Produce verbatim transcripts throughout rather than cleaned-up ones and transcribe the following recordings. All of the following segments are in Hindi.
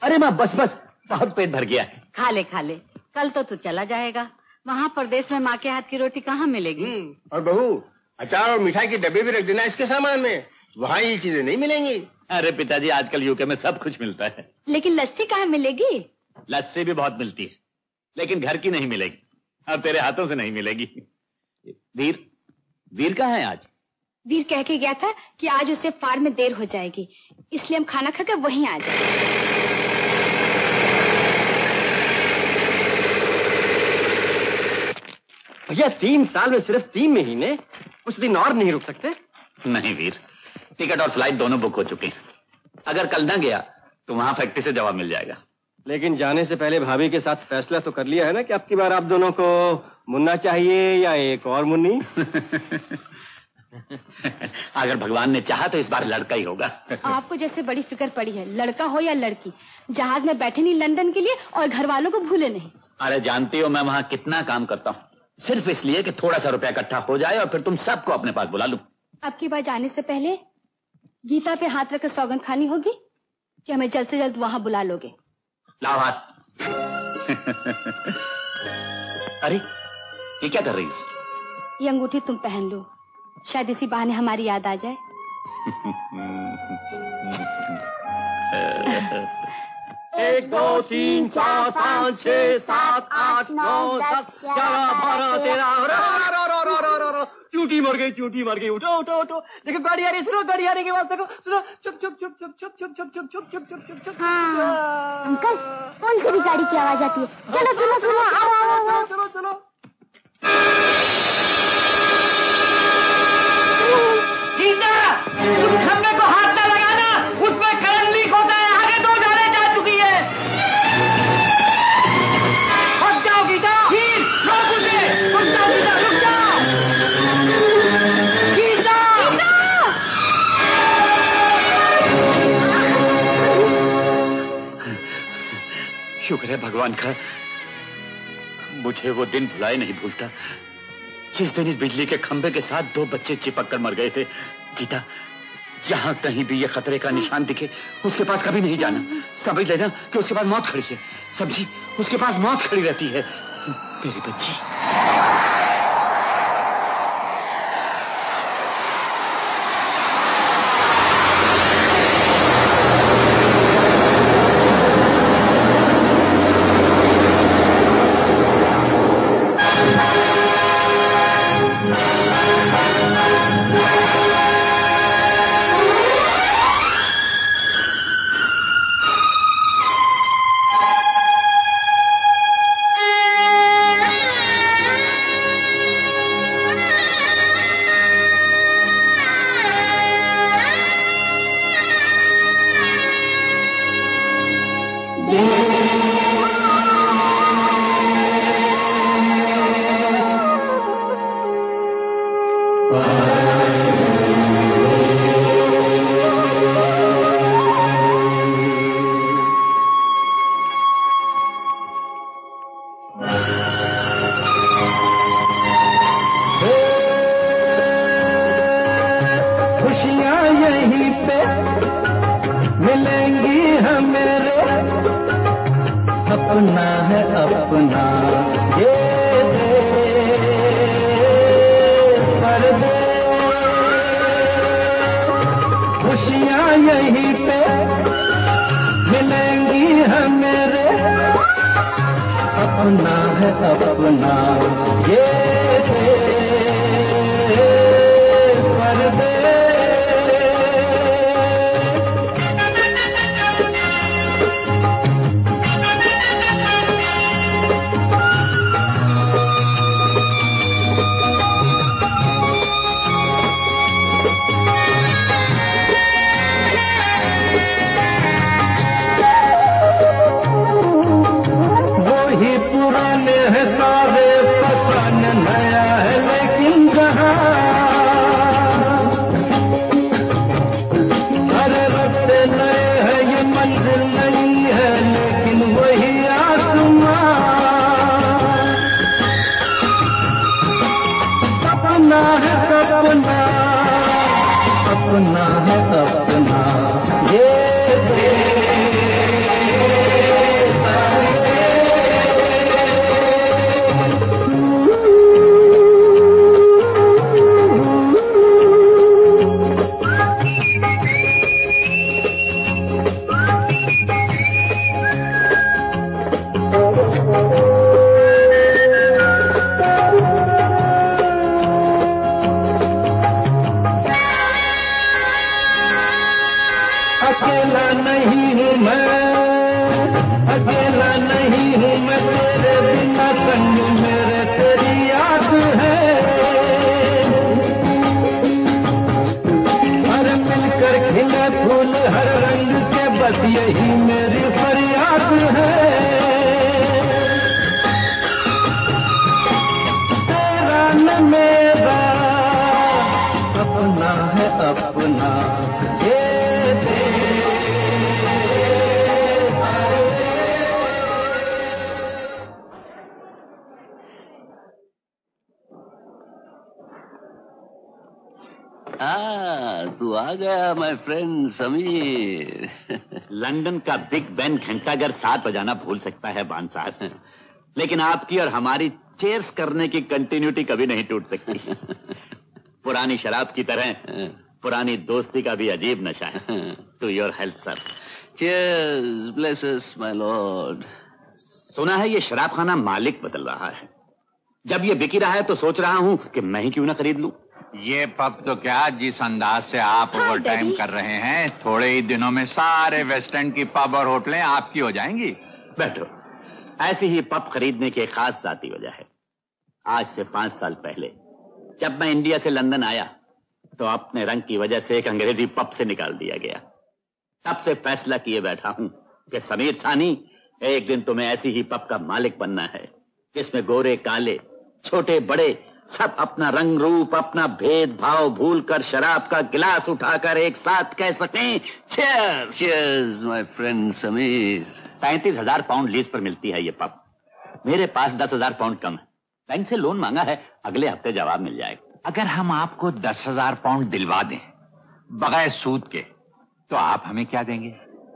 अरे माँ बस बस, बहुत पेट भर गया है। खा ले खा ले, कल तो तू चला जाएगा, वहाँ परदेश में माँ के हाथ की रोटी कहाँ मिलेगी। और बहू, अचार और मिठाई की डब्बे भी रख देना इसके सामान में, वहाँ ये चीजें नहीं मिलेंगी। अरे पिताजी, आजकल यूके में सब कुछ मिलता है। लेकिन लस्सी कहाँ मिलेगी? लस्सी भी बहुत मिलती है, लेकिन घर की नहीं मिलेगी और तेरे हाथों से नहीं मिलेगी। वीर, वीर कहाँ है आज? वीर कह के गया था कि आज उसे फार्म में देर हो जाएगी, इसलिए हम खाना खाकर वहीं आ जाएंगे। भैया तीन साल में सिर्फ तीन महीने, कुछ दिन और नहीं रुक सकते? नहीं वीर, टिकट और फ्लाइट दोनों बुक हो चुके हैं। अगर कल ना गया तो वहां फैक्ट्री से जवाब मिल जाएगा। लेकिन जाने से पहले भाभी के साथ फैसला तो कर लिया है ना कि अब की बार आप दोनों को मुन्ना चाहिए या एक और मुन्नी? अगर भगवान ने चाहा तो इस बार लड़का ही होगा। आपको जैसे बड़ी फिक्र पड़ी है, लड़का हो या लड़की। जहाज में बैठे नहीं लंदन के लिए और घर वालों को भूले नहीं। अरे जानती हो मैं वहां कितना काम करता हूँ, सिर्फ इसलिए कि थोड़ा सा रुपया इकट्ठा हो जाए और फिर तुम सबको अपने पास बुला लूं। अब की बार जाने से पहले गीता पे हाथ रखकर सौगंध खानी होगी कि हमें जल्द से जल्द वहां बुला लोगे। लाओ हाथ। अरे ये क्या कर रही हो? ये अंगूठी तुम पहन लो, शायद इसी बहाने हमारी याद आ जाए। एक दो तीन चार पाँच छह सात आठ नौ दस ग्यारह बारह तेरह। चूटी मर गई, चूटी मर गई। उठो उठो उठो, देखो गाड़ी आ रही, सुनो गाड़ी आ रही की बात देखो, सुनो। चुप चुप चुप चुप चुप चुप चुप चुप चुप चुप चुप चुप। हाँ अंकल, कौन सी भी गाड़ी की आवाज आती है? चलो चलो चलो, आओ आओ आओ, चलो चलो। गीता, तुम खंबे को हाथ न लगाना, उसमें करंट लीक होता है, आगे दो जाने जा चुकी है। हट जाओ गीता। वीर, रोक उसे। रुक जाओ गीता, रुक जाओ। गीता, शुक्र है भगवान का, मुझे वो दिन भुलाए नहीं भूलता जिस दिन इस बिजली के खंभे के साथ दो बच्चे चिपक कर मर गए थे। गीता, यहाँ कहीं भी ये खतरे का निशान दिखे उसके पास कभी नहीं जाना। समझ लेना कि उसके पास मौत खड़ी है। समझी, उसके पास मौत खड़ी रहती है मेरी बच्ची। पुराने हैं सारे फसाने मैं, अकेला नहीं हूँ मैं तेरे बिना, संग मेरे तेरी याद है। हर मिलकर खिले फूल हर रंग के, बस यही मेरी फरियाद है। तेरा न मेरा अपना है अपना, ये दे। हाँ, तू आ गया माय फ्रेंड समीर। लंदन का बिग बैन घंटाघर सात बजाना भूल सकता है बान साहब, लेकिन आपकी और हमारी चेयर्स करने की कंटिन्यूटी कभी नहीं टूट सकती। पुरानी शराब की तरह पुरानी दोस्ती का भी अजीब नशा है। To your health sir. Cheers, bless us my lord. सुना है ये शराब खाना मालिक बदल रहा है। जब ये बिकी रहा है तो सोच रहा हूं कि मैं ही क्यों ना खरीद लूं। ये पब तो क्या, जिस अंदाज से आप ओवर टाइम कर रहे हैं, थोड़े ही दिनों में सारे वेस्ट एंड की पब और होटलें आपकी हो जाएंगी। बैठो। ऐसी ही पब खरीदने की खास जाती वजह है। आज से पांच साल पहले जब मैं इंडिया से लंदन आया तो अपने रंग की वजह से एक अंग्रेजी पब से निकाल दिया गया। तब से फैसला किए बैठा हूं कि समीर सानी, एक दिन तुम्हें ऐसी ही पब का मालिक बनना है जिसमें गोरे काले छोटे बड़े सब अपना रंग रूप अपना भेदभाव भूलकर शराब का गिलास उठाकर एक साथ कह सकें cheers. Cheers my friend Sameer. पैंतीस हजार पाउंड लीज पर मिलती है ये पब। मेरे पास दस हजार पाउंड कम है। बैंक से लोन मांगा है, अगले हफ्ते जवाब मिल जाएगा। अगर हम आपको दस हजार पाउंड दिलवा दें बगैर सूद के, तो आप हमें क्या देंगे?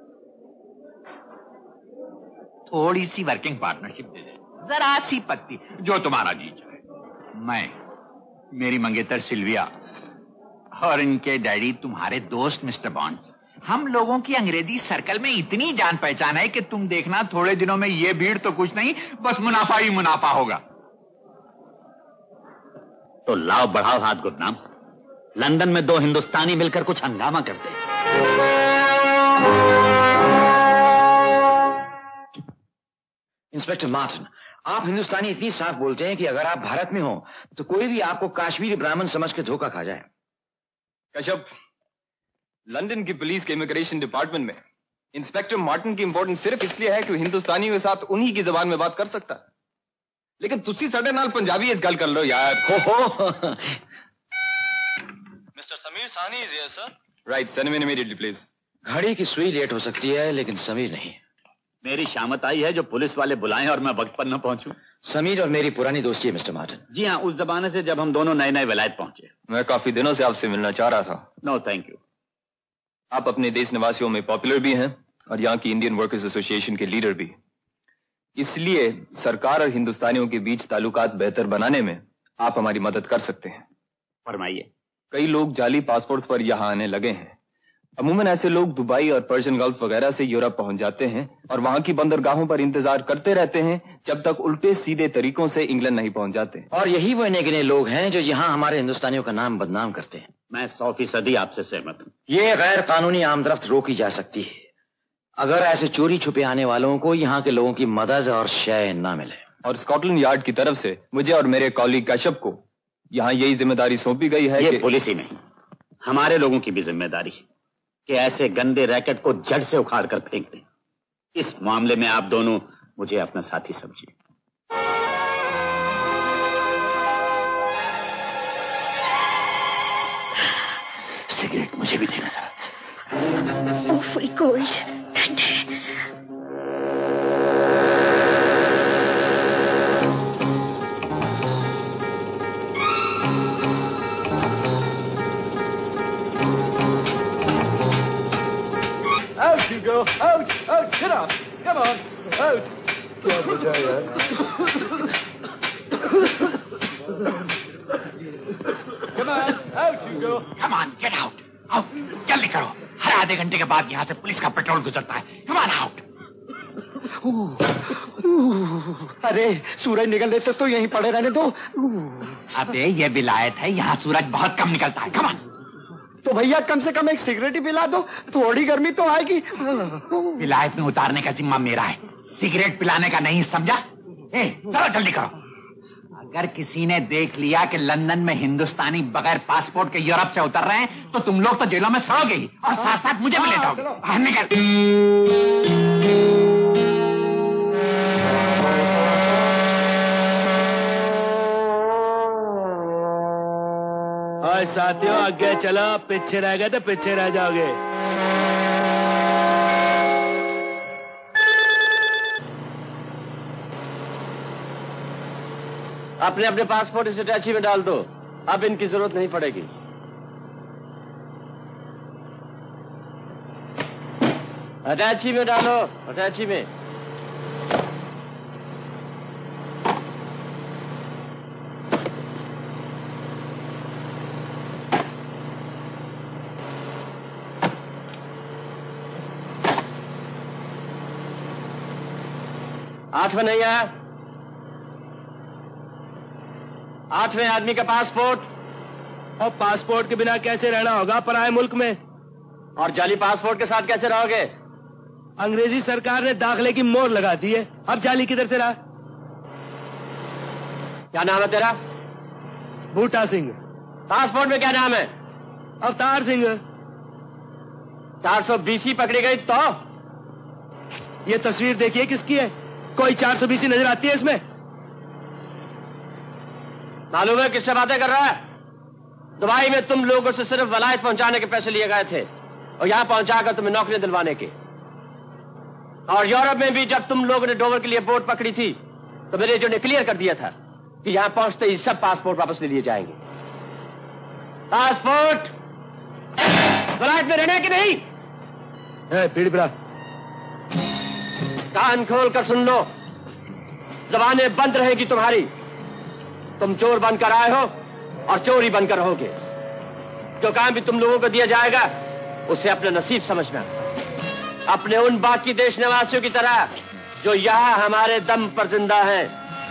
थोड़ी सी वर्किंग पार्टनरशिप दे दें, जरा सी पत्ती, जो तुम्हारा जी चाहे। मैं, मेरी मंगेतर सिल्विया और इनके डैडी तुम्हारे दोस्त मिस्टर बॉन्ड्स, हम लोगों की अंग्रेजी सर्कल में इतनी जान पहचान है कि तुम देखना थोड़े दिनों में ये भीड़ तो कुछ नहीं, बस मुनाफा ही मुनाफा होगा। तो लाओ बढ़ाओ हाथ गुरनाम। लंदन में दो हिंदुस्तानी मिलकर कुछ हंगामा करते हैं। इंस्पेक्टर मार्टिन, आप हिंदुस्तानी इतनी साफ बोलते हैं कि अगर आप भारत में हो तो कोई भी आपको कश्मीरी ब्राह्मण समझ के धोखा खा जाए। कश्यप, लंदन की पुलिस के इमिग्रेशन डिपार्टमेंट में इंस्पेक्टर मार्टिन की इंपॉर्टेंस सिर्फ इसलिए है कि हिंदुस्तानियों के साथ उन्हीं की जबान में बात कर सकता है। लेकिन तुसी साडे नाल पंजाबी इस गल कर लो यार। हो हो mister Sameer Sani is here sir. Right, send him immediately please. घड़ी की सुई लेट हो सकती है लेकिन समीर नहीं। मेरी शामत आई है जो पुलिस वाले बुलाएं और मैं वक्त पर न पहुंचूं। समीर और मेरी पुरानी दोस्ती है मिस्टर मार्टिन। जी हाँ, उस जमाने से जब हम दोनों नए नए विलायत पहुंचे। मैं काफी दिनों से आपसे मिलना चाह रहा था। No thank you. आप अपने देश निवासियों में पॉपुलर भी हैं और यहाँ की इंडियन वर्कर्स एसोसिएशन के लीडर भी। इसलिए सरकार और हिंदुस्तानियों के बीच ताल्लुकात बेहतर बनाने में आप हमारी मदद कर सकते हैं। फरमाइए। कई लोग जाली पासपोर्ट्स पर यहाँ आने लगे हैं। अमूमन ऐसे लोग दुबई और पर्शियन गल्फ वगैरह से यूरोप पहुंच जाते हैं और वहां की बंदरगाहों पर इंतजार करते रहते हैं जब तक उल्टे सीधे तरीकों से इंग्लैंड नहीं पहुंच जाते। और यही वो गिने लोग हैं जो यहाँ हमारे हिंदुस्तानियों का नाम बदनाम करते हैं। मैं सौ फीसदी आपसे सहमत हूँ। ये गैर कानूनी आमदरफ्त रोकी जा सकती है अगर ऐसे चोरी छुपे आने वालों को यहाँ के लोगों की मदद और शय न मिले। और स्कॉटलैंड यार्ड की तरफ से मुझे और मेरे कॉलीग कश्यप को यहाँ यही जिम्मेदारी सौंपी गई है। ये कि... पुलिस ही नहीं, हमारे लोगों की भी जिम्मेदारी है कि ऐसे गंदे रैकेट को जड़ से उखाड़ कर फेंक दें। इस मामले में आप दोनों मुझे अपना साथी समझिए। सिगरेट मुझे भी देना था। Awfully cold. Out you go! Out! Out! Get up! Come on! Out! क्या वजह यार? Come on! Out you go! Come on, get out! Out! जल्दी करो, हर आधे घंटे के बाद यहाँ से पुलिस का पेट्रोल गुजरता है। Come on out! अरे सूरज निकलने तक तो यहीं पड़े रहने दो। अबे ये विलायत है, यहाँ सूरज बहुत कम निकलता है। Come on! तो भैया कम से कम एक सिगरेट ही पिला दो, थोड़ी गर्मी तो आएगी। विलायत में उतारने का जिम्मा मेरा है, सिगरेट पिलाने का नहीं, समझा? ए, चलो जल्दी करो। अगर किसी ने देख लिया कि लंदन में हिंदुस्तानी बगैर पासपोर्ट के यूरोप से उतर रहे हैं तो तुम लोग तो जेलों में सड़ोगे ही और साथ साथ मुझे भी ले जाओगे। बाहर निकल। और साथियों आगे चलो, पीछे रह गए तो पीछे रह जाओगे। अपने अपने पासपोर्ट इस अटैची में डाल दो, अब इनकी जरूरत नहीं पड़ेगी। अटैची में डालो, अटैची में। आठवें नहीं आया? आठवें आदमी का पासपोर्ट। और पासपोर्ट के बिना कैसे रहना होगा पराए मुल्क में? और जाली पासपोर्ट के साथ कैसे रहोगे? अंग्रेजी सरकार ने दाखिले की मोहर लगा दी है, अब जाली किधर से रहा? क्या नाम है तेरा? बूटा सिंह। पासपोर्ट में क्या नाम है? अवतार सिंह। चार सौ बीसी पकड़ी गई तो? ये तस्वीर देखिए किसकी है? कोई चार सौ बीसी नजर आती है इसमें? मालूम है किससे बातें कर रहा है? दुबई में तुम लोगों से सिर्फ वलायत पहुंचाने के पैसे लिए गए थे और यहां पहुंचाकर तुम्हें नौकरी दिलवाने के। और यूरोप में भी जब तुम लोगों ने डोवर के लिए बोट पकड़ी थी तो मेरे जो ने क्लियर कर दिया था कि यहां पहुंचते ही सब पासपोर्ट वापस ले लिए जाएंगे। पासपोर्ट वलायत में रहने की नहीं है। पीड़ी ब्रा, कान खोल कर सुन लो, जबानें बंद रहेगी तुम्हारी। तुम चोर बनकर आए हो और चोरी बनकर रहोगे। जो काम भी तुम लोगों को दिया जाएगा उसे अपना नसीब समझना, अपने उन बाकी देश निवासियों की तरह जो यहां हमारे दम पर जिंदा हैं।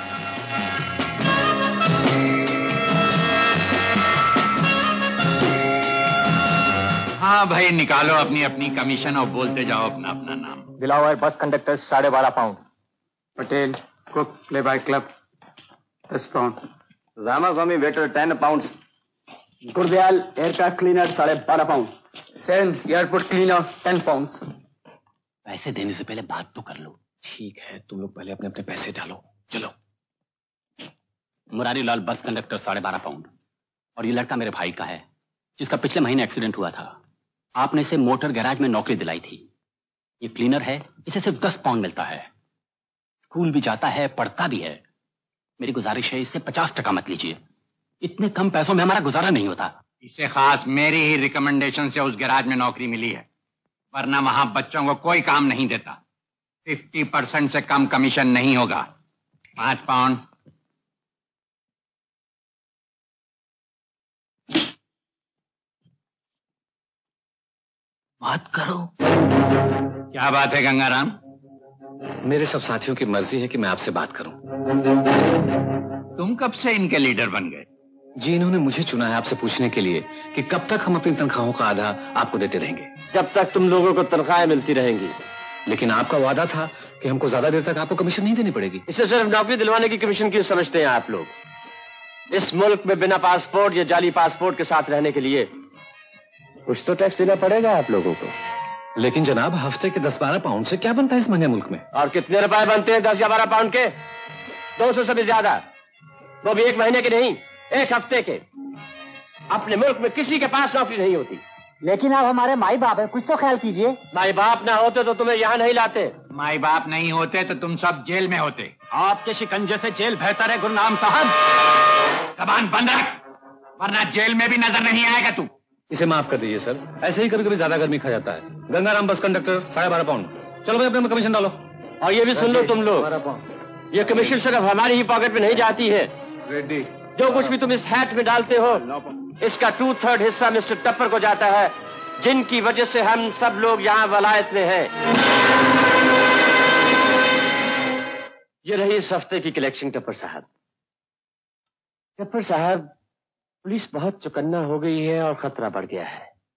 हाँ भाई, निकालो अपनी अपनी कमीशन और बोलते जाओ अपना अपना नाम। दिलाओ है बस कंडक्टर साढ़े बारह pound. Patel cook playboy club दस pound. Ramaswamy waiter ten pound. Gurdayal aircraft cleaner साढ़े बारह pound. Sen airport cleaner ten pound. पैसे देने से पहले बात तो कर लो। ठीक है, तुम लोग पहले अपने अपने पैसे डालो, चलो। मुरारी लाल बस कंडक्टर साढ़े बारह पाउंड। और ये लड़का मेरे भाई का है जिसका पिछले महीने एक्सीडेंट हुआ था। आपने इसे मोटर गैराज में नौकरी दिलाई थी। ये क्लीनर है, इसे सिर्फ दस पाउंड मिलता है। स्कूल भी जाता है, पढ़ता भी है। मेरी गुजारिश है इससे पचास टका मत लीजिए, इतने कम पैसों में हमारा गुजारा नहीं होता। इसे खास मेरी ही रिकमेंडेशन से उस गैराज में नौकरी मिली है, वरना वहां बच्चों को कोई काम नहीं देता। फिफ्टी परसेंट से कम कमीशन नहीं होगा। पांच पाउंड। बात करो। क्या बात है गंगाराम? मेरे सब साथियों की मर्जी है कि मैं आपसे बात करूं। तुम कब से इनके लीडर बन गए? जी, इन्होंने मुझे चुना है आपसे पूछने के लिए कि कब तक हम अपनी तनख्वाहों का आधा आपको देते रहेंगे। जब तक तुम लोगों को तनख्वाहें मिलती रहेंगी। लेकिन आपका वादा था कि हमको ज्यादा देर तक आपको कमीशन नहीं देनी पड़ेगी। इसे सिर्फ नौकरी दिलवाने की कमीशन क्यों समझते हैं आप लोग? इस मुल्क में बिना पासपोर्ट या जाली पासपोर्ट के साथ रहने के लिए कुछ तो टैक्स देना पड़ेगा आप लोगों को। लेकिन जनाब, हफ्ते के दस बारह पाउंड से क्या बनता है इस महंगे मुल्क में? और कितने रुपए बनते हैं दस या बारह पाउंड के? दो सौ से भी ज्यादा, वो भी एक महीने के नहीं, एक हफ्ते के। अपने मुल्क में किसी के पास नौकरी नहीं होती। लेकिन आप हमारे माई बाप है, कुछ तो ख्याल कीजिए। माई बाप ना होते तो तुम्हें यहाँ नहीं लाते। माई बाप नहीं होते तो तुम सब जेल में होते। आपके शिकंजे से जेल बेहतर है गुरनाम साहब। जबान बंद रख, वरना जेल में भी नजर नहीं आएगा तू। इसे माफ कर दीजिए सर, ऐसे ही कभी कभी ज्यादा गर्मी खा जाता है। गंगाराम बस कंडक्टर साढ़े बारह पाउंड। चलो भाई, अपने कमीशन डालो। और ये भी सुन लो तुम लोग, ये कमीशन सिर्फ हमारी ही पॉकेट में नहीं जाती है। रेडी। जो कुछ भी तुम इस हैट में डालते हो, इसका टू थर्ड हिस्सा मिस्टर टप्पर को जाता है, जिनकी वजह से हम सब लोग यहाँ वलायत में हैं। ये रही इस हफ्ते की कलेक्शन टप्पर साहब। टप्पर साहब, पुलिस बहुत चौकन्ना हो गई है और खतरा बढ़ गया है।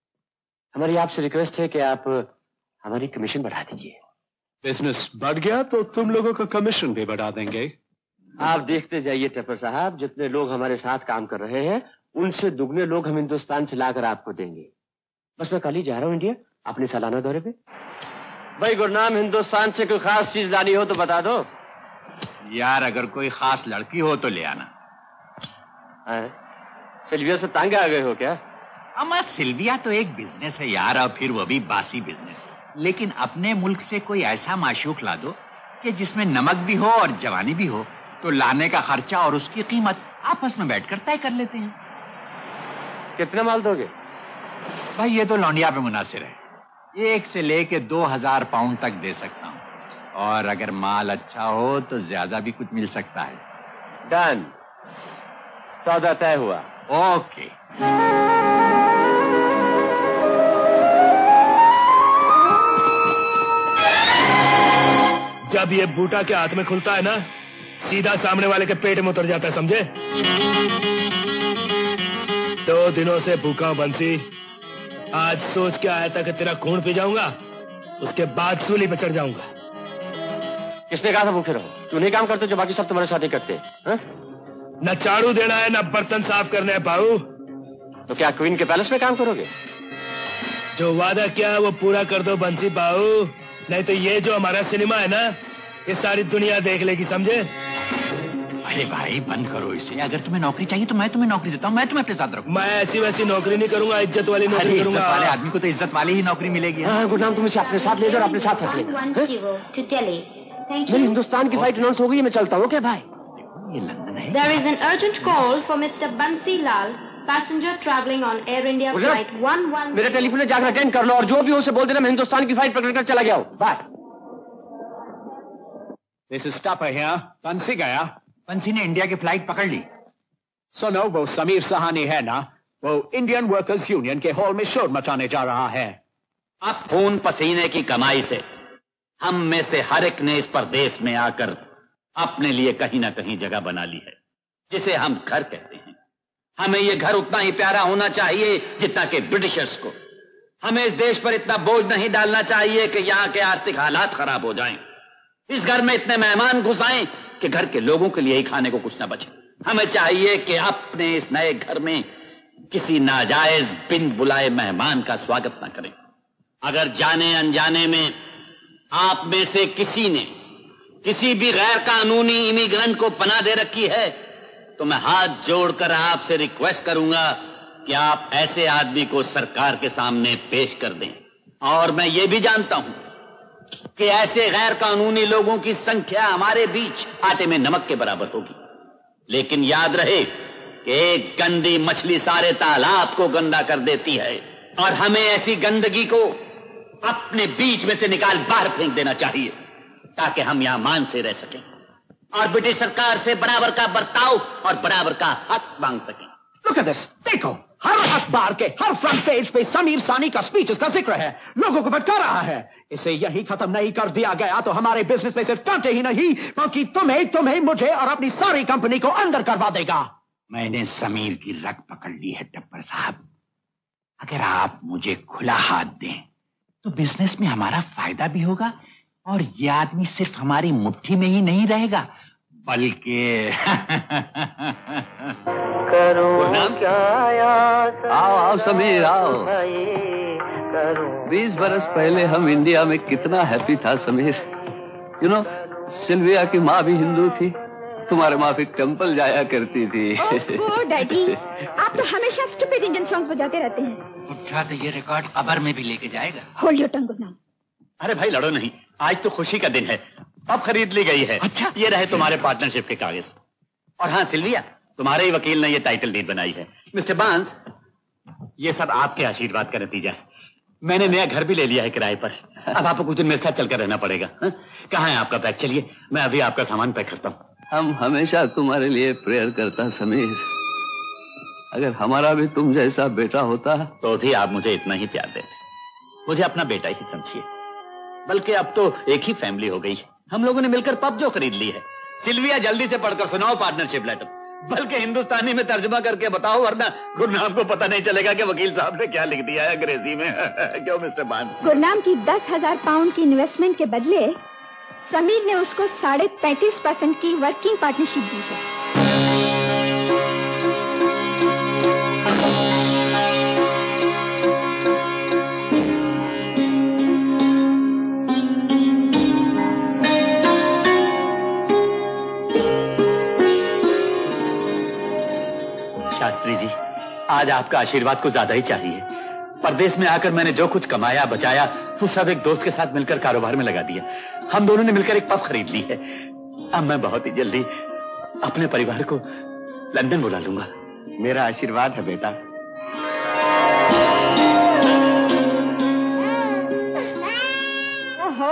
हमारी आपसे रिक्वेस्ट है कि आप हमारी कमीशन बढ़ा दीजिए। बिजनेस बढ़ गया तो तुम लोगों का कमीशन भी बढ़ा देंगे। आप देखते जाइए टप्पर साहब, जितने लोग हमारे साथ काम कर रहे हैं उनसे दुगने लोग हम हिंदुस्तान से लाकर आपको देंगे। बस मैं कल ही जा रहा हूँ इंडिया अपने सालाना दौरे पे। भाई गुरनाम, हिंदुस्तान से कोई खास चीज लानी हो तो बता दो। यार अगर कोई खास लड़की हो तो ले आना। सिल्विया से तंग आ गए हो क्या? अमा सिल्विया तो एक बिजनेस है यार, और फिर वो भी बासी बिजनेस। लेकिन अपने मुल्क से कोई ऐसा माशूक ला दो कि जिसमें नमक भी हो और जवानी भी हो, तो लाने का खर्चा और उसकी कीमत आपस में बैठकर तय कर लेते हैं। कितना माल दोगे? भाई ये तो लौंडिया पे मुनासिर है, एक से लेके दो हजार पाउंड तक दे सकता हूँ, और अगर माल अच्छा हो तो ज्यादा भी कुछ मिल सकता है। डन, सौदा तय हुआ। ओके। जब ये बूटा के हाथ में खुलता है ना, सीधा सामने वाले के पेट में उतर जाता है, समझे? दो दिनों से भूखा हूं बंसी, आज सोच के आया था कि तेरा खून पी जाऊंगा, उसके बाद सूली पे चढ़ जाऊंगा। किसने कहा था भूखे रहो? तू नहीं काम करते जो बाकी सब तुम्हारे साथ ही करते हैं? न झाड़ू देना है, न बर्तन साफ करने हैं बाबू। तो क्या क्वीन के पैलेस में काम करोगे? जो वादा किया है वो पूरा कर दो बंसी बाबू, नहीं तो ये जो हमारा सिनेमा है ना, ये सारी दुनिया देख लेगी, समझे? अरे भाई बंद करो इसे। अगर तुम्हें नौकरी चाहिए तो मैं तुम्हें नौकरी देता हूँ, मैं तुम्हें अपने साथ रखूँ। मैं ऐसी वैसी नौकरी नहीं करूंगा, इज्जत वाली नौकरी करूंगा। इज्जत वाले आदमी को तो इज्जत वाली ही नौकरी मिलेगी। हाँ गुरनाम, तुम इसे अपने साथ ले जाओ और अपने साथ रख लेना। मेरी हिंदुस्तान की फ्लाइट अनाउंस हो गई है, मैं चलता हूँ क्या भाई? ये लंदन है। There is an urgent call for Mister Bansi Lal, passenger traveling on Air India flight one one zero. मेरा टेलीफोन है, जाकर अटेंड कर लो, और जो भी हो उसे बोल देना मैं हिंदुस्तान की फ्लाइट पकड़कर चला गया हूँ। Bye. This is Tupper here. बंसी गया? बंसी ने इंडिया की फ्लाइट पकड़ ली। सुनो, वो समीर सहानी है ना, वो इंडियन वर्कर्स यूनियन के हॉल में शोर मचाने जा रहा है। अब खून पसीने की कमाई से हम में से हर एक ने इस परदेश में आकर अपने लिए कहीं ना कहीं जगह बना ली है, जिसे हम घर कहते हैं। हमें यह घर उतना ही प्यारा होना चाहिए जितना कि ब्रिटिशर्स को। हमें इस देश पर इतना बोझ नहीं डालना चाहिए कि यहां के आर्थिक हालात खराब हो जाएं। इस घर में इतने मेहमान घुस आएं कि घर के लोगों के लिए ही खाने को कुछ ना बचे। हमें चाहिए कि अपने इस नए घर में किसी नाजायज बिन बुलाए मेहमान का स्वागत ना करें। अगर जाने अनजाने में आप में से किसी ने किसी भी गैर कानूनी इमिग्रेंट को पनाह दे रखी है, तो मैं हाथ जोड़कर आपसे रिक्वेस्ट करूंगा कि आप ऐसे आदमी को सरकार के सामने पेश कर दें। और मैं ये भी जानता हूं कि ऐसे गैर कानूनी लोगों की संख्या हमारे बीच आटे में नमक के बराबर होगी। लेकिन याद रहे कि एक गंदी मछली सारे तालाब को गंदा कर देती है, और हमें ऐसी गंदगी को अपने बीच में से निकाल बाहर फेंक देना चाहिए, ताकि हम यहां मान से रह सकें और ब्रिटिश सरकार से बराबर का बर्ताव और बराबर का हक मांग सकें। Look at this, देखो, हर अखबार के हर फ्रंट पेज पे समीर सानी का स्पीचेस का जिक्र है, लोगों को भटका रहा है। इसे यही खत्म नहीं कर दिया गया तो हमारे बिजनेस में सिर्फ कांटे ही नहीं बल्कि तुम्हें तुम्हें मुझे और अपनी सारी कंपनी को अंदर करवा देगा। मैंने समीर की रग पकड़ ली है टप्पर साहब। अगर आप मुझे खुला हाथ दें तो बिजनेस में हमारा फायदा भी होगा, और यह आदमी सिर्फ हमारी मुट्ठी में ही नहीं रहेगा बल्कि करो क्या आओ आओ समीर आओ। बीस बरस पहले हम इंडिया में कितना हैप्पी था समीर। यू नो सिल्विया की माँ भी हिंदू थी, तुम्हारे माँ भी टेंपल जाया करती थी। ओह डैडी, आप तो हमेशा स्टूपिड इंडियन सॉन्ग्स बजाते रहते हैं। उठा तो ये रिकॉर्ड कब्र में भी लेके जाएगा। Hold your tongue Gurnam. अरे भाई लड़ो नहीं, आज तो खुशी का दिन है, अब खरीद ली गई है। अच्छा, ये रहे तुम्हारे पार्टनरशिप के कागज। और हाँ सिल्विया, तुम्हारे ही वकील ने ये टाइटल डीड बनाई है। मिस्टर बांस, ये सब आपके आशीर्वाद का नतीजा है। मैंने नया घर भी ले लिया है किराए पर। अब आपको कुछ दिन मेरे साथ चलकर रहना पड़ेगा। कहाँ है आपका बैग? चलिए मैं अभी आपका सामान पैक करता हूँ। हम हमेशा तुम्हारे लिए प्रेयर करता समीर। अगर हमारा भी तुम जैसा बेटा होता तो भी आप मुझे इतना ही प्यार देते। मुझे अपना बेटा ही समझिए। बल्कि अब तो एक ही फैमिली हो गई। हम लोगों ने मिलकर पब जो खरीद ली है। सिल्विया, जल्दी से पढ़कर सुनाओ पार्टनरशिप लेटर। बल्कि हिंदुस्तानी में तर्जुमा करके बताओ, वरना गुरनाम को पता नहीं चलेगा कि वकील साहब ने क्या लिख दिया है अंग्रेजी में। क्यों मिस्टर बांस? गुरनाम की दस हजार पाउंड की इन्वेस्टमेंट के बदले समीर ने उसको साढ़े पैंतीस परसेंट की वर्किंग पार्टनरशिप दी है। शास्त्री जी, आज आपका आशीर्वाद को ज्यादा ही चाहिए। परदेश में आकर मैंने जो कुछ कमाया बचाया वो सब एक दोस्त के साथ मिलकर कारोबार में लगा दिया। हम दोनों ने मिलकर एक पब खरीद ली है। अब मैं बहुत ही जल्दी अपने परिवार को लंदन बुला लूंगा। मेरा आशीर्वाद है बेटा। ओहो,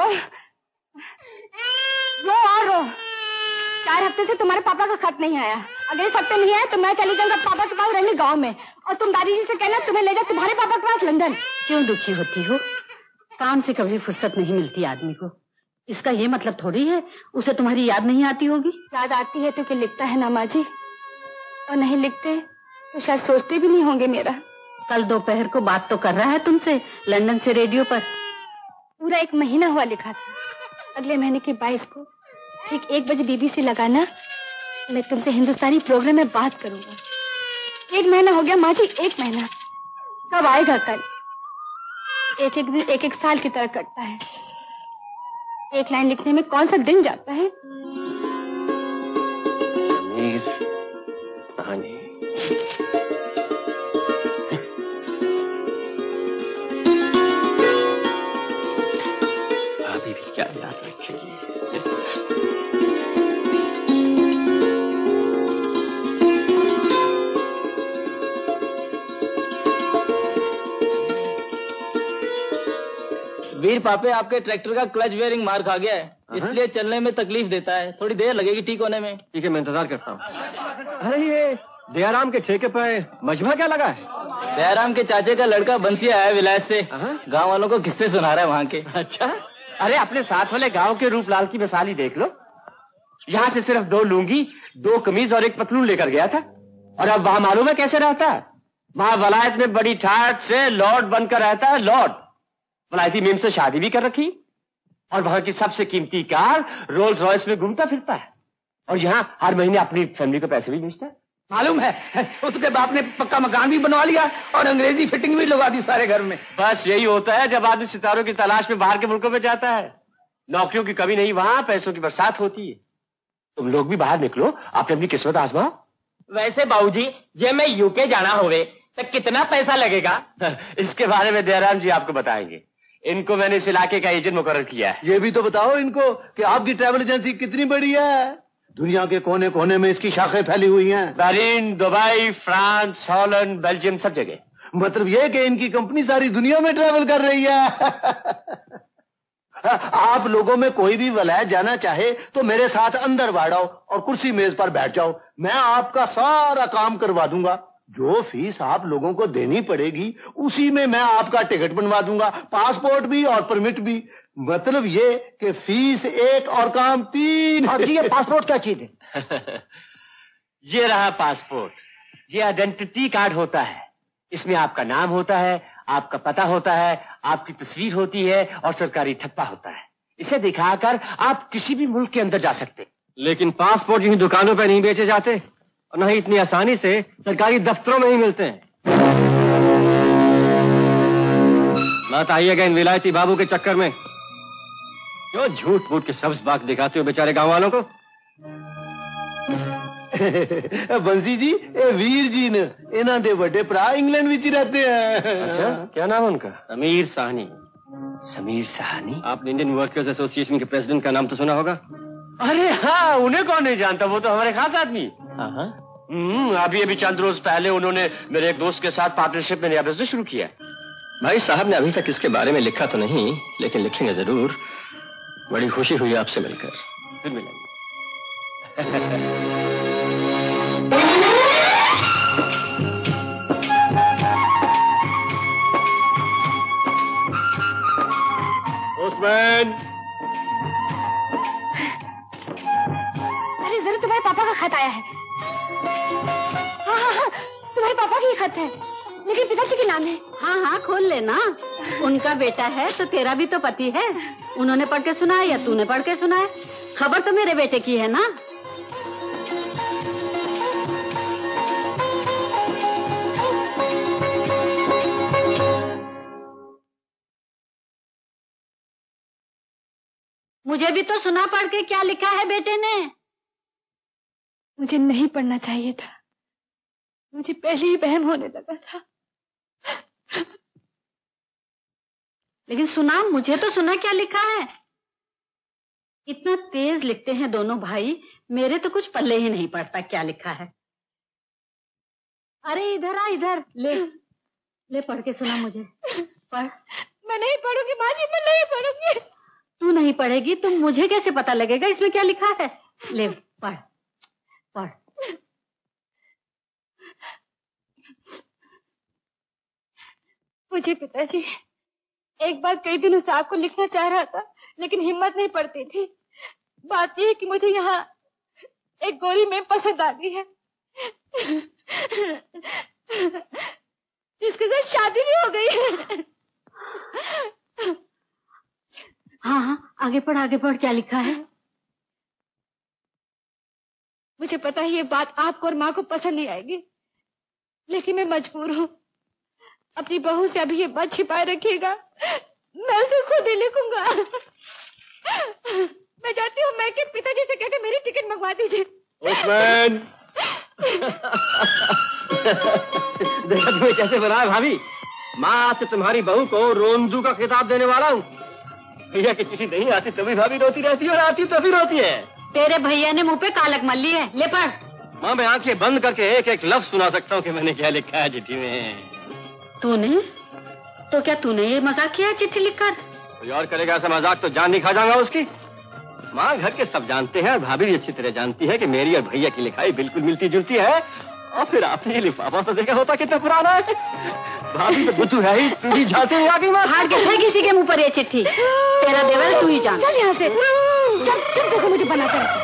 रो और रो। चार हफ्ते से तुम्हारे पापा का खत नहीं आया। अगर इस हफ्ते नहीं आया तो मैं चली जाऊंगा पापा के पास रहने गांव में, और तुम दादी जी से कहना तुम्हें ले जा तुम्हारे पापा के पास लंदन। क्यों दुखी होती हो? काम से कभी फुर्सत नहीं मिलती आदमी को। इसका ये मतलब थोड़ी है उसे तुम्हारी याद नहीं आती होगी। याद आती है तो क्या लिखता है ना माँ जी, और नहीं लिखते तो शायद सोचते भी नहीं होंगे मेरा। कल दोपहर को बात तो कर रहा है तुमसे लंदन से रेडियो पर। पूरा एक महीना हुआ लिखा था। अगले महीने की बाईस को ठीक एक बजे बीबीसी लगाना, मैं तुमसे हिंदुस्तानी प्रोग्राम में बात करूंगा। एक महीना हो गया माँ जी, एक महीना। कब आएगा कल? एक एक दिन एक एक साल की तरह कटता है। एक लाइन लिखने में कौन सा दिन जाता है? कहानी अभी भी क्या याद रखेगी? वीर पापे, आपके ट्रैक्टर का क्लच बेयरिंग मार खा गया है, इसलिए चलने में तकलीफ देता है। थोड़ी देर लगेगी ठीक होने में। ठीक है, मैं इंतजार करता हूँ। अरे ये दयाराम के ठेके पर मजमा क्या लगा है? दयाराम के चाचे का लड़का बंसी आया है विलायत से, गांव वालों को किस्से सुना रहा है वहाँ के। अच्छा, अरे अपने साथ वाले गांव के रूपलाल की मिसाल ही देख लो। यहाँ से सिर्फ दो लुंगी, दो कमीज और एक पतलून लेकर गया था, और अब वहां मालूम है कैसे रहता है? वहां वलायत में बड़ी ठाठ से लॉर्ड बनकर रहता है। लॉर्ड वलायती मेम से शादी भी कर रखी, और वहां की सबसे कीमती कार रोल्स रॉयस में घूमता फिरता है, और यहाँ हर महीने अपनी फैमिली को पैसे भी भेजता है। मालूम है, उसके बाप ने पक्का मकान भी बनवा लिया और अंग्रेजी फिटिंग भी लगा दी सारे घर में। बस यही होता है जब आदमी सितारों की तलाश में बाहर के मुल्कों में जाता है। नौकरियों की कमी नहीं, वहां पैसों की बरसात होती है। तुम लोग भी बाहर निकलो, आपने अपनी किस्मत आजमाओ। वैसे बाबूजी, जे मैं यूके जाना होवे तो कितना पैसा लगेगा? इसके बारे में दयाराम जी आपको बताएंगे। इनको मैंने इस इलाके का एजेंट मुकर्रर किया है। ये भी तो बताओ इनको कि आपकी ट्रैवल एजेंसी कितनी बड़ी है। दुनिया के कोने कोने में इसकी शाखें फैली हुई हैं। Bahrain, Dubai, France, Holland, Belgium, सब जगह। मतलब ये कि इनकी कंपनी सारी दुनिया में ट्रैवल कर रही है। आप लोगों में कोई भी वलायत जाना चाहे तो मेरे साथ अंदर बाढ़ाओ और कुर्सी मेज पर बैठ जाओ, मैं आपका सारा काम करवा दूंगा। जो फीस आप लोगों को देनी पड़ेगी उसी में मैं आपका टिकट बनवा दूंगा, पासपोर्ट भी और परमिट भी। मतलब ये कि फीस एक और काम तीन। और ये पासपोर्ट क्या चीज है? ये रहा पासपोर्ट। ये आइडेंटिटी कार्ड होता है। इसमें आपका नाम होता है, आपका पता होता है, आपकी तस्वीर होती है और सरकारी ठप्पा होता है। इसे दिखाकर आप किसी भी मुल्क के अंदर जा सकते। लेकिन पासपोर्ट यही दुकानों पर नहीं बेचे जाते, और न ही इतनी आसानी से सरकारी दफ्तरों में ही मिलते हैं। मत आइएगा इन विलायती बाबू के चक्कर में। क्यों झूठ मूठ के सब्ज बाग दिखाते हो बेचारे गांव वालों को। बंसी जी, ए वीर जी ने इन्हां दे बड़े भरा इंग्लैंड विच रहते हैं। अच्छा, क्या नाम है उनका? समीर साहनी। समीर साहनी? आपने इंडियन वर्कर्स एसोसिएशन के प्रेसिडेंट का नाम तो सुना होगा। अरे हाँ, उन्हें कौन नहीं जानता, वो तो हमारे खास आदमी। हाँ, हम्म, अभी अभी चंद रोज पहले उन्होंने मेरे एक दोस्त के साथ पार्टनरशिप में नया बिजनेस शुरू किया। भाई साहब ने अभी तक इसके बारे में लिखा तो नहीं, लेकिन लिखेंगे जरूर। बड़ी खुशी हुई आपसे मिलकर। फिर मिलेंगे। पोस्टमैन। अरे जरूर तुम्हारे पापा का खत आया है। हाँ हाँ हाँ, तुम्हारे पापा की खत है, लेकिन पिताजी के नाम है। हाँ हाँ खोल लेना। उनका बेटा है तो तेरा भी तो पति है। उन्होंने पढ़ के सुनाया या तूने पढ़ के सुनाया? खबर तो मेरे बेटे की है ना। मुझे भी तो सुना पढ़ के क्या लिखा है बेटे ने। मुझे नहीं पढ़ना चाहिए था, मुझे पहले ही वहम होने लगा था। लेकिन सुना, मुझे तो सुना क्या लिखा है। इतना तेज लिखते हैं दोनों भाई, मेरे तो कुछ पल्ले ही नहीं पड़ता क्या लिखा है। अरे इधर आ, इधर ले ले पढ़ के सुना मुझे। पढ़। मैं नहीं पढ़ूंगी माँ जी, मैं नहीं पढ़ूंगी। तू नहीं पढ़ेगी तो मुझे कैसे पता लगेगा इसमें क्या लिखा है। ले पढ़ पढ़। मुझे पिताजी एक बार कई दिनों से आपको लिखना चाह रहा था, लेकिन हिम्मत नहीं पड़ती थी। बात यह है कि मुझे यहाँ एक गोरी में पसंद आ गई है, जिसके साथ शादी भी हो गई है। हाँ हाँ आगे पढ़, आगे पढ़, क्या लिखा है। मुझे पता है ये बात आपको और माँ को पसंद नहीं आएगी, लेकिन मैं मजबूर हूँ। अपनी बहू से अभी ये बात छिपाए रखिएगा, मैं उसे खुद ही लिखूंगा। मैं जाती हूँ, मैं के पिताजी से कहकर मेरी टिकट मंगवा दीजिए। पोस्टमैन। देखा तुम्हें कैसे बनाया भाभी। माँ आज से तुम्हारी बहू को रोंदू का खिताब देने वाला हूँ। भैया की चिट्ठी नहीं आती तभी भाभी रोती रहती है, और आती तभी रोती है। तेरे भैया ने मुंह पे कालक मल ली है। ले पढ़। माँ मैं आंखें बंद करके एक एक लफ्ज सुना सकता हूँ कि मैंने क्या लिखा है चिट्ठी में। तूने तो क्या तूने ये मजाक किया है चिट्ठी लिखकर? कोई और करेगा ऐसा मजाक तो जान नहीं खा जाऊंगा उसकी। माँ घर के सब जानते हैं और भाभी भी अच्छी तरह जानती है कि मेरी और भैया की लिखाई बिल्कुल मिलती जुलती है। और फिर आपने ये लिफाफा तो देखा होता कितना पुराना है। भाभी तो बुद्धू है ही, तू भी झांसे में आ गई। माँ हार के किसी के मुंह पर ये चिट्ठी। तेरा देवर तू ही जान। चल यहाँ से, चल चल, देखो मुझे बनाकर।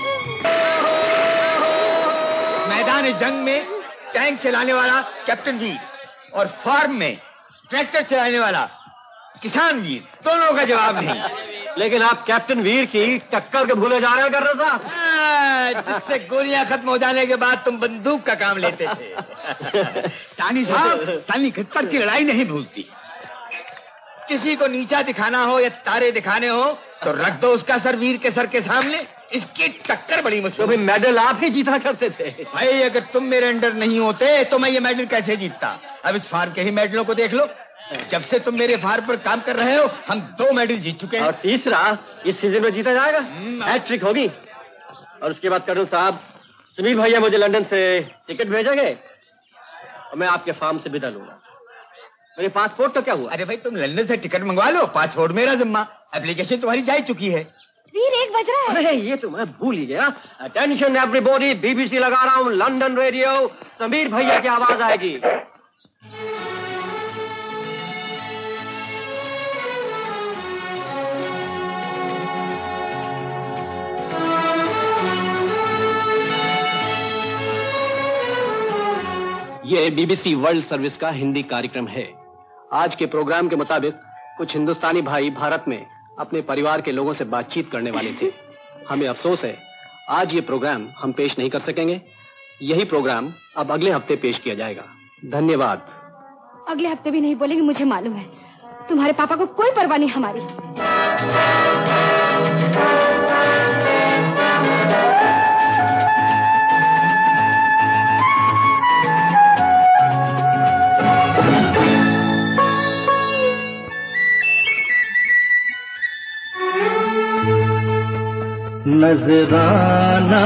मैदान जंग में टैंक चलाने वाला कैप्टन वीर और फार्म में ट्रैक्टर चलाने वाला किसान वीर, दोनों का जवाब नहीं। लेकिन आप कैप्टन वीर की टक्कर के भूले जा रहे हो कर रहा था, जिससे गोलियां खत्म हो जाने के बाद तुम बंदूक का काम लेते थे। तानी साहब, साली खत्तर की लड़ाई नहीं भूलती। किसी को नीचा दिखाना हो या तारे दिखाने हो तो रख दो उसका सर वीर के सर के सामने। इसकी टक्कर बड़ी मशहूर। तो मेडल आप ही जीता करते थे। भाई अगर तुम मेरे अंडर नहीं होते तो मैं ये मेडल कैसे जीतता। अब इस फार्म के ही मेडलों को देख लो। जब से तुम मेरे फार्म पर काम कर रहे हो हम दो मेडल जीत चुके हैं। और तीसरा इस सीजन में जीता जाएगा, हैट्रिक होगी। और उसके बाद कर्नल साहब, सुनील भैया मुझे लंदन से टिकट भेजेंगे और मैं आपके फार्म से विदा लूंगा। मेरे पासपोर्ट का क्या हुआ? अरे भाई तुम लंदन से टिकट मंगवा लो, पासपोर्ट मेरा जिम्मा। एप्लीकेशन तुम्हारी जा चुकी है। वीर एक बज रहा है। अरे ये तो मैं भूल ही गया। अटेंशन एवरीबॉडी, बीबीसी लगा रहा हूँ, लंदन रेडियो, समीर भैया की आवाज आएगी। ये बीबीसी वर्ल्ड सर्विस का हिंदी कार्यक्रम है। आज के प्रोग्राम के मुताबिक कुछ हिंदुस्तानी भाई भारत में अपने परिवार के लोगों से बातचीत करने वाले थे। हमें अफसोस है आज ये प्रोग्राम हम पेश नहीं कर सकेंगे। यही प्रोग्राम अब अगले हफ्ते पेश किया जाएगा। धन्यवाद। अगले हफ्ते भी नहीं बोलेंगे, मुझे मालूम है। तुम्हारे पापा को कोई परवाह नहीं हमारी। नजराना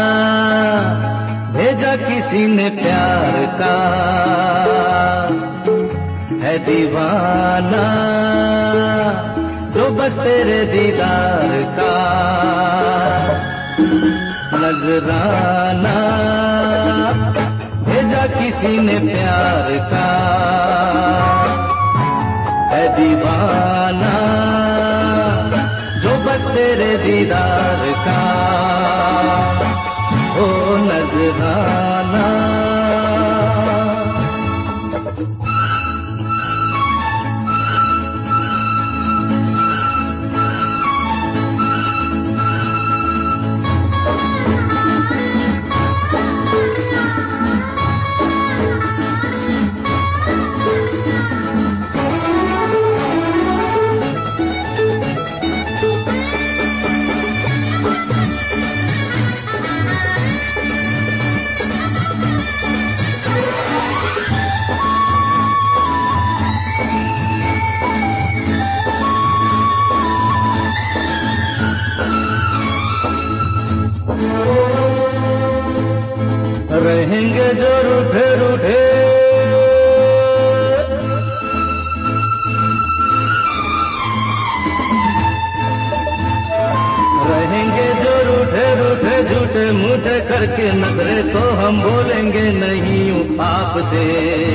भेजा किसी ने प्यार का, है दीवाना जो बस तेरे दीदार का। नजराना भेजा किसी ने प्यार का, है दीवाना जो बस तेरे दीदार का। हो नजराना। रहेंगे जो रूठे रूठे, रहेंगे जो रूठे रूठे झूठे मूठे करके नजरे तो हम बोलेंगे नहीं आपसे।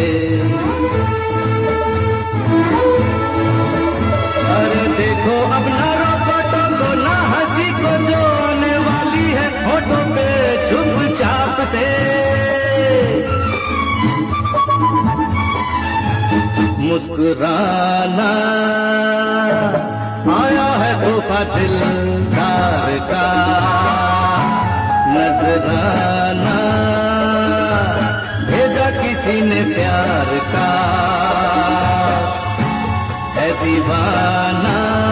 अरे देखो अब ना रोको टोको ना हंसी को जो आने वाली है होठों पे चुपचाप से। मुस्कुराना आया है तोहफा दिलदार का, नजराना भेजा किसी ने प्यार का, है दीवाना।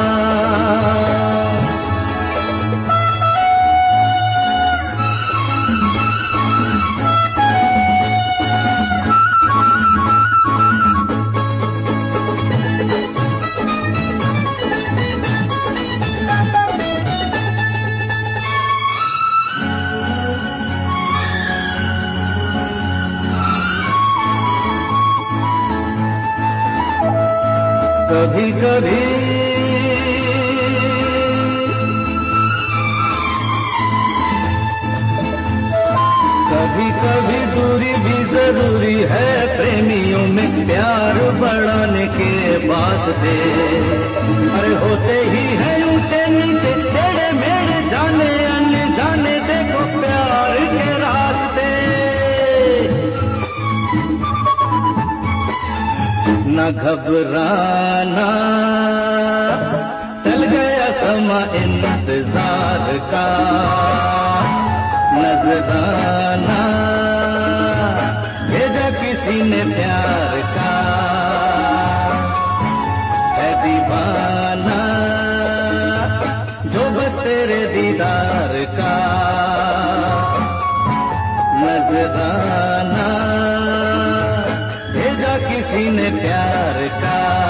कभी कभी कभी कभी दूरी भी जरूरी है प्रेमियों में प्यार बढ़ाने के वास्ते। अरे होते ही है ऊंचे नीचे टेढ़े मेढ़े जाने अनजाने देखो प्यार के रास्ते। न घबराना टल गया समा इंतजार का, नजराना भेजा किसी ने प्यार का, है दीवाना जो बस तेरे दीदार का, नजराना भेजा किसी ने प्यार का।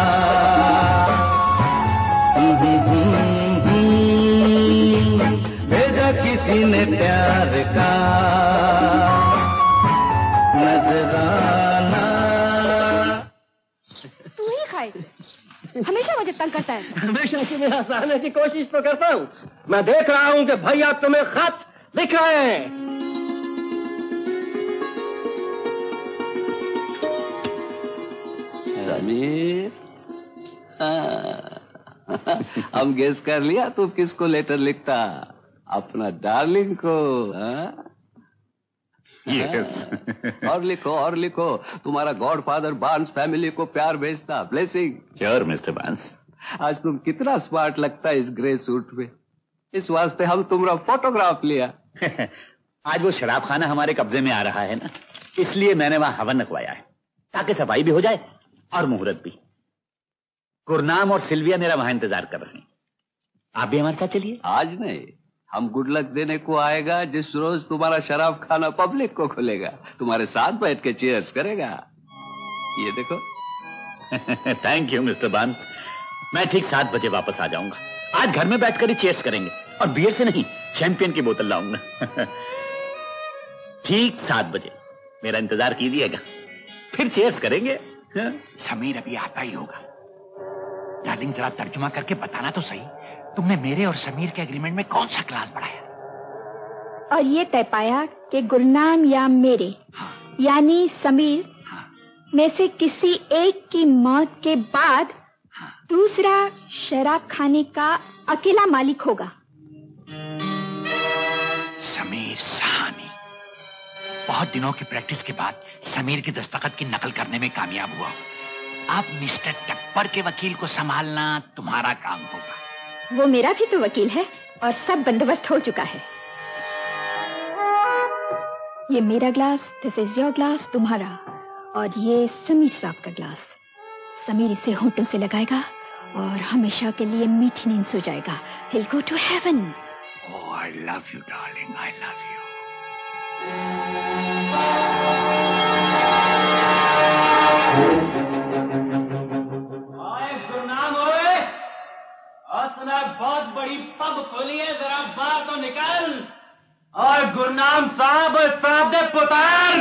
भेजा किसी ने प्यार का, नजराना। तू ही खाए, हमेशा मुझे तंग करता है। हमेशा से मैं हंसाने की कोशिश तो करता हूँ। मैं देख रहा हूँ कि भैया तुम्हें खत लिख रहे हैं। समीर, हम गेस कर लिया तू किसको लेटर लिखता, अपना डार्लिंग को। यस। और लिखो और लिखो, तुम्हारा गॉडफादर बार्न्स फैमिली को प्यार भेजता, ब्लेसिंग। Sure mister Barnes. आज तुम कितना स्मार्ट लगता है इस ग्रे सूट में, इस वास्ते हम तुम्हारा फोटोग्राफ लिया। आज वो शराब खाना हमारे कब्जे में आ रहा है ना, इसलिए मैंने वहां हवन रखवाया है, ताकि सफाई भी हो जाए और मुहूर्त भी। गुरनाम और सिल्विया मेरा वहां इंतजार कर रहे हैं। आप भी हमारे साथ चलिए। आज नहीं, हम गुड लक देने को आएगा जिस रोज तुम्हारा शराब खाना पब्लिक को खुलेगा, तुम्हारे साथ बैठ के चीयर्स करेगा। ये देखो। थैंक यू मिस्टर बार्न्स, मैं ठीक सात बजे वापस आ जाऊंगा। आज घर में बैठकर ही चीयर्स करेंगे, और बियर से नहीं, शैंपियन की बोतल लाऊंगा। ठीक सात बजे मेरा इंतजार कीजिएगा, फिर चीयर्स करेंगे। समीर अभी आता ही होगा। डार्लिंग जरा तर्जुमा करके बताना तो सही, तुमने मेरे और समीर के एग्रीमेंट में कौन सा क्लास बढ़ाया और ये तय पाया कि गुरनाम या मेरे, हाँ। यानी समीर, हाँ। में से किसी एक की मौत के बाद, हाँ। दूसरा शराब खाने का अकेला मालिक होगा। समीर सानी। बहुत दिनों की प्रैक्टिस के बाद समीर की दस्तखत की नकल करने में कामयाब हुआ। अब मिस्टर टप्पर के वकील को संभालना तुम्हारा काम होगा। वो मेरा भी तो वकील है और सब बंदोबस्त हो चुका है। ये मेरा glass, this is your glass, तुम्हारा, और ये समीर साहब का ग्लास। समीर इसे होंठों से लगाएगा और हमेशा के लिए मीठी नींद सो जाएगा। He'll go to heaven. Oh, I love you, darling. I love you. ओए गुरनाम, ओए असना बहुत बड़ी पब खोली है, जरा बाहर तो निकल। और गुरनाम साहब, साहब दे पुतार,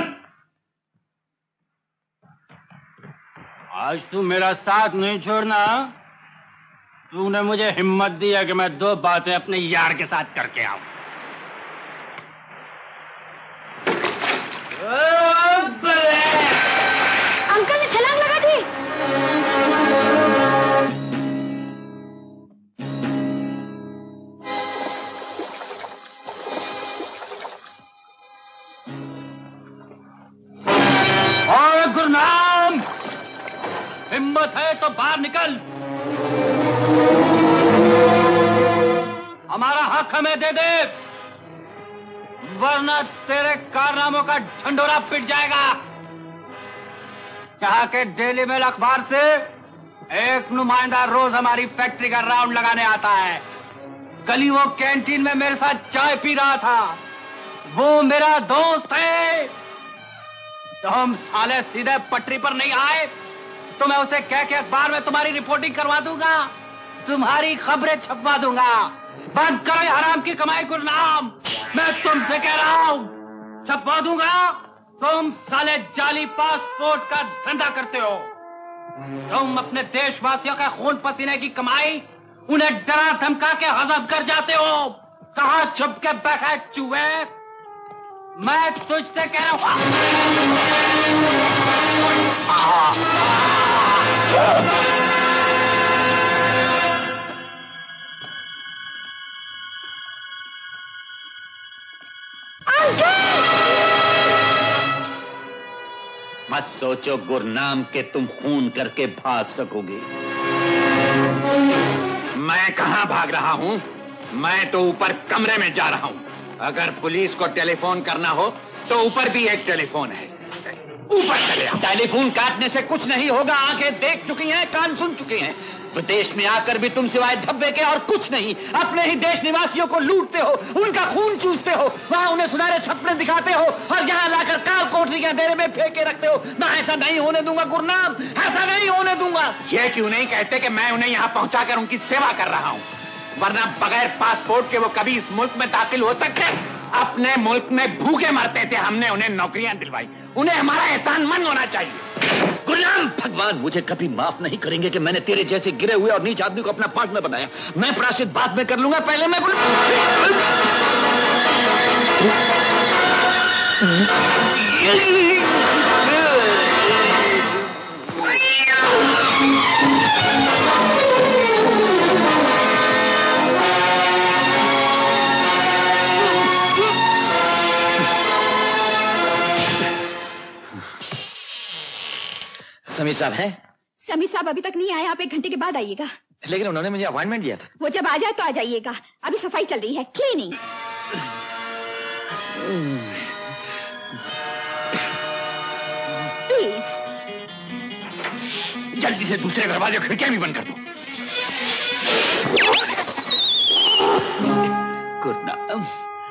आज तू मेरा साथ नहीं छोड़ना। तूने मुझे हिम्मत दी है कि मैं दो बातें अपने यार के साथ करके आऊं। अंकल ने छलांग लगा दी। और गुरनाम, हिम्मत है तो बाहर निकल। हमारा हक हमें दे दे, वरना तेरे कारनामों का ढंढोरा पिट जाएगा। यहाँ के डेली मेल अखबार से एक नुमाइंदा रोज हमारी फैक्ट्री का राउंड लगाने आता है। कल ही वो कैंटीन में मेरे साथ चाय पी रहा था। वो मेरा दोस्त है। तो हम साले सीधे पटरी पर नहीं आए तो मैं उसे कह के अखबार में तुम्हारी रिपोर्टिंग करवा दूंगा, तुम्हारी खबरें छपवा दूंगा। बंद करो ये हराम की कमाई गुरनाम, मैं तुमसे कह रहा हूं, छपवा दूंगा। तुम साले जाली पासपोर्ट का धंधा करते हो। तुम अपने देशवासियों का खून पसीने की कमाई उन्हें डरा धमका के हजम कर जाते हो। कहां छुप के बैठा चूहे, मैं तुझसे कह रहा हूं। मत सोचो गुरनाम के तुम खून करके भाग सकोगे। मैं कहां भाग रहा हूं? मैं तो ऊपर कमरे में जा रहा हूं। अगर पुलिस को टेलीफोन करना हो तो ऊपर भी एक टेलीफोन है, ऊपर चले आओ। टेलीफोन काटने से कुछ नहीं होगा। आंखें देख चुकी हैं, कान सुन चुके हैं। विदेश में आकर भी तुम सिवाय धब्बे के और कुछ नहीं। अपने ही देश निवासियों को लूटते हो, उनका खून चूसते हो, वहां उन्हें सुनहरे सपने दिखाते हो और यहाँ लाकर काल कोठरी के अंधेरे में फेंके रखते हो। मैं ऐसा नहीं होने दूंगा गुरनाम, ऐसा नहीं होने दूंगा। ये क्यों नहीं कहते कि मैं उन्हें यहाँ पहुंचाकर उनकी सेवा कर रहा हूं, वरना बगैर पासपोर्ट के वो कभी इस मुल्क में दाखिल हो सकते। अपने मुल्क में भूखे मरते थे, हमने उन्हें नौकरियां दिलवाई। उन्हें हमारा एहसान मंद होना चाहिए। गुलाम, भगवान मुझे कभी माफ नहीं करेंगे कि मैंने तेरे जैसे गिरे हुए और नीच आदमी को अपना पार्टनर बनाया। मैं प्रायश्चित बाद में कर लूंगा, पहले मैं समीर साहब हैं? समीर साहब अभी तक नहीं आए, आप एक घंटे के बाद आइएगा। लेकिन उन्होंने मुझे अपॉइंटमेंट दिया था। वो जब आ जाए तो आ जाइएगा, अभी सफाई चल रही है, क्लीनिंग। प्लीज जल्दी से दूसरे दरवाजे खिड़कियां भी बंद कर दो। गुरनाम,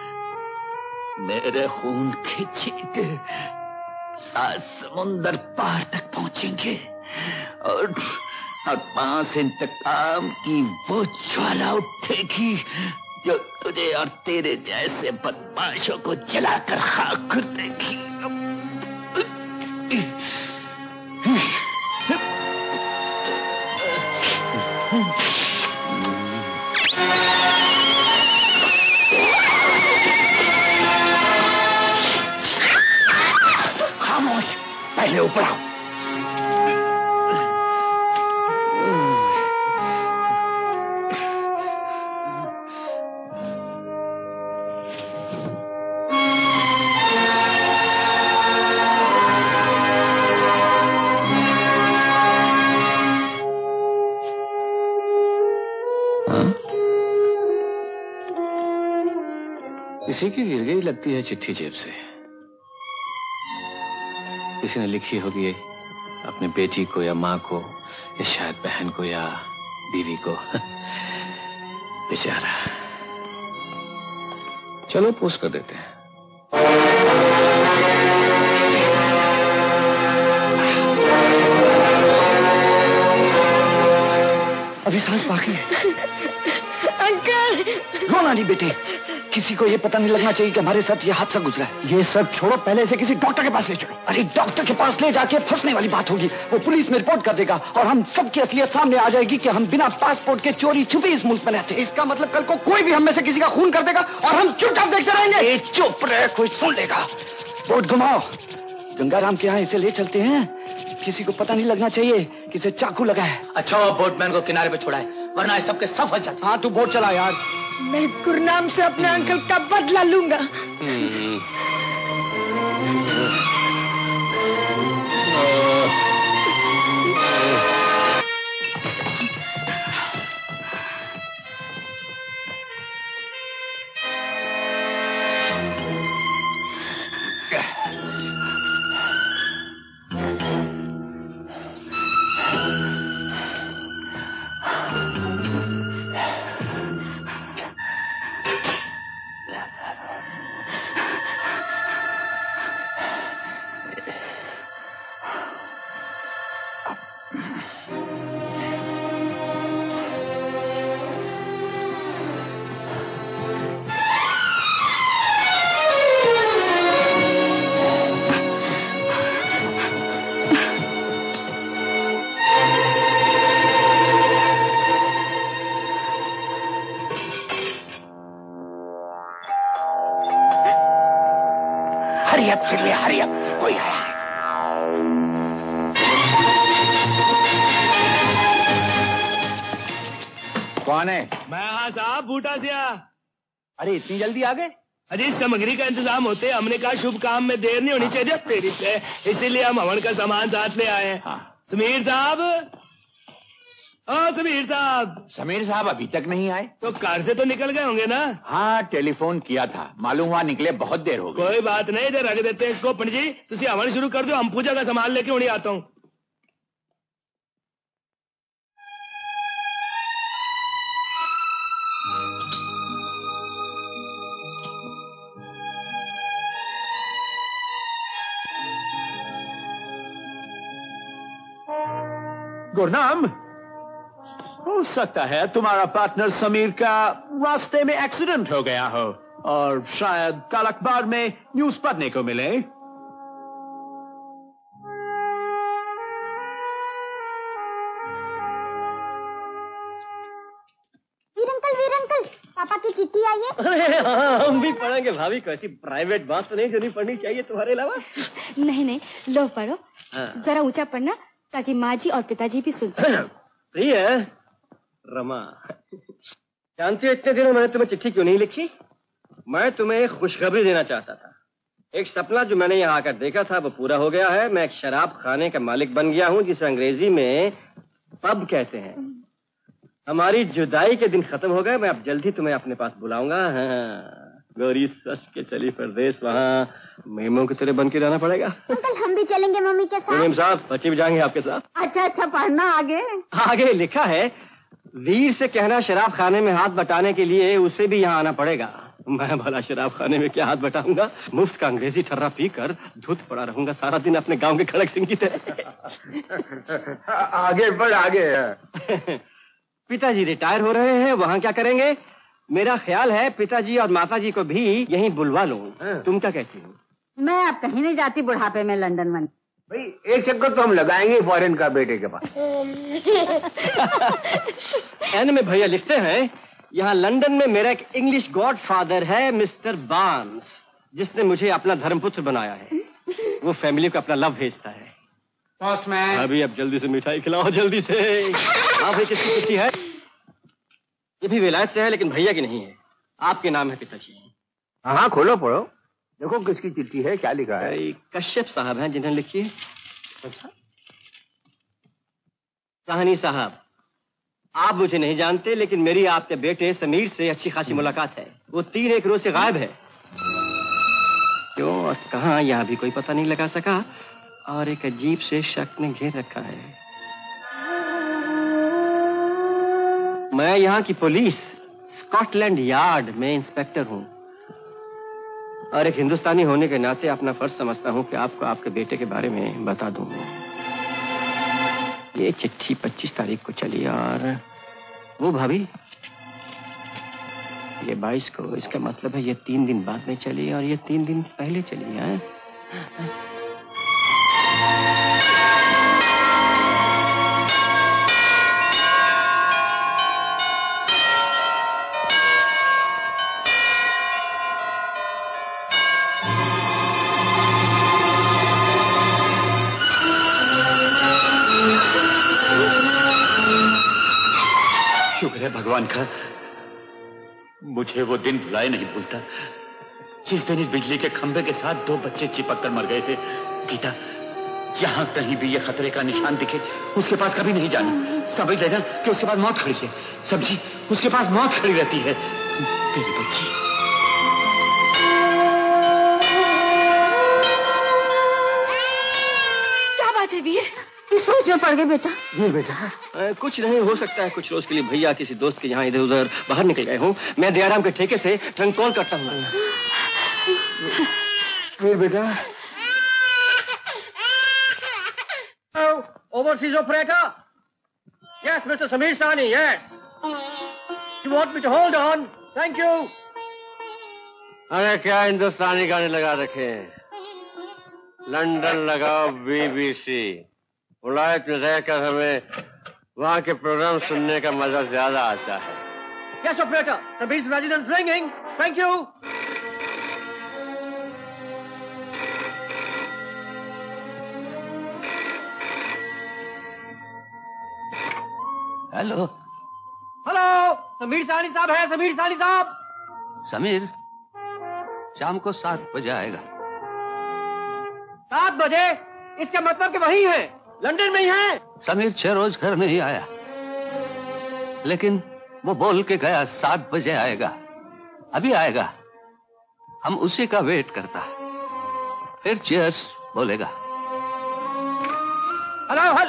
मेरे खून के छींटे सात समुंदर पार तक पहुंचेंगे और और पांच इंतकाम की वो ज्वाला उठेगी जो तुझे और तेरे जैसे बदमाशों को जलाकर खाक कर देगी। खामोश, पहले ऊपर आओ। किसी की गिर गई लगती है चिट्ठी जेब से। किसी ने लिखी होगी अपने बेटी को या माँ को या शायद बहन को या बीवी को। बेचारा। चलो पोस्ट कर देते हैं। अभी सांस बाकी है। अंकल! रोना नहीं बेटे, किसी को ये पता नहीं लगना चाहिए कि हमारे साथ ये हादसा गुजरा है। ये सब छोड़ो, पहले से किसी डॉक्टर के पास ले चलो। अरे डॉक्टर के पास ले जाके फंसने वाली बात होगी। वो पुलिस में रिपोर्ट कर देगा और हम सबकी असलियत सामने आ जाएगी कि हम बिना पासपोर्ट के चोरी छुपी इस मुल्क में रहते हैं। इसका मतलब कल को कोई भी हम में से किसी का खून कर देगा और हम चुपचाप देखते रहेंगे। चुप रहे, कोई सुन लेगा। बोट घुमाओ, गंगाराम के यहाँ इसे ले चलते हैं। किसी को पता नहीं लगना चाहिए कि इसे चाकू लगा है। अच्छा हुआ बोटमैन को किनारे पे छोड़ा है, वरना इस सबके सब फंस जाते। हाँ तू बोट चला यार। मैं गुरनाम से अपने अंकल का बदला लूंगा। अरे इतनी जल्दी आ गए? अजी सामग्री का इंतजाम होते, हमने कहा शुभ काम में देर नहीं होनी चाहिए तेरी पे, इसीलिए हम हवन का सामान साथ ले आए हैं। हाँ। समीर साहब, ओ समीर साहब। समीर साहब अभी तक नहीं आए? तो कार से तो निकल गए होंगे ना? हाँ टेलीफोन किया था, मालूम हुआ निकले बहुत देर हो गई। कोई बात नहीं, इधर रख देते हैं इसको। पंडित जी तुसी हवन शुरू कर दो, हम पूजा का सामान लेके उन्हीं आता हूँ। गुरनाम, हो सकता है तुम्हारा पार्टनर समीर का रास्ते में एक्सीडेंट हो गया हो और शायद कल अखबार में न्यूज पढ़ने को मिले। वीर अंकल, वीर अंकल, पापा की चिट्ठी आई है। अरे हाँ, हम भी पढ़ेंगे भाभी। कैसी प्राइवेट बात तो नहीं जो नहीं पढ़नी चाहिए तुम्हारे अलावा? नहीं नहीं, लो पढ़ो। जरा ऊंचा पढ़ना ताकि माँ जी और पिताजी भी सुन सकें। प्रिय रमा, जानती हो इतने दिनों मैंने तुम्हें चिट्ठी क्यों नहीं लिखी? मैं तुम्हें एक खुशखबरी देना चाहता था। एक सपना जो मैंने यहाँ आकर देखा था वो पूरा हो गया है। मैं एक शराब खाने का मालिक बन गया हूँ जिसे अंग्रेजी में पब कहते हैं। हमारी जुदाई के दिन खत्म हो गए। मैं अब जल्दी तुम्हें अपने पास बुलाऊंगा। हाँ, गौरी सच के चली परदेश, वहाँ मेमों की तरह बन के रहना पड़ेगा। अंकल हम भी चलेंगे मम्मी के साथ। मुनीम साहब बच्चे भी जाएंगे आपके साथ। अच्छा अच्छा, पढ़ना आगे। आगे लिखा है, वीर से कहना शराब खाने में हाथ बटाने के लिए उसे भी यहाँ आना पड़ेगा। मैं भला शराब खाने में क्या हाथ बटाऊंगा? मुफ्त का अंग्रेजी ठर्रा पीकर धुत पड़ा रहूंगा सारा दिन अपने गांव के खड़क सिंह की तरह। आगे बढ़, आगे। पिताजी रिटायर हो रहे हैं, वहाँ क्या करेंगे? मेरा ख्याल है पिताजी और माताजी को भी यहीं बुलवा लूं। तुम क्या कहती हो? मैं अब कहीं नहीं जाती बुढ़ापे में लंदन में। भाई एक चक्कर तो हम लगाएंगे फॉरेन का बेटे के पास। एन में भैया लिखते हैं, यहाँ लंदन में मेरा एक इंग्लिश गॉड फादर है मिस्टर बार्न्स, जिसने मुझे अपना धर्मपुत्र बनाया है। वो फैमिली को अपना लव भेजता है। पोस्टमैन। अभी अब जल्दी से मिठाई खिलाओ, जल्दी से। हाँ भाई, किसकी चिट्ठी है? ये भी विलायत से है लेकिन भैया की नहीं है, आपके नाम है पिताजी। हाँ हाँ खोलो पढ़ो, देखो किसकी चिट्ठी है, क्या लिखा है। कश्यप साहब हैं जिन्हें लिखी है। साहनी साहब, आप मुझे नहीं जानते लेकिन मेरी आपके बेटे समीर से अच्छी खासी मुलाकात है। वो तीन एक रोज से गायब है। वक्त कहाँ, यहाँ भी कोई पता नहीं लगा सका और एक अजीब से शक ने घेर रखा है। मैं यहाँ की पुलिस स्कॉटलैंड यार्ड में इंस्पेक्टर हूँ और एक हिंदुस्तानी होने के नाते अपना फर्ज समझता हूँ कि आपको आपके बेटे के बारे में बता दूँ। ये चिट्ठी पच्चीस तारीख को चली और वो भाभी ये बाईस को, इसका मतलब है ये तीन दिन बाद में चली और ये तीन दिन पहले चली है। शुक्र है भगवान का, मुझे वो दिन भुलाए नहीं भूलता जिस दिन इस बिजली के खंभे के साथ दो बच्चे चिपक कर मर गए थे। गीता, यहाँ कहीं भी ये खतरे का निशान दिखे उसके पास कभी नहीं जाना। समझ लेना कि उसके पास मौत खड़ी है। समझी, उसके पास मौत खड़ी रहती है। मेरी बच्ची। क्या बात है वीर, इस सोच में पड़ गए बेटा? ये बेटा आ, कुछ नहीं, हो सकता है कुछ रोज के लिए भैया किसी दोस्त के यहाँ इधर उधर बाहर निकल गए हूँ। मैं दयाराम के ठेके से ट्रंक कॉल करता हूँ। वीर बेटा, overseas operator. Yes mister Sameer Sahni, yes. You want me to hold on? Thank you. अरे क्या हिंदुस्तानी गाने लगा रखे हैं? लंदन लगाओ बीबीसी। विलायत में रहकर हमें वहाँ के प्रोग्राम सुनने का मजा ज्यादा आता है। Yes operator, the bees resident ringing. Thank you. Hello hello, Sameer Sahni साहब है? समीर सानी साहब। समीर शाम को सात बजे आएगा। सात बजे? इसका मतलब कि वही है, लंदन में ही है। समीर छह रोज घर नहीं आया, लेकिन वो बोल के गया सात बजे आएगा। अभी आएगा, हम उसी का वेट करता है। फिर चीयर्स बोलेगा। हेलो हल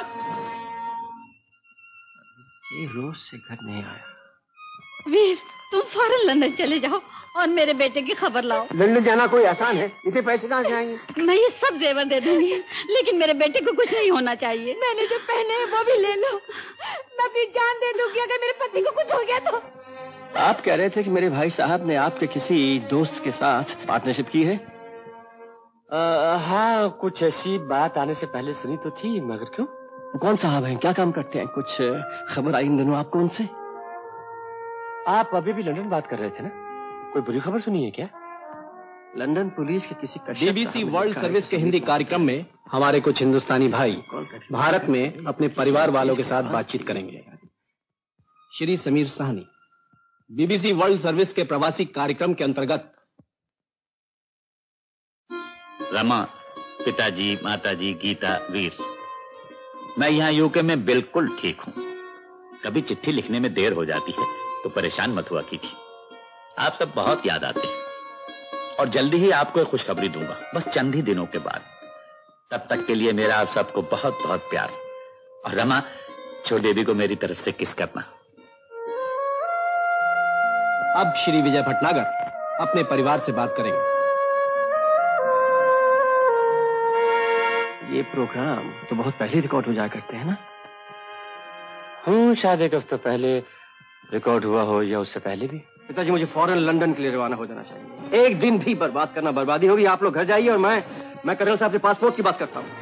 ये रोज से घर नहीं आया। वीर, तुम फौरन लंदन चले जाओ और मेरे बेटे की खबर लाओ। लंदन जाना कोई आसान है? इतने पैसे कहाँ से आएंगे? मैं ये सब जेवर दे दूंगी, लेकिन मेरे बेटे को कुछ नहीं होना चाहिए। मैंने जो पहने हैं वो भी ले लो। मैं अपनी जान दे दूंगी अगर मेरे पति को कुछ हो गया तो। आप कह रहे थे कि मेरे भाई साहब ने आपके किसी दोस्त के साथ पार्टनरशिप की है? आ, हाँ, कुछ ऐसी बात आने से पहले सुनी तो थी, मगर क्यों? कौन साहब हैं? क्या काम करते हैं? कुछ खबर आई इन दिनों आपको उनसे? आप अभी भी लंदन बात कर रहे थे ना? कोई बुरी खबर सुनी है क्या? लंदन पुलिस के किसी बीबीसी वर्ल्ड सर्विस के हिंदी कार्यक्रम में हमारे कुछ हिंदुस्तानी भाई भारत में अपने परिवार वालों के साथ बातचीत करेंगे। Shri Sameer Sahni BBC world service के प्रवासी कार्यक्रम के अंतर्गत। रमा, पिताजी, माताजी, गीता, वीर, मैं यहाँ यूके में बिल्कुल ठीक हूँ। कभी चिट्ठी लिखने में देर हो जाती है तो परेशान मत हुआ कीजिए। आप सब बहुत याद आते हैं और जल्दी ही आपको एक खुशखबरी दूंगा, बस चंद ही दिनों के बाद। तब तक के लिए मेरा आप सबको बहुत बहुत प्यार। और रमा, छोटी बेबी को मेरी तरफ से किस करना। अब श्री विजय भटनागर अपने परिवार से बात करेंगे। ये प्रोग्राम तो बहुत पहले रिकॉर्ड हो जाया करते हैं ना? हूँ, शायद एक हफ्ते पहले रिकॉर्ड हुआ हो या उससे पहले भी। पिताजी, मुझे फौरन लंदन के लिए रवाना हो जाना चाहिए। एक दिन भी बर्बाद करना बर्बादी होगी। आप लोग घर जाइए और मैं मैं कर्नल साहब से पासपोर्ट की बात करता हूँ।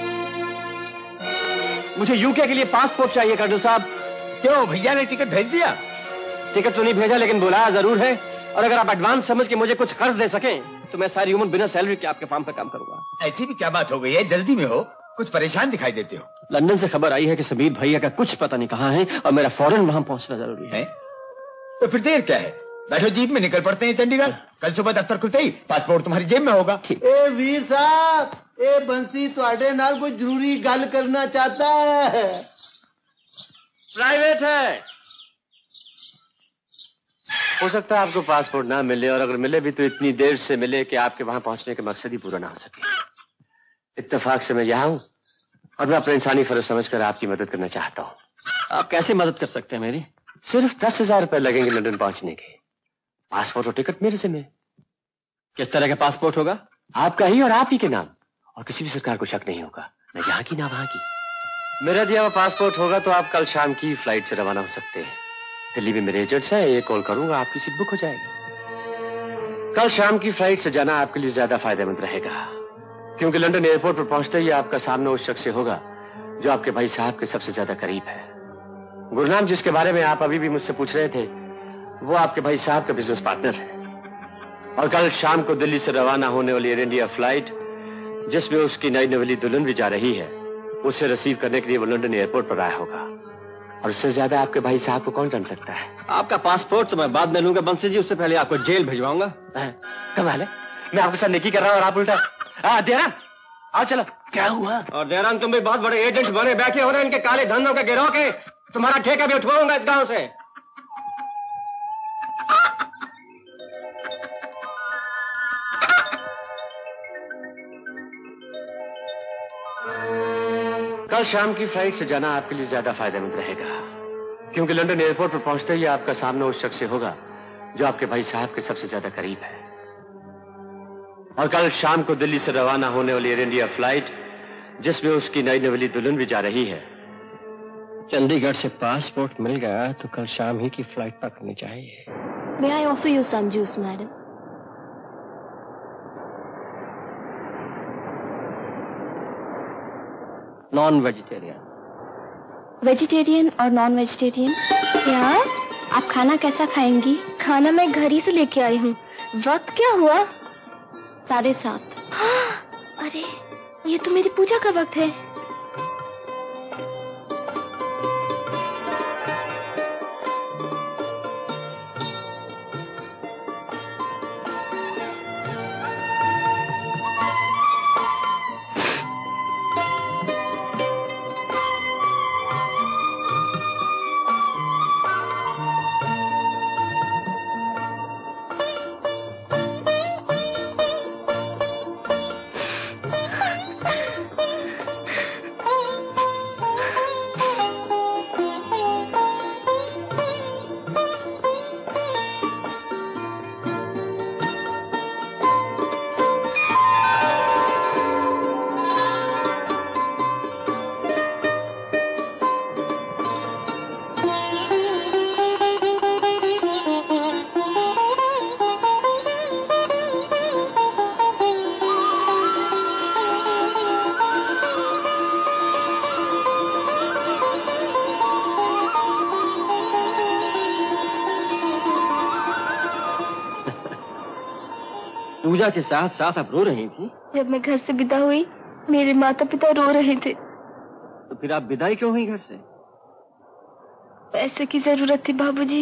मुझे यूके के लिए पासपोर्ट चाहिए कर्नल साहब। क्यों, भैया ने टिकट भेज दिया? टिकट तो नहीं भेजा, लेकिन बुलाया जरूर है। और अगर आप एडवांस समझ के मुझे कुछ कर्ज दे सकें तो मैं सारी उम्र बिना सैलरी के आपके फार्म पर काम करूंगा। ऐसी भी क्या बात हो गई है? जल्दी में हो, कुछ परेशान दिखाई देते हो। लंदन से खबर आई है कि समीर भैया का कुछ पता नहीं कहाँ है और मेरा फौरन वहां पहुंचना जरूरी है। तो फिर देर क्या है? बैठो, जीप में निकल पड़ते हैं चंडीगढ़। कल सुबह दफ्तर खुलते ही पासपोर्ट तुम्हारी जेब में होगा। ए वीर साहब, ए बंसी तुहाडे नाल कोई जरूरी गल करना चाहता है। प्राइवेट है। हो सकता है आपको पासपोर्ट ना मिले, और अगर मिले भी तो इतनी देर से मिले कि आपके वहां पहुंचने का मकसद ही पूरा ना हो सके। इत्तेफाक से मैं यहाँ हूँ और मैं अपना इंसानी फर्ज समझकर आपकी मदद करना चाहता हूँ। आप कैसे मदद कर सकते हैं मेरी? सिर्फ दस हजार रुपए लगेंगे लंदन पहुंचने के। पासपोर्ट और टिकट मेरे से में। किस तरह का पासपोर्ट होगा? आपका ही और आप ही के नाम, और किसी भी सरकार को शक नहीं होगा, न यहाँ की ना वहां की। मेरा दिया हुआ पासपोर्ट होगा तो आप कल शाम की फ्लाइट से रवाना हो सकते हैं। दिल्ली में मेरे एजेंट्स हैं, एक कॉल करूंगा आपकी सीट बुक हो जाएगी। कल शाम की फ्लाइट से जाना आपके लिए ज्यादा फायदेमंद रहेगा, क्योंकि लंदन एयरपोर्ट पर पहुंचते ही आपका सामना उस शख्स से होगा जो आपके भाई साहब के सबसे ज्यादा करीब है। गुरनाम, जिसके बारे में आप अभी भी मुझसे पूछ रहे थे, वो आपके भाई साहब का बिजनेस पार्टनर है, और कल शाम को दिल्ली से रवाना होने वाली एयर इंडिया फ्लाइट जिसमें उसकी नई नवेली दुल्हन भी जा रही है, उसे रिसीव करने के लिए वो लंदन एयरपोर्ट पर आया होगा। और उससे ज्यादा आपके भाई साहब को कौन जान सकता है? आपका पासपोर्ट तो मैं बाद में लूंगा बंसी जी, उससे पहले आपको जेल भिजवाऊंगा। कमाल है, मैं आपके साथ नेकी कर रहा हूँ और आप उल्टा। हाँ देरान, आओ चलो। क्या हुआ? और देरान, तुम भी बहुत बड़े एजेंट बने बैठे हो रहे इनके काले धंधों के गिरोह के। तुम्हारा ठेका भी उठवाऊंगा इस गांव से। कल शाम की फ्लाइट से जाना आपके लिए ज्यादा फायदेमंद रहेगा, क्योंकि लंदन एयरपोर्ट पर पहुंचते ही आपका सामना उस शख्स से होगा जो आपके भाई साहब के सबसे ज्यादा करीब है। और कल शाम को दिल्ली से रवाना होने वाली एयर इंडिया फ्लाइट जिसमें उसकी नई नवेली दुल्हन भी जा रही है। चंडीगढ़ से पासपोर्ट मिल गया तो कल शाम ही की फ्लाइट पकड़नी चाहिए। May I offer you some juice, madam? Non vegetarian. Vegetarian और नॉन वेजिटेरियन? क्या? आप खाना कैसा खाएंगी? खाना मैं घर ही से लेके आई हूँ। वक्त क्या हुआ? साढ़े सात। अरे ये तो मेरी पूजा का वक्त है। पूजा के साथ साथ आप रो रही थी? जब मैं घर से विदा हुई मेरे माता पिता रो रहे थे। तो फिर आप विदाई क्यों हुई घर से? पैसे की जरूरत थी बाबूजी।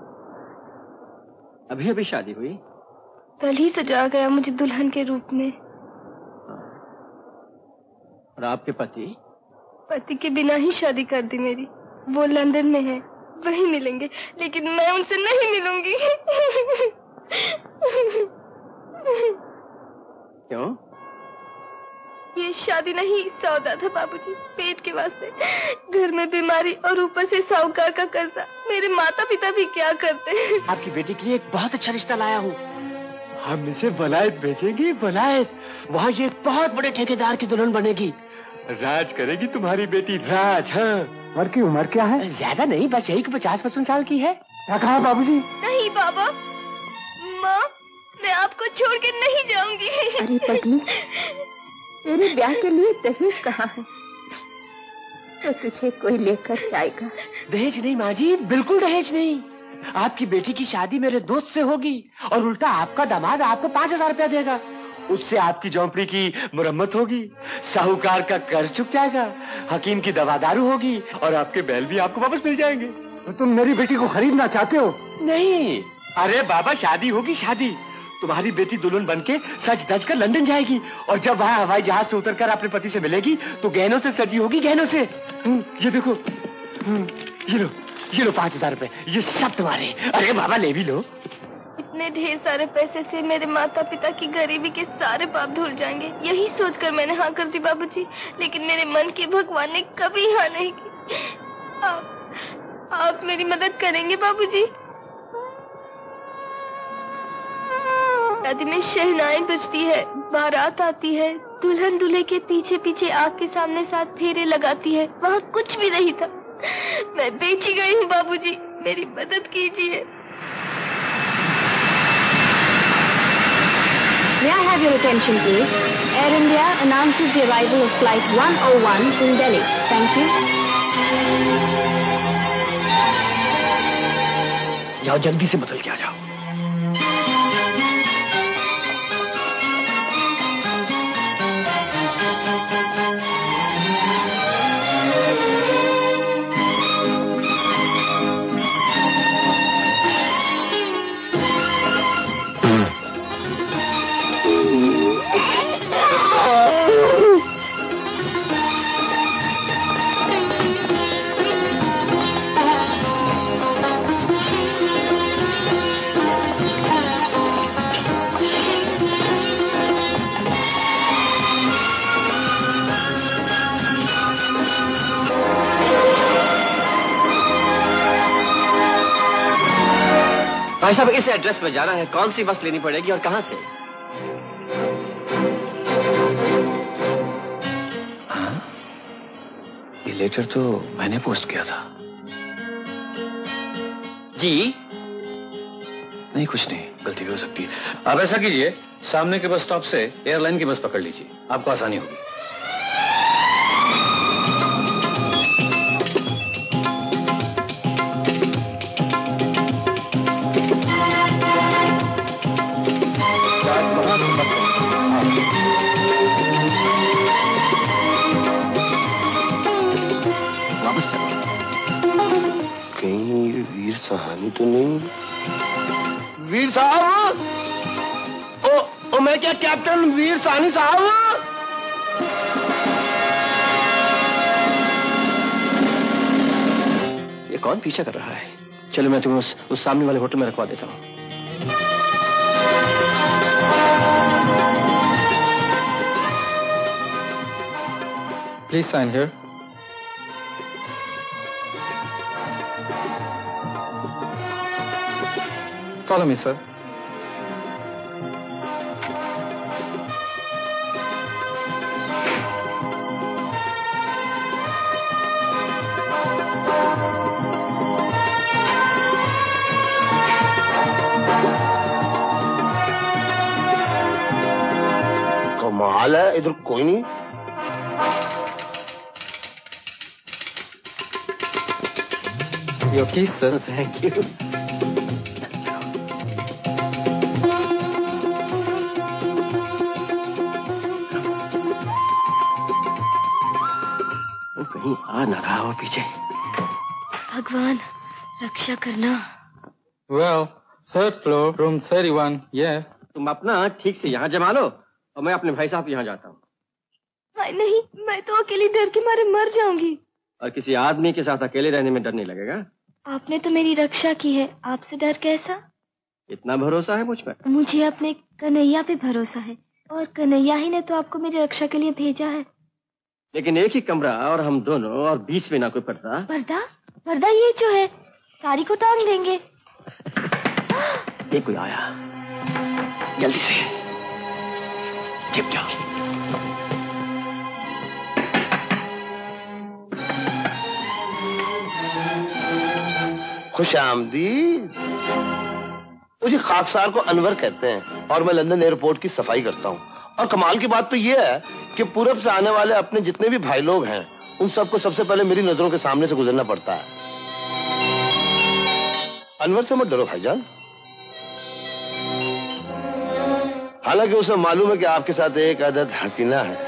अभी अभी शादी हुई? कल ही सजा गया मुझे दुल्हन के रूप में। और आपके पति? पति के बिना ही शादी कर दी मेरी। वो लंदन में है, वही मिलेंगे, लेकिन मैं उनसे नहीं मिलूंगी। क्यों? ये शादी नहीं सौदा था बाबूजी, पेट के वास्ते। घर में बीमारी और ऊपर से साहूकार का कर्जा। मेरे माता पिता भी क्या करते हैं। आपकी बेटी के लिए एक बहुत अच्छा रिश्ता लाया हूँ। हम इसे वलायत भेजेंगे, वलायत। वहाँ ये एक बहुत बड़े ठेकेदार की दुल्हन बनेगी। राज करेगी तुम्हारी बेटी, राज। हाँ। उम्र की उम्र क्या है? ज्यादा नहीं, बस यही कि पचास पचपन साल की है। क्या कहा बाबूजी? नहीं बाबा, माँ मैं आपको छोड़ के नहीं जाऊंगी। अरे पगलू, तेरे ब्याह के लिए दहेज कहाँ है? तो तुझे कोई लेकर जाएगा। दहेज नहीं माँ जी, बिल्कुल दहेज नहीं। आपकी बेटी की शादी मेरे दोस्त से होगी और उल्टा आपका दामाद आपको पांच हजार रुपया देगा। उससे आपकी झोंपड़ी की मुरम्मत होगी, साहूकार का कर्ज चुक जाएगा, हकीम की दवा दारू होगी और आपके बैल भी आपको वापस मिल जाएंगे। तो तुम मेरी बेटी को खरीदना चाहते हो? नहीं, अरे बाबा शादी होगी शादी। तुम्हारी बेटी दुल्हन बनके सज धज कर लंदन जाएगी और जब वहाँ हवाई जहाज से उतरकर अपने पति से मिलेगी तो गहनों से सजी होगी, गहनों से। ये देखो, ये लो, ये लो पांच हजार रुपए, ये सब तुम्हारे। अरे बाबा ले भी लो। इतने ढेर सारे पैसे से मेरे माता पिता की गरीबी के सारे पाप धुल जाएंगे, यही सोचकर मैंने हाँ कर दी बाबूजी। लेकिन मेरे मन की भगवान ने कभी हाँ नहीं की। आप, आप मेरी मदद करेंगे बाबूजी? शादी में शहनाई बजती है, बारात आती है, दुल्हन दूल्हे के पीछे पीछे आग के सामने साथ फेरे लगाती है, वहाँ कुछ भी नहीं था। मैं बेची गई हूँ बाबूजी, मेरी मदद कीजिए। May I have your attention, please? Air India announces the arrival of flight one oh one in Delhi. Thank you. जाओ जल्दी से बदल के आ जाओ। भाई साहब इस एड्रेस पे जाना है, कौन सी बस लेनी पड़ेगी और कहां से? हाँ? ये लेटर तो मैंने पोस्ट किया था। जी नहीं कुछ नहीं, गलती भी हो सकती है। आप ऐसा कीजिए, सामने के बस स्टॉप से एयरलाइन की बस पकड़ लीजिए, आपको आसानी होगी। कहानी तो नहीं। वीर साहब, ओ, ओ मैं क्या कैप्टन वीर सानी साहब? ये कौन पीछा कर रहा है? चलो मैं तुम्हें उस, उस सामने वाले होटल में रखवा देता हूँ। Please sign here. Follow me, sir. कमाल है, इधर कोई नहीं। Your keys, sir. Thank you. आ ना रहा हो पीछे। भगवान रक्षा करना। Well, third floor, room thirty-one, yeah. तुम अपना ठीक से यहाँ जमा लो और मैं अपने भाई साहब यहाँ जाता हूँ। नहीं, मैं तो अकेली डर के मारे मर जाऊंगी। और किसी आदमी के साथ अकेले रहने में डर नहीं लगेगा। आपने तो मेरी रक्षा की है, आपसे डर कैसा? इतना भरोसा है मुझ पर? मुझे अपने कन्हैया पे भरोसा है, और कन्हैया ही ने तो आपको मेरी रक्षा के लिए भेजा है। लेकिन एक ही कमरा और हम दोनों, और बीच में ना कोई पर्दा। पर्दा? पर्दा ये जो है, साड़ी को टांग देंगे। ये कोई आया, जल्दी से छिप जाओ। खुश आमदीद। मुझे खाकसार को अनवर कहते हैं और मैं लंदन एयरपोर्ट की सफाई करता हूँ। और कमाल की बात तो ये है कि पूरब से आने वाले अपने जितने भी भाई लोग हैं, उन सबको सबसे पहले मेरी नजरों के सामने से गुजरना पड़ता है। अनवर से मत डरो भाईजान, हालांकि उसे मालूम है कि आपके साथ एक अदद हसीना है।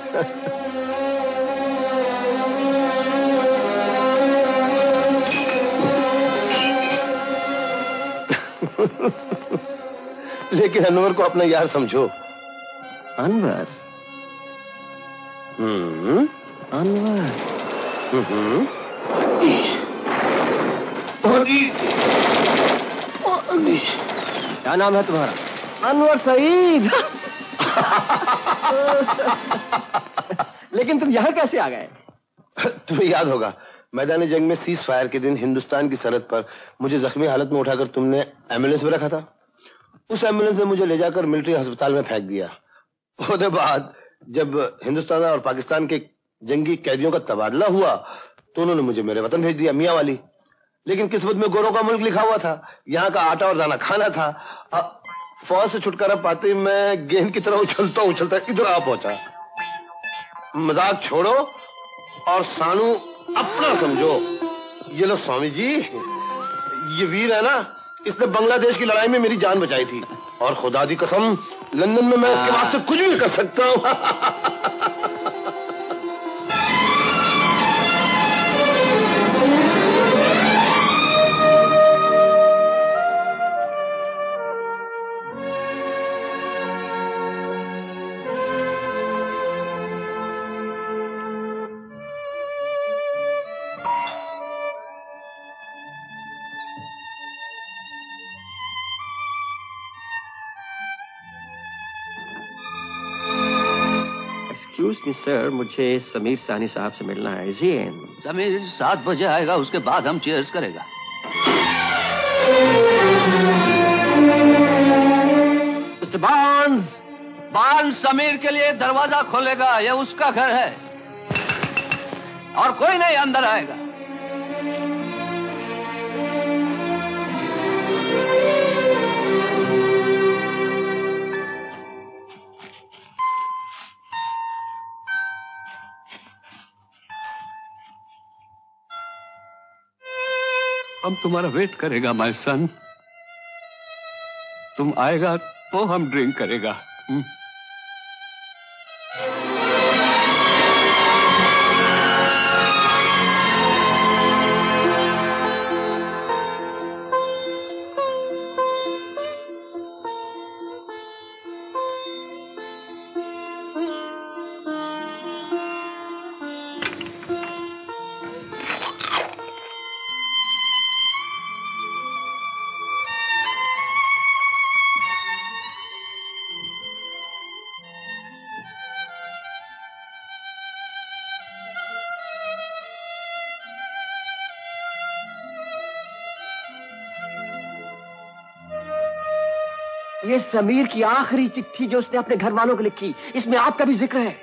लेकिन अनवर को अपना यार समझो। अनवर? हम्म, अनवर। हम्म। क्या नाम है तुम्हारा? अनवर सईद। लेकिन तुम यहाँ कैसे आ गए? तुम्हें याद होगा मैदान जंग में सीज फायर के दिन हिंदुस्तान की सरहद पर मुझे जख्मी हालत में उठाकर तुमने एम्बुलेंस में रखा था। उस एम्बुलेंस ने मुझे ले जाकर मिलिट्री अस्पताल में फेंक दिया। उसके बाद जब हिंदुस्तान और पाकिस्तान के जंगी कैदियों का तबादला हुआ तो उन्होंने मुझे मेरे वतन भेज दिया, मियाँ वाली। लेकिन किस्मत में गोरों का मुल्क लिखा हुआ था, यहाँ का आटा और दाना खाना था। फौज से छुटकारा पाते मैं गेंद की तरह उछलता उछलता इधर आ पहुंचा। मजाक छोड़ो और सानू अपना समझो। ये लो स्वामी जी, ये वीर है ना, इसने बांग्लादेश की लड़ाई में मेरी जान बचाई थी और खुदा दी कसम लंदन में मैं इसके वास्ते कुछ भी कर सकता हूं। सर, मुझे समीर सानी साहब से मिलना है। जी समीर सात बजे आएगा, उसके बाद हम चीयर्स करेगा। मिस्टर बार्न्स, बार्न्स समीर के लिए दरवाजा खोलेगा, यह उसका घर है और कोई नहीं अंदर आएगा। हम तुम्हारा वेट करेगा माय सन। तुम आएगा तो हम ड्रिंक करेगा। हुँ? ये समीर की आखिरी चिट्ठी जो उसने अपने घर वालों को लिखी, इसमें आपका भी जिक्र है।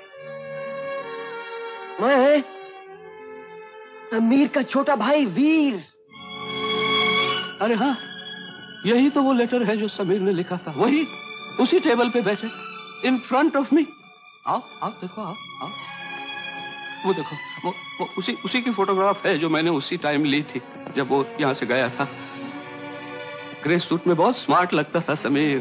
मैं समीर का छोटा भाई वीर। अरे हाँ, यही तो वो लेटर है जो समीर ने लिखा था, वही उसी टेबल पे बैठे इन फ्रंट ऑफ मी। आओ आओ देखो, आओ आओ वो देखो, वो, वो उसी उसी की फोटोग्राफ है जो मैंने उसी टाइम ली थी जब वो यहां से गया था। ग्रे सूट में बहुत स्मार्ट लगता था समीर।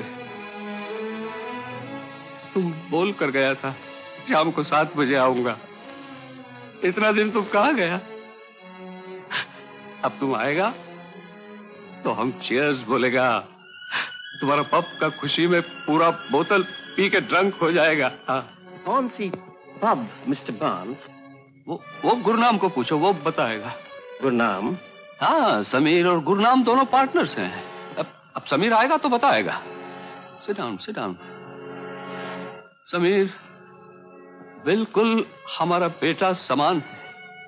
तुम बोल कर गया था शाम को सात बजे आऊंगा। इतना दिन तुम कहाँ गया? अब तुम आएगा तो हम चीयर्स बोलेगा। तुम्हारा पब का खुशी में पूरा बोतल पी के ड्रंक हो जाएगा। हाँ। कौन सी पब मिस्टर बार्न्स? वो वो गुरनाम को पूछो, वो बताएगा। गुरनाम? हाँ, समीर और गुरनाम दोनों पार्टनर्स हैं। अब अब समीर आएगा तो बताएगा। Sit down, sit down. Sameer बिल्कुल हमारा बेटा समान है।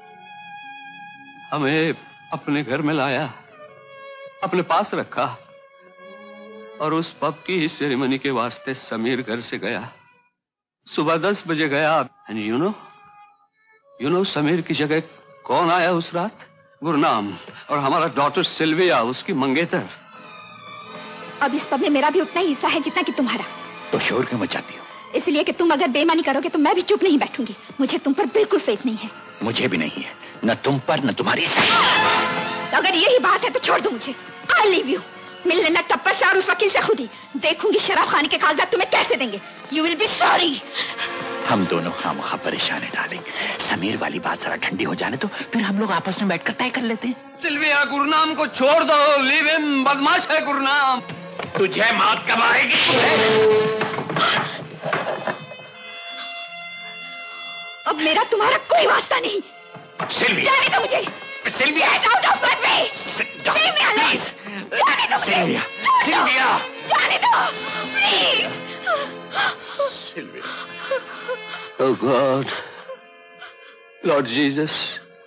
हमें अपने घर में लाया, अपने पास रखा और उस पब की सेरेमनी के वास्ते समीर घर से गया। सुबह दस बजे गया। And you know you know Sameer की जगह कौन आया उस रात? गुरनाम और हमारा डॉटर सिल्विया, उसकी मंगेतर। अब इस पब में मेरा भी उतना ही हिस्सा है जितना कि तुम्हारा। तो शोर क्यों मचाती हो? इसलिए कि तुम अगर बेईमानी करोगे तो मैं भी चुप नहीं बैठूंगी। मुझे तुम पर बिल्कुल फेथ नहीं है। मुझे भी नहीं है, न तुम पर न तुम्हारी। तो अगर यही बात है तो छोड़ दो मुझे। I leave you. मिल लेना टप्पर से और उस वकील से खुद ही। देखूंगी शराब खाने के कागजात तुम्हें कैसे देंगे। You will be sorry. हम दोनों खामखा परेशान डालेंगे। समीर वाली बात जरा ठंडी हो जाने तो फिर हम लोग आपस में बैठकर तय कर लेते हैं। सिल्विया, गुरनाम को छोड़ दो। लीव हिम, बदमाश है गुरनाम। तुझे मौत कब आएगी? अब मेरा तुम्हारा कोई वास्ता नहीं। सिल्विया, जाने दो मुझे। Sylvia! Get out of my way! Leave me alone! जाने दो मुझे! सिल्विया! छोड़ दो! सिल्विया! जाने दो! Please! Oh God, Lord Jesus,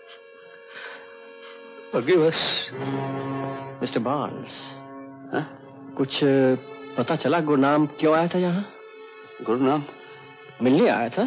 forgive us. Mister Barnes, कुछ पता चला गुरनाम क्यों आया था यहाँ? गुरनाम मिलने आया था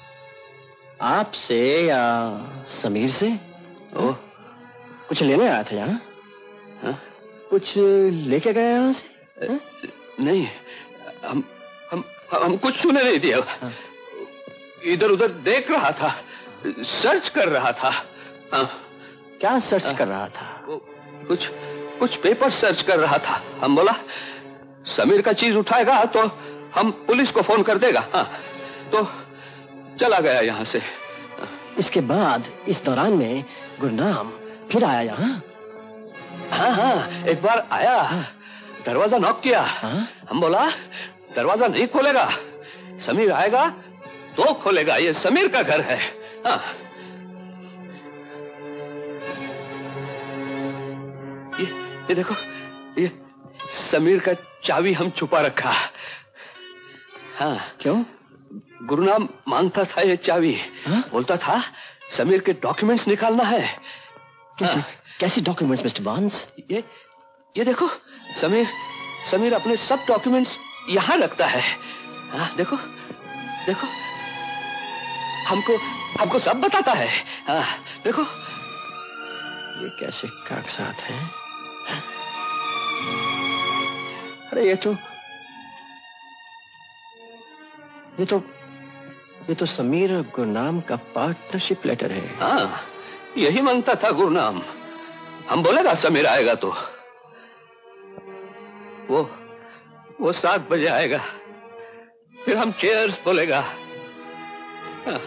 आपसे या समीर से? ओ, कुछ लेने आया था यहाँ? कुछ लेके गया यहाँ से? हा? नहीं, हम हम हम कुछ सुने नहीं दिया। इधर उधर देख रहा था, सर्च कर रहा था। हाँ। क्या सर्च कर रहा था? कुछ कुछ पेपर सर्च कर रहा था। हम बोला समीर का चीज उठाएगा तो हम पुलिस को फोन कर देगा। हाँ, तो चला गया यहाँ से। इसके बाद इस दौरान में गुरनाम फिर आया यहाँ? हाँ हाँ, एक बार आया, दरवाजा नॉक किया। हाँ? हम बोला दरवाजा नहीं खोलेगा, समीर आएगा तो खोलेगा, ये समीर का घर है। हाँ। ये ये देखो, ये समीर का चाबी हम छुपा रखा। हाँ। क्यों? गुरुनाम मांगता था ये चाबी। हाँ? बोलता था समीर के डॉक्यूमेंट्स निकालना है। कैसी कैसी डॉक्यूमेंट्स मिस्टर बार्न्स? ये ये देखो, समीर समीर अपने सब डॉक्यूमेंट्स यहां रखता है। हाँ, देखो देखो, हमको हमको सब बताता है। हाँ, देखो ये कैसे कागजात हैं? अरे ये तो ये तो ये तो समीर और गुरनाम का पार्टनरशिप लेटर है। हाँ, यही मांगता था गुरनाम। हम बोलेगा समीर आएगा तो वो वो सात बजे आएगा, फिर हम चेयर्स बोलेगा। हाँ।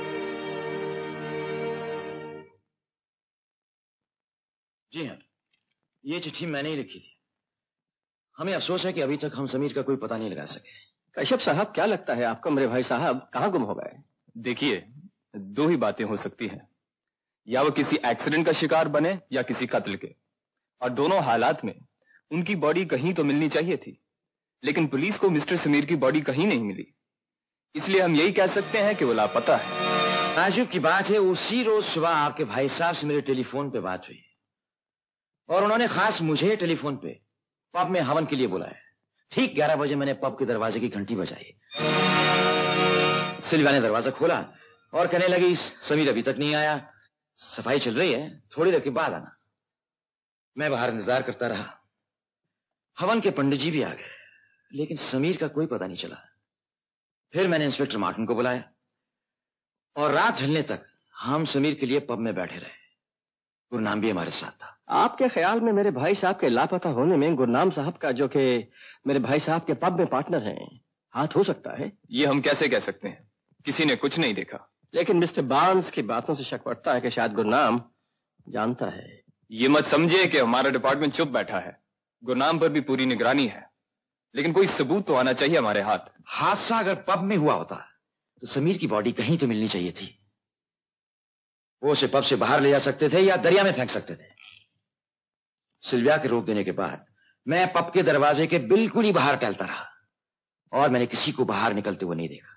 जी हाँ, ये चिट्ठी मैंने ही लिखी थी। हमें अफसोस है कि अभी तक हम समीर का कोई पता नहीं लगा सके। कश्यप साहब, क्या लगता है आपको मेरे भाई साहब कहाँ गुम हो गए? देखिए, दो ही बातें हो सकती हैं, या वो किसी एक्सीडेंट का शिकार बने या किसी कत्ल के, और दोनों हालात में उनकी बॉडी कहीं तो मिलनी चाहिए थी, लेकिन पुलिस को मिस्टर समीर की बॉडी कहीं नहीं मिली। इसलिए हम यही कह सकते हैं कि वो लापता है। ताजुब की बात है, उसी रोज सुबह आपके भाई साहब से मेरे टेलीफोन पे बात हुई और उन्होंने खास मुझे टेलीफोन पे पब में हवन के लिए बुलाया। ठीक ग्यारह बजे मैंने पब के दरवाजे की घंटी बजाई। सिल्विया ने दरवाजा खोला और कहने लगी समीर अभी तक नहीं आया, सफाई चल रही है, थोड़ी देर के बाद आना। मैं बाहर इंतजार करता रहा। हवन के पंडित जी भी आ गए, लेकिन समीर का कोई पता नहीं चला। फिर मैंने इंस्पेक्टर मार्टिन को बुलाया और रात ढलने तक हम समीर के लिए पब में बैठे रहे। गुरनाम भी हमारे साथ था। आपके ख्याल में मेरे भाई साहब के लापता होने में गुरनाम साहब का, जो कि मेरे भाई साहब के पब में पार्टनर हैं, हाथ हो सकता है? ये हम कैसे कह सकते हैं, किसी ने कुछ नहीं देखा। लेकिन मिस्टर बार्न्स की बातों से शक पड़ता है कि शायद गुरनाम जानता है। ये मत समझिए कि हमारा डिपार्टमेंट चुप बैठा है। गुरनाम पर भी पूरी निगरानी है, लेकिन कोई सबूत तो आना चाहिए हमारे हाथ। हादसा अगर पब में हुआ होता तो समीर की बॉडी कहीं तो मिलनी चाहिए थी। वो उसे पब से बाहर ले जा सकते थे या दरिया में फेंक सकते थे। सिल्विया के रोक देने के बाद मैं पब के दरवाजे के बिल्कुल ही बाहर टहलता रहा और मैंने किसी को बाहर निकलते हुए नहीं देखा।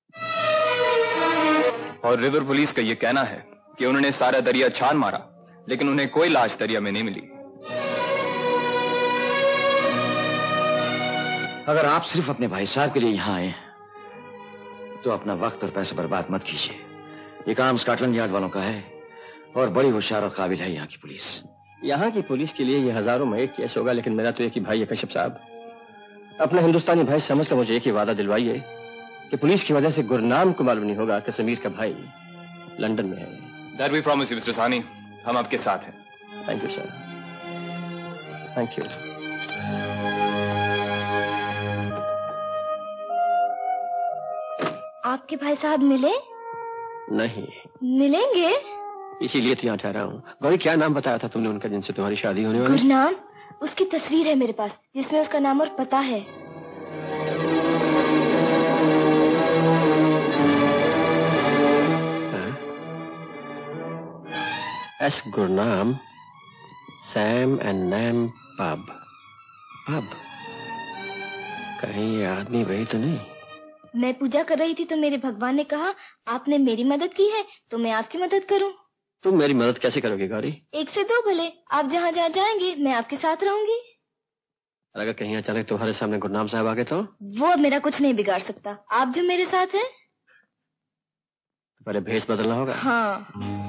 और रिवर पुलिस का यह कहना है कि उन्होंने सारा दरिया छान मारा, लेकिन उन्हें कोई लाश दरिया में नहीं मिली। अगर आप सिर्फ अपने भाई साहब के लिए यहां आए तो अपना वक्त और पैसा बर्बाद मत कीजिए। ये काम स्कॉटलैंड यार्ड वालों का है और बड़ी होशियार और काबिल है यहाँ की पुलिस। यहाँ की पुलिस के लिए ये हजारों में एक केस होगा, लेकिन मेरा तो एक ही भाई है कश्यप साहब। अपना हिंदुस्तानी भाई समझकर मुझे एक ही वादा दिलवाइए कि पुलिस की वजह से गुरनाम को मालूम नहीं होगा कि समीर का भाई लंदन में है। That we promise you, mister Sahni, हम आपके साथ हैं। Thank you sir, thank you. आपके भाई साहब मिले? नहीं। मिलेंगे? इसीलिए तो यहाँ ठहरा हूँ। गौरी, क्या नाम बताया था तुमने उनका जिनसे तुम्हारी शादी होने वाली? गुरनाम। उसकी तस्वीर है मेरे पास जिसमें उसका नाम और पता है। S Gurnam, Sam and Nam pub. Pub? कहीं ये आदमी वही तो नहीं? मैं पूजा कर रही थी तो मेरे भगवान ने कहा आपने मेरी मदद की है तो मैं आपकी मदद करूं। तुम मेरी मदद कैसे करोगे गौरी? एक से दो भले, आप जहाँ जहाँ जाएंगे मैं आपके साथ रहूंगी। अगर कहीं अचानक तुम्हारे सामने गुरनाम साहब आ गए तो? वो अब मेरा कुछ नहीं बिगाड़ सकता। आप जो मेरे साथ हैं। तो पहले भेष बदलना होगा। हाँ।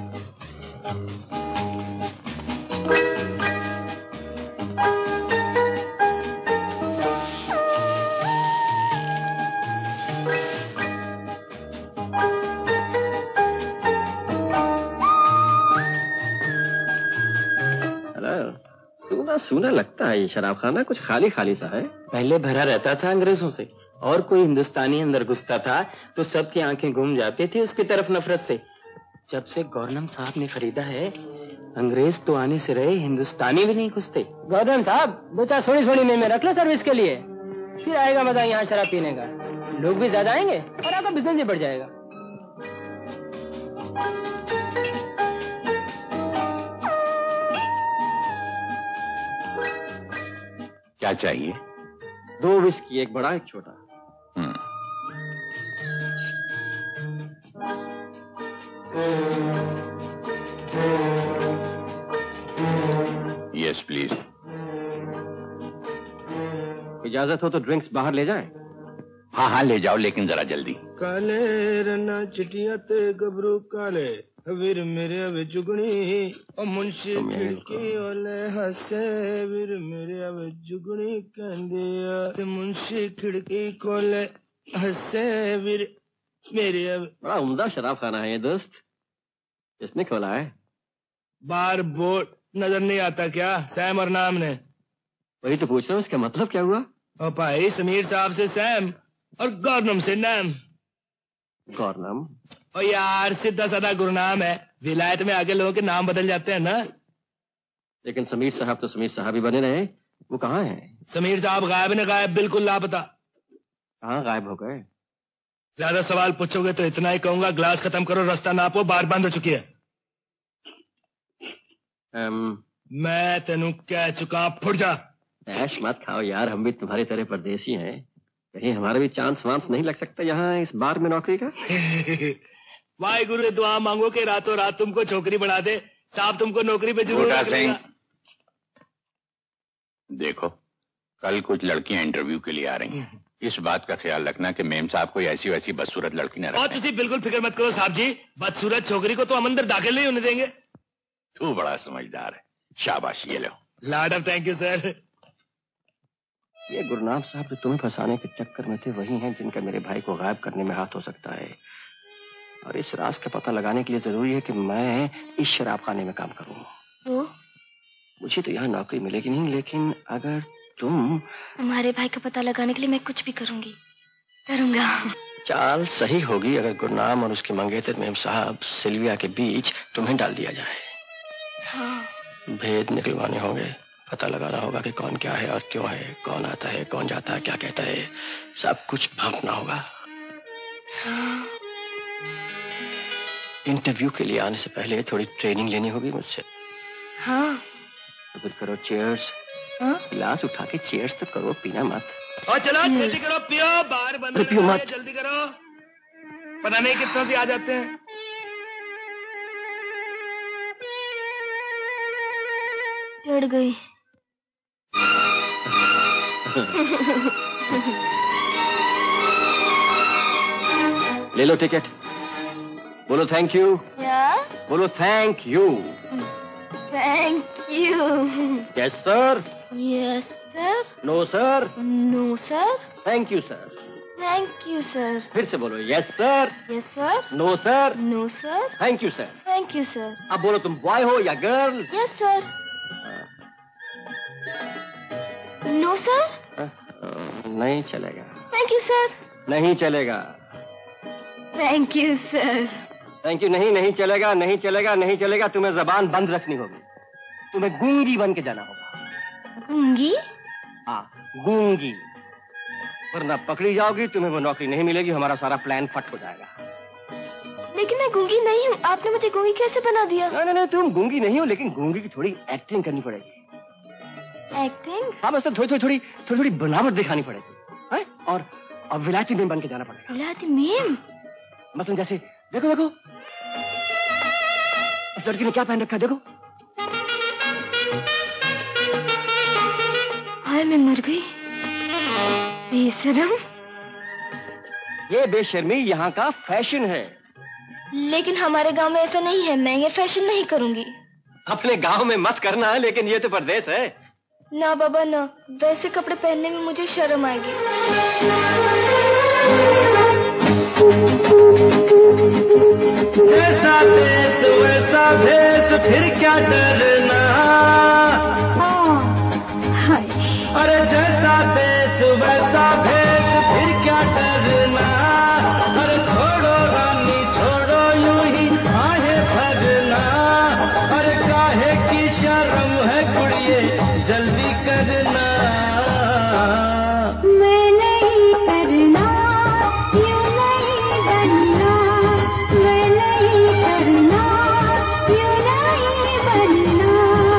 सूना सूना लगता है ये शराब खाना, कुछ खाली खाली सा है। पहले भरा रहता था अंग्रेजों से, और कोई हिंदुस्तानी अंदर घुसता था तो सबकी आंखें घूम जाती थी उसकी तरफ नफरत से। जब से गवर्नम साहब ने खरीदा है, अंग्रेज तो आने से रहे, हिंदुस्तानी भी नहीं घुसते। गवर्नम साहब, दो चार सोनी सोनी में, में रख लो सर्विस के लिए, फिर आएगा मजा यहाँ शराब पीने का। लोग भी ज्यादा आएंगे और आपका बिजनेस भी बढ़ जाएगा। क्या चाहिए? दो विस्की, एक बड़ा एक छोटा। हम्म। Yes please. इजाजत हो तो ड्रिंक्स बाहर ले जाएं? हाँ हाँ ले जाओ, लेकिन जरा जल्दी। काले रना चिटिया ते गबरू काले वीर मेरे वे जुगनी ओ मुंशी खिड़की ओले हसे वीर मेरे वे जुगनी कहंदिया ते मुंशी खिड़की खोले हसे वीर मेरे। बड़ा उम्दा शराब खाना है ये दोस्त, किसने खोला है? बार बोर्ड नजर नहीं आता क्या? सैम और नाम ने। वही तो पूछ रहा हूँ, इसका मतलब क्या हुआ? ओ भाई, समीर साहब से सैम और गौरनम से नाम। गौरनम? ओ यार सीधा साधा गुरनाम है, विलायत में आगे लोगों के नाम बदल जाते हैं ना। लेकिन समीर साहब तो समीर साहब ही बने रहे, वो कहाँ हैं? समीर साहब गायब ने गायब, बिल्कुल लापता। कहाँ गायब हो गए? ज्यादा सवाल पूछोगे तो इतना ही कहूंगा, ग्लास खत्म करो, रास्ता नापो, बार बंद हो चुकी है। um, मैं तेनू कह चुका, फुट जा। ऐश मत खाओ यार, हम भी तुम्हारी तरह परदेसी हैं, कहीं हमारा भी चांस वांस नहीं लग सकता यहाँ इस बार में नौकरी का? वाहे गुरु से दुआ मांगो कि रातों रात तुमको छोकरी बना दे, साहब तुमको नौकरी पे जरूर रखेगा। देखो, कल कुछ लड़कियां इंटरव्यू के लिए आ रही हैं, इस बात का ख्याल रखना कि मेम साहब कोई ऐसी वैसी बदसूरत लड़की ना रखें। और तुसी बिल्कुल फिक्र मत करो साहब जी, बदसूरत छोकरी को तो हम अंदर दाखिल नहीं होने देंगे। तू बड़ा समझदार है, शाबाश, ये लो। लाडव, थैंक यू सर। ये गुरनाम साहब जो तुम्हें फंसाने के चक्कर में थे वही हैं जिनका मेरे भाई को गायब करने में हाथ हो सकता है, और इस राज का पता लगाने के लिए जरूरी है कि मैं इस शराब खाने में काम करूं। तो? मुझे तो यहाँ नौकरी मिलेगी नहीं, लेकिन अगर तुम... हमारे भाई का पता लगाने के लिए मैं कुछ भी करूंगी, करूंगा। चाल सही होगी अगर गुरनाम और उसके मंगेतर मेम साहब सिल्विया के बीच तुम्हें डाल दिया जाए। हाँ। भेद निकलवाने होंगे, पता लगाना होगा कि कौन क्या है और क्यों है, कौन आता है, कौन जाता है, क्या कहता है, सब कुछ भांपना होगा। हाँ। इंटरव्यू के लिए आने से पहले थोड़ी ट्रेनिंग लेनी होगी मुझसे। हाँ। तो फिर करो चीयर्स। हाँ? गिलास उठा के चीयर्स तो करो, पीना मत। और चलो जल्दी करो, पियो, बाहर बंद पियो मत, जल्दी करो, पता नहीं कितनों से आ जाते हैं। चढ़ गई। ले लो टिकट, बोलो थैंक यू। क्या? बोलो thank you. Thank you. Yes sir. Yes sir. No sir. No sir. Thank you sir. Thank you sir. फिर से बोलो yes sir. Yes sir. No sir. No sir. Thank you sir. Thank you sir. अब बोलो तुम बॉय हो या girl? Yes sir. No sir. नहीं चलेगा। Thank you sir. नहीं चलेगा। Thank you sir. Thank you नहीं, नहीं चलेगा, नहीं चलेगा, नहीं चलेगा। तुम्हें जबान बंद रखनी होगी, तुम्हें गूंगी बन के जाना होगा। गूंगी? हाँ, गूंगी, वरना पकड़ी जाओगी, तुम्हें वो नौकरी नहीं मिलेगी, हमारा सारा प्लान फट हो जाएगा। लेकिन मैं गूंगी नहीं हूँ, आपने मुझे गूंगी कैसे बना दिया? नहीं नहीं तुम गूंगी नहीं हो, लेकिन गूंगी की थोड़ी एक्टिंग करनी पड़ेगी। एक्टिंग? हाँ बस तो थोड़ी थोड़ी थोड़ी थोड़ी थोड़ी बनावट दिखानी पड़ेगी है? और और विलायती मेम बन के जाना पड़ेगा। विलायती मेम? मतलब जैसे देखो देखो उस लड़की ने क्या पहन रखा है, देखो। हाय मैं मर गई। बेशरम। ये बेशर्मी यहाँ का फैशन है। लेकिन हमारे गांव में ऐसा नहीं है, मैं ये फैशन नहीं करूंगी। अपने गांव में मत करना, लेकिन ये तो परदेश है। ना बाबा ना, वैसे कपड़े पहनने में मुझे शर्म आएगी। जैसा देश वैसा भेष, फिर क्या डरना। अरे जैसा देश वैसा भेष, फिर क्या डरना। अरे छोड़ो रानी छोड़ो यूं ही आहें भरना। अरे काहे की शर्म है कुड़िए, जल्दी करना। मैं नहीं करना, यूं नहीं बनना। मैं नहीं करना, यूं नहीं बनना।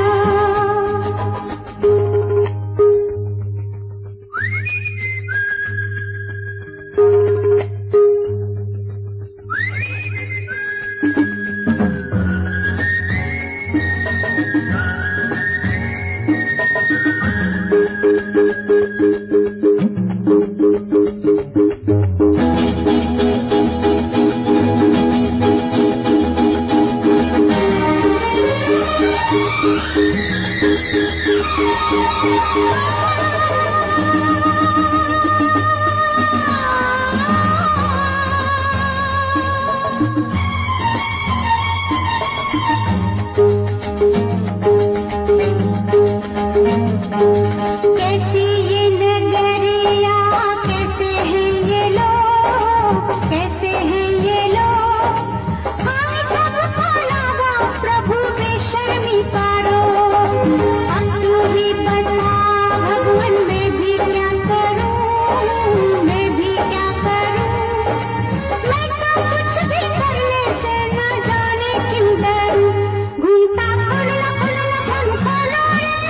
कैसी ये नगरिया, कैसे हैं ये लोग, कैसे हैं ये लोग। हाँ सबको लगा प्रभु बेशर्मी करो। अब तू ही बता भगवान, मैं भी क्या करूं, मैं भी क्या करूं। मैं तो कुछ भी करने से न जाने क्यों डरूं। घूमता खुला खुला खुल खोलो।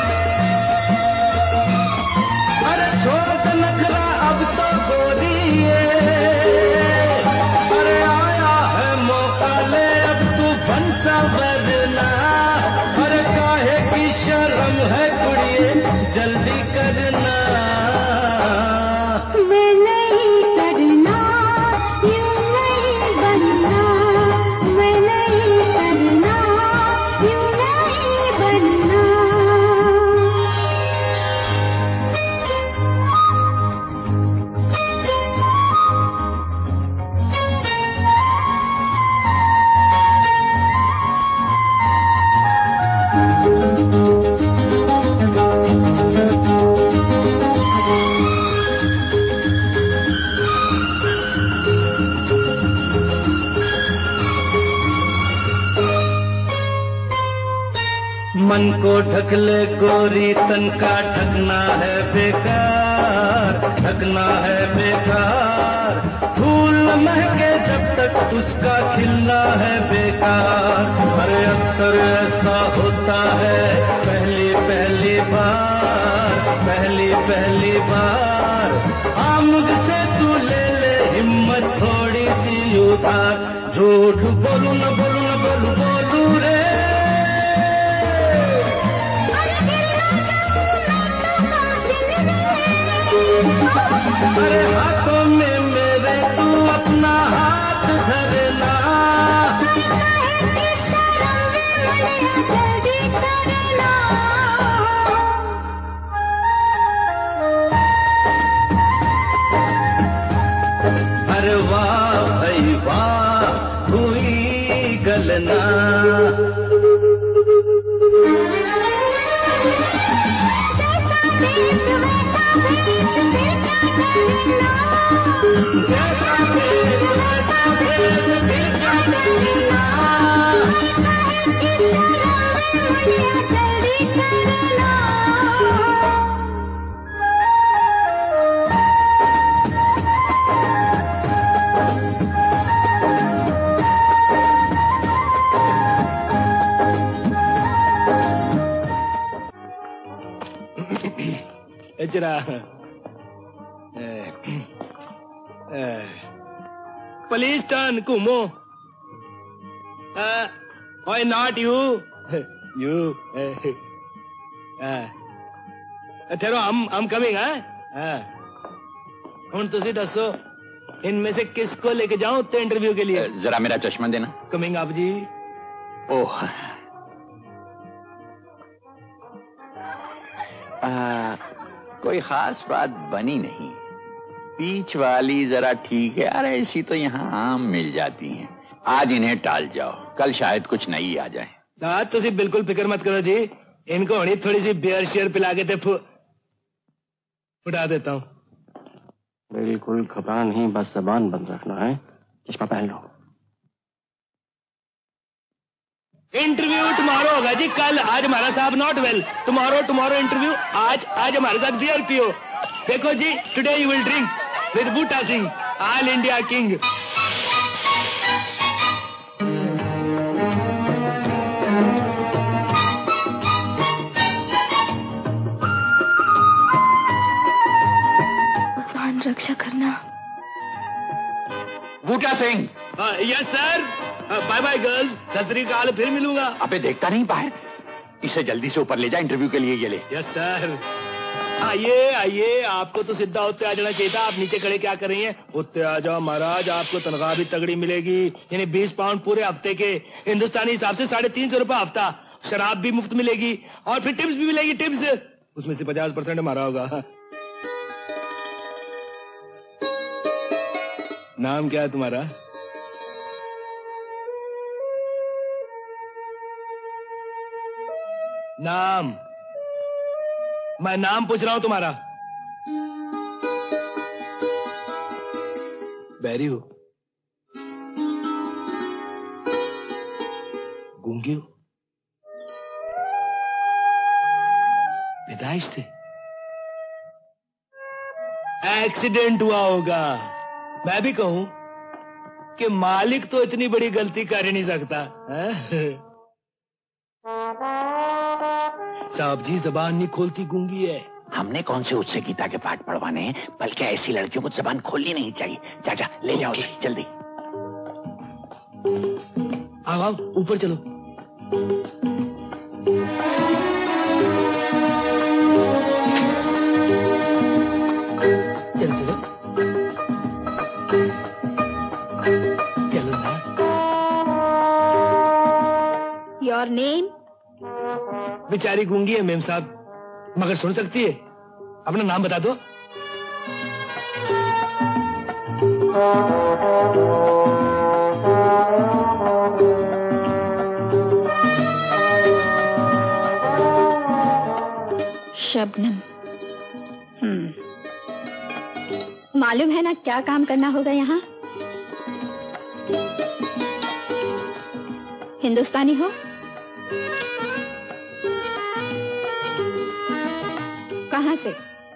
अरे छोड़ दे नखरा अब तो गोरिए। अरे आया है मौका, ले अब तू बन संवरना। अरे काहे की शर्म है कुड़िए, जल्दी करना। मैं नहीं करना, यूं नहीं बनना। मैं नहीं करना, यूं नहीं बनना। मन को ढक ले गोरी, तन का ढकना है बेकार, ढकना है बेकार। फूल महके जब तक उसका खिलना है बेकार। अरे अक्सर ऐसा होता है पहली पहली बार, पहली पहली बार। आ मुझसे तू ले ले हिम्मत थोड़ी सी उधार। झूठ बोलू न बोलू न बोलू बोलू रे। अरे हाथों में मेरे तू अपना हाथ धरना। जल्दी करना। अरे वाह भाई वाह, हुई गलना। जैसा देश वैसा भेष, फिर क्या करना। जैसा देश वैसा भेष, फिर क्या करना। काहे की शर्म है मुड़िया, जल्दी करना। चिरा प्लीज टर्न घूमो ओए नॉट यू यू ठहरो हम हम कमिंग है हुन तुसी दसो इनमें से किसको लेके जाऊं ते इंटरव्यू के लिए? जरा मेरा चश्मा देना। कमिंग आप जी। ओह आ, कोई खास बात बनी नहीं। बीच वाली जरा ठीक है। अरे ऐसी तो यहाँ आम मिल जाती हैं। आज इन्हें टाल जाओ, कल शायद कुछ नई आ जाए। हाँ तुसी बिल्कुल फिक्र मत करो जी, इनको होनी थोड़ी सी बियर शेयर पिला के फु... उड़ा देता हूँ। बिल्कुल घबरा नहीं, बस जबान बंद रखना है। चश्मा पहन लो। इंटरव्यू टुमारो होगा जी, कल। आज हमारा साहब not well. Tomorrow tomorrow interview. आज आज हमारे साथ बियर पियो। देखो जी, today you will drink with Buta Singh, all India king. भगवान रक्षा करना। Buta Singh. Yes sir. Bye bye girls, Sat Shri अकाल, फिर मिलूंगा। अबे देखता नहीं बाहर, इसे जल्दी से ऊपर ले जा, इंटरव्यू के लिए ये ले। Yes sir. आइए आइए, आपको तो सीधा उत्ते आ जाना चाहिए था। आप नीचे खड़े क्या कर रही हैं? उत्ते आ जाओ महाराज, आपको तनख्वाह भी तगड़ी मिलेगी, यानी बीस पाउंड पूरे हफ्ते के, हिंदुस्तानी हिसाब से साढ़े तीन सौ रुपए हफ्ता। शराब भी मुफ्त मिलेगी और फिर टिप्स भी मिलेगी। टिप्स उसमें से पचास परसेंट हमारा होगा। नाम क्या है तुम्हारा? नाम? मैं नाम पूछ रहा हूं तुम्हारा। बैरी हो? गूंगी हो? पैदाइश से? एक्सीडेंट हुआ होगा। मैं भी कहूं कि मालिक तो इतनी बड़ी गलती कर ही नहीं सकता। साहब जी जबान नहीं खोलती, गूंगी है। हमने कौन से उससे गीता के पाठ पढ़वाने हैं, बल्कि ऐसी लड़कियों को जबान खोलनी नहीं चाहिए। जा जा ले जाओ उसे जल्दी। आओ आओ ऊपर चलो। चलो चलो चलो ना। Your name? बेचारी गूंगी है मेम साहब, मगर सुन सकती है। अपना नाम बता दो। शबनम। हम्म, मालूम है ना क्या काम करना होगा यहाँ? हिंदुस्तानी हो? कहाँ से?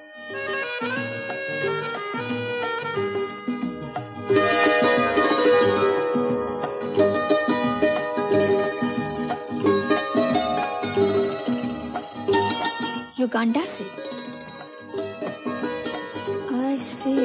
युगांडा से। I see.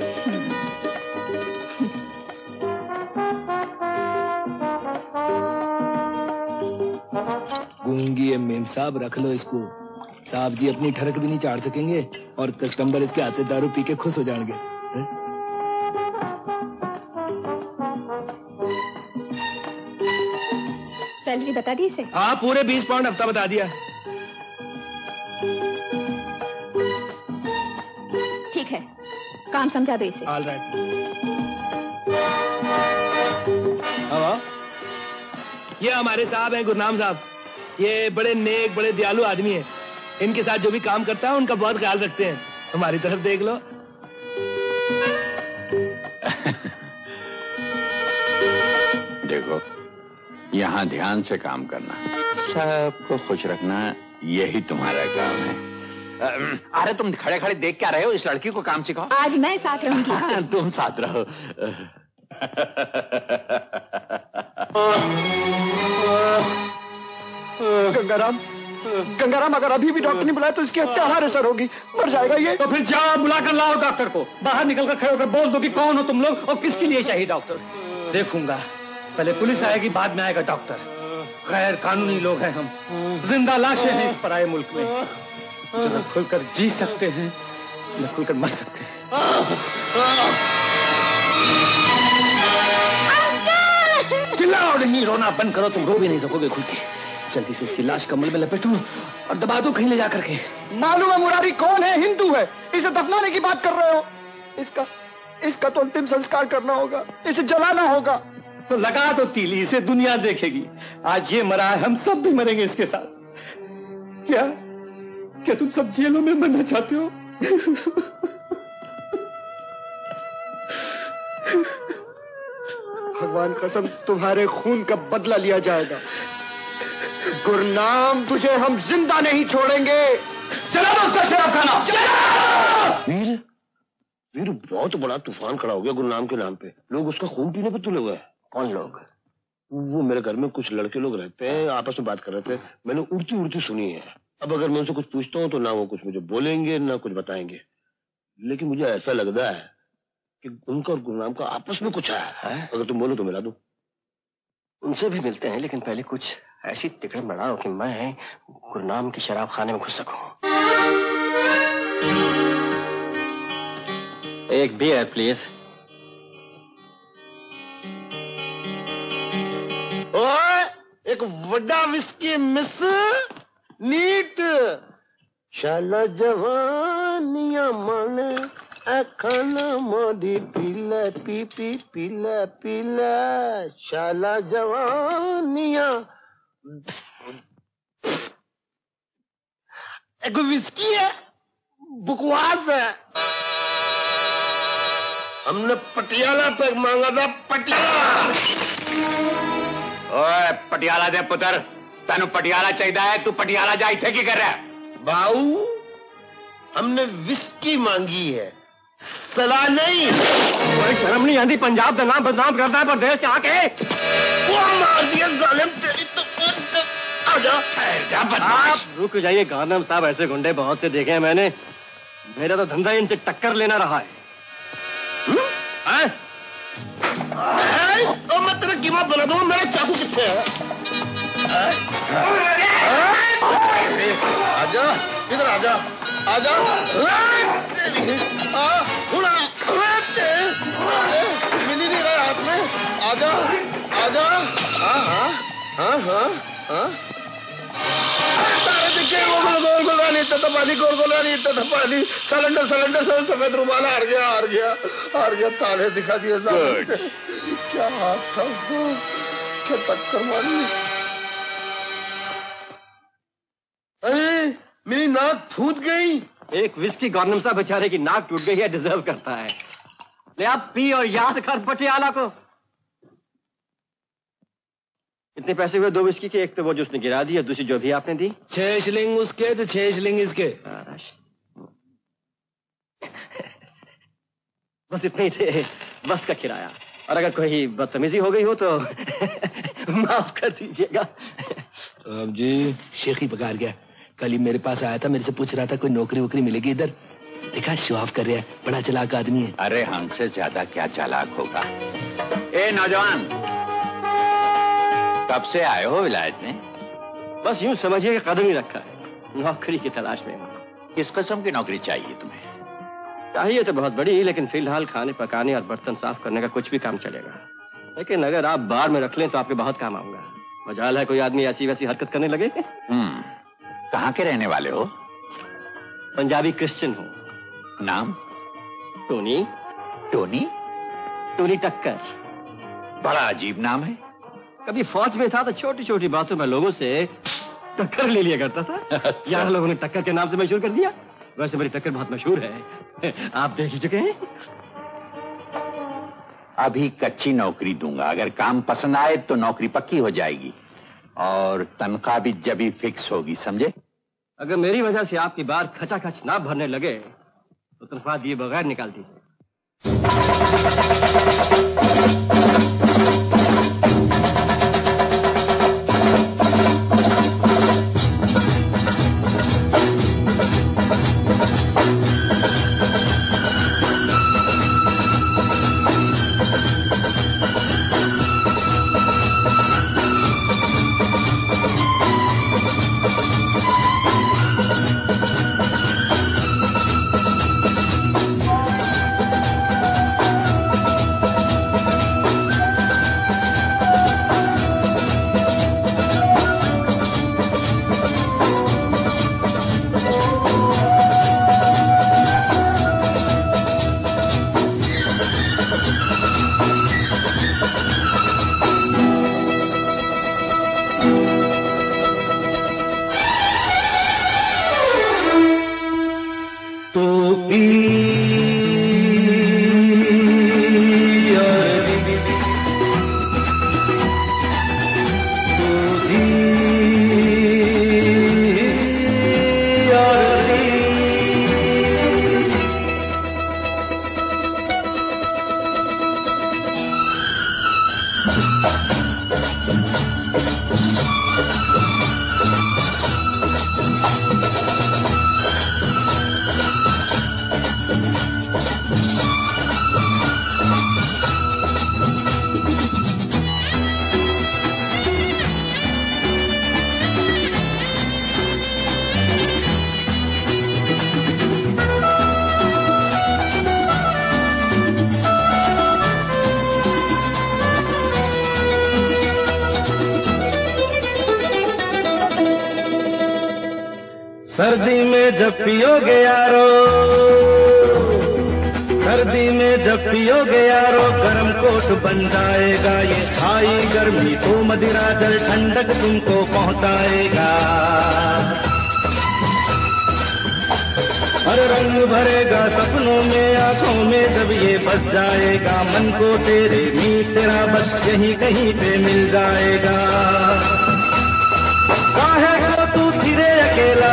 गूंगी है मेम साहब, रख लो इसको। साहब जी अपनी ठरक भी नहीं चाड़ सकेंगे और कस्टमर इसके हाथ से दारू पी के खुश हो जाएंगे। सैलरी बता दी इसे? हाँ पूरे बीस पाउंड हफ्ता बता दिया। ठीक है, काम समझा दो इसे। All right. आओ, ये हमारे साहब हैं, गुरनाम साहब। ये बड़े नेक, बड़े दयालु आदमी हैं। इनके साथ जो भी काम करता है उनका बहुत ख्याल रखते हैं। हमारी तरफ देख लो। देखो, यहाँ ध्यान से काम करना, सबको खुश रखना, यही तुम्हारा काम है। अरे तुम खड़े खड़े देख क्या रहे हो? इस लड़की को काम सिखाओ। आज मैं साथ रहूंगी। हाँ, तुम साथ रहो। गंगाराम, गंगाराम, अगर अभी भी डॉक्टर ने बुलाया तो इसकी हत्या हमारे सर होगी, मर जाएगा ये। तो फिर जाओ, बुला कर लाओ डॉक्टर को। बाहर निकल कर खड़े होकर बोल दो कि कौन हो तुम लोग और किसके लिए चाहिए डॉक्टर। देखूंगा, पहले पुलिस आएगी, बाद में आएगा डॉक्टर। गैर कानूनी लोग हैं हम, जिंदा लाशें हैं इस पराये मुल्क में। जो न खुलकर जी सकते हैं न खुलकर मर सकते हैं। चिल्लाओ नहीं, रोना बंद करो, तुम रो भी नहीं सकोगे खुल के। जल्दी से इसकी लाश कम्बल में लपेटो और दबा दो कहीं ले जा करके। मालूम है मुरारी कौन है? हिंदू है। इसे दफनाने की बात कर रहे हो? इसका इसका तो अंतिम संस्कार करना होगा, इसे जलाना होगा। तो लगा दो तीली, इसे दुनिया देखेगी। आज ये मरा है, हम सब भी मरेंगे इसके साथ। क्या क्या तुम सब जेलों में मरना चाहते हो? भगवान कसम, तुम्हारे खून का बदला लिया जाएगा। गुरनाम, तुझे हम जिंदा नहीं छोड़ेंगे। चला दो उसका शराब खाना। वीर वीर बहुत बड़ा तूफान खड़ा हो गया गुरनाम के नाम पे। लोग उसका खून पीने पे तुले हुए हैं। कौन लोग? वो मेरे घर में कुछ लड़के लोग रहते हैं, आपस में बात कर रहे थे, मैंने उड़ती उड़ती सुनी है। अब अगर मैं उनसे कुछ पूछता हूँ तो ना वो कुछ मुझे बोलेंगे ना कुछ बताएंगे, लेकिन मुझे ऐसा लगता है कि उनका और गुरनाम का आपस में कुछ है, है? अगर तुम बोलो तो मिला दूं। उनसे भी मिलते हैं, लेकिन पहले कुछ ऐसी तिकड़ बढ़ाओ कि मैं गुरनाम के शराब खाने में घुस सकूं। एक बियर प्लीज। ओए, एक वड्डा विस्की मिस नीट शाला जवानिया माने खाना मोदी पीला पी पी पीला पीला शाला जवानिया। एक विस्की है, बकवास है। हमने पटियाला पे मांगा था, पटियाला। ओए पटियाला दे पुत्र, तेनू पटियाला चाहिए है, तू पटियाला जा इत्थे की कर रहा है? बाऊ, हमने विस्की मांगी है, सलाह नहीं। कोई शर्म नहीं आती, पंजाब का नाम बदनाम करता है प्रदेश के आके। वो मार दिया जालिम, तेरी तो आजा। ठहर जा बदमाश। आप रुक जाइए गानम साहब, ऐसे गुंडे बहुत से देखे हैं मैंने। मेरा तो धंधा इनसे टक्कर लेना रहा है। हैं? तो मैं तेरा कीमा बना दूंगा। मेरा चाकू कितने है? आजा इधर, आजा आजा। मिल ही नहीं रहा हाथ में। आजा आजा। हाँ हाँ हाँ हाँ हाँ। तारे दिखे, गोल गोल गोल रानी, इतना पानी, गोल गोल रानी, इतना पानी। सिलेंडर सिलेंडर से सफेद रुमाल हार गया हार गया हार गया। तारे दिखा दिए। क्या हाथ था उसको, क्या टक्कर मारी। अरे मेरी नाक फूट गई। एक विस्की गवर्नमेंट साहब बेचारे की नाक टूट गई है, डिजर्व करता है। ले आप पी और याद कर पटियाला को। इतने पैसे हुए दो विस्की के, एक तो वो जो उसने गिरा दी, दूसरी जो भी आपने दी। छह शिलिंग उसके तो छह शिलिंग इसके। बस इतने ही थे, बस का किराया। और अगर कोई बदतमीजी हो गई हो तो माफ कर दीजिएगा। अब जी शेखी पकार गया। कल ही मेरे पास आया था, मेरे से पूछ रहा था कोई नौकरी वोकरी मिलेगी इधर। देखा, शो ऑफ कर रहा है, बड़ा चालाक आदमी है। अरे हमसे ज्यादा क्या चालाक होगा। ए नौजवान, कब से आए हो विलायत में? बस यूं समझिए कि कदम ही रखा है, नौकरी की तलाश में। किस किस्म की नौकरी चाहिए तुम्हें? चाहिए तो बहुत बड़ी, लेकिन फिलहाल खाने पकाने और बर्तन साफ करने का कुछ भी काम चलेगा। लेकिन अगर आप बार में रख लें तो आपके बहुत काम आऊंगा। मजाल है कोई आदमी ऐसी वैसी हरकत करने लगे। हम्म, कहाँ के रहने वाले हो? पंजाबी क्रिश्चियन हूँ। नाम? टोनी। टोनी? टोनी टक्कर। बड़ा अजीब नाम है। कभी फौज में था तो छोटी छोटी बातों में लोगों से टक्कर ले लिया करता था। अच्छा। यहाँ लोगों ने टक्कर के नाम से मशहूर कर दिया। वैसे मेरी टक्कर बहुत मशहूर है, आप देख ही चुके हैं। अभी कच्ची नौकरी दूंगा, अगर काम पसंद आए तो नौकरी पक्की हो जाएगी और तनख्वाह भी जब ही फिक्स होगी, समझे? अगर मेरी वजह से आपकी बार खचाखच ना भरने लगे तो तनख्वाह दिए बगैर निकाल दीजिए। सर्दी में जब पियोगे यारो, सर्दी में जब पियोगे यारो, गरम कोट बन जाएगा ये। आई गर्मी तो मदिरा जल ठंडक तुमको पहुंचाएगा। हर रंग भरेगा सपनों में, आंखों में जब ये बस जाएगा। मन को तेरे मीत तेरा बस यहीं कहीं पे मिल जाएगा। काहे को तू फिरे अकेला,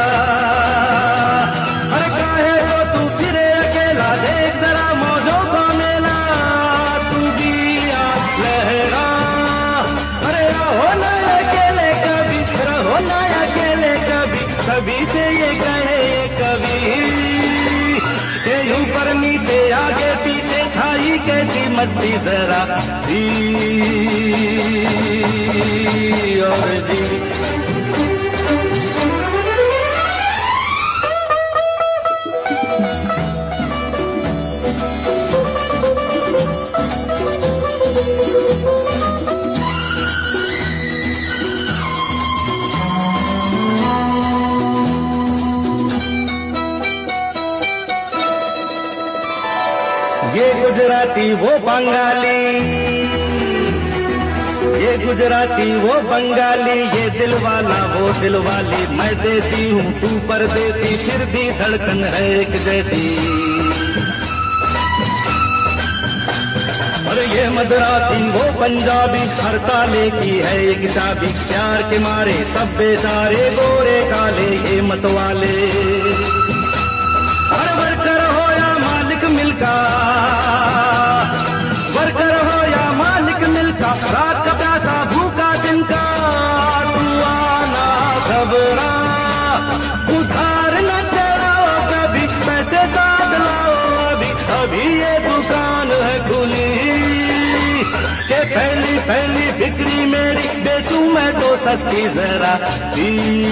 अरे काहे को तू फिरे अकेला, देख जरा मौजों का मेला। तू भी आ लहरा, अरे रहो ना अकेले कभी, रहो ना अकेले कभी। सभी से ये कहे ये कभी, ऊपर नीचे आगे पीछे छाई कैसी मस्ती जरा जी और जी। ये गुजराती वो बंगाली, ये गुजराती वो बंगाली, ये दिल वाला वो दिल वाली। मैं देसी हूँ तू परदेसी, फिर भी धड़कन है एक जैसी। और ये मद्रासी वो पंजाबी, हर ताले की है एक चाबी। प्यार के मारे सब बेचारे गोरे काले ये मतवाले। हर वर्कर हो या मालिक मिलका, वर्कर हो या मालिक मिलका, रात का प्यासा भूखा दिन का। तू आना घबरा, उधार न चढ़ाओ कभी, पैसे साथ लाओ अभी। अभी ये दुकान है खुली के पहली पहली बिक्री मेरी, बेचूं मैं तो सस्ती जरा जी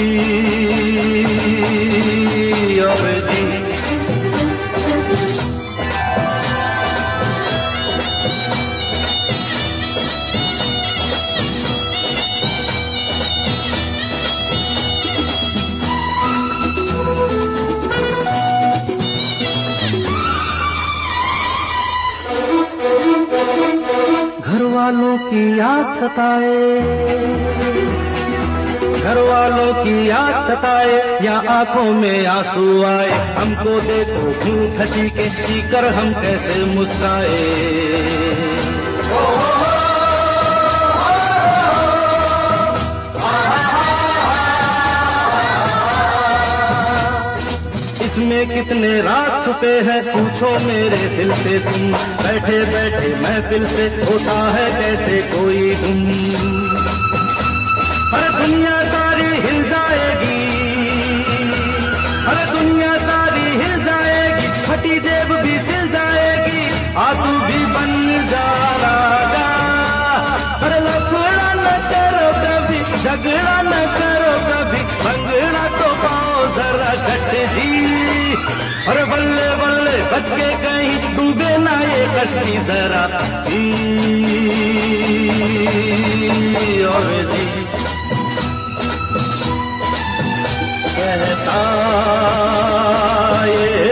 और जी। घर वालों की याद सताए, घर वालों की याद सताए, या आंखों में आंसू आए। हमको देखो क्यों हंसी के सीकर हम कैसे मुस्काए। इसमें कितने राज छुपे हैं, पूछो मेरे दिल से तुम। बैठे बैठे महफिल से होता है कैसे कोई गुम। हर दुनिया सारी हिल जाएगी, हर दुनिया सारी हिल जाएगी। फटी जेब भी सिल जाएगी, आंसू भी बन जा राजा। हर लफड़ा न करो कभी, झगड़ा न करो कभी, भंगड़ा तो पाओ जरा झट जी। अरे बल्ले बल्ले बच के कहीं डूबे ना ये कश्ती जरा जी और जी। कहता ये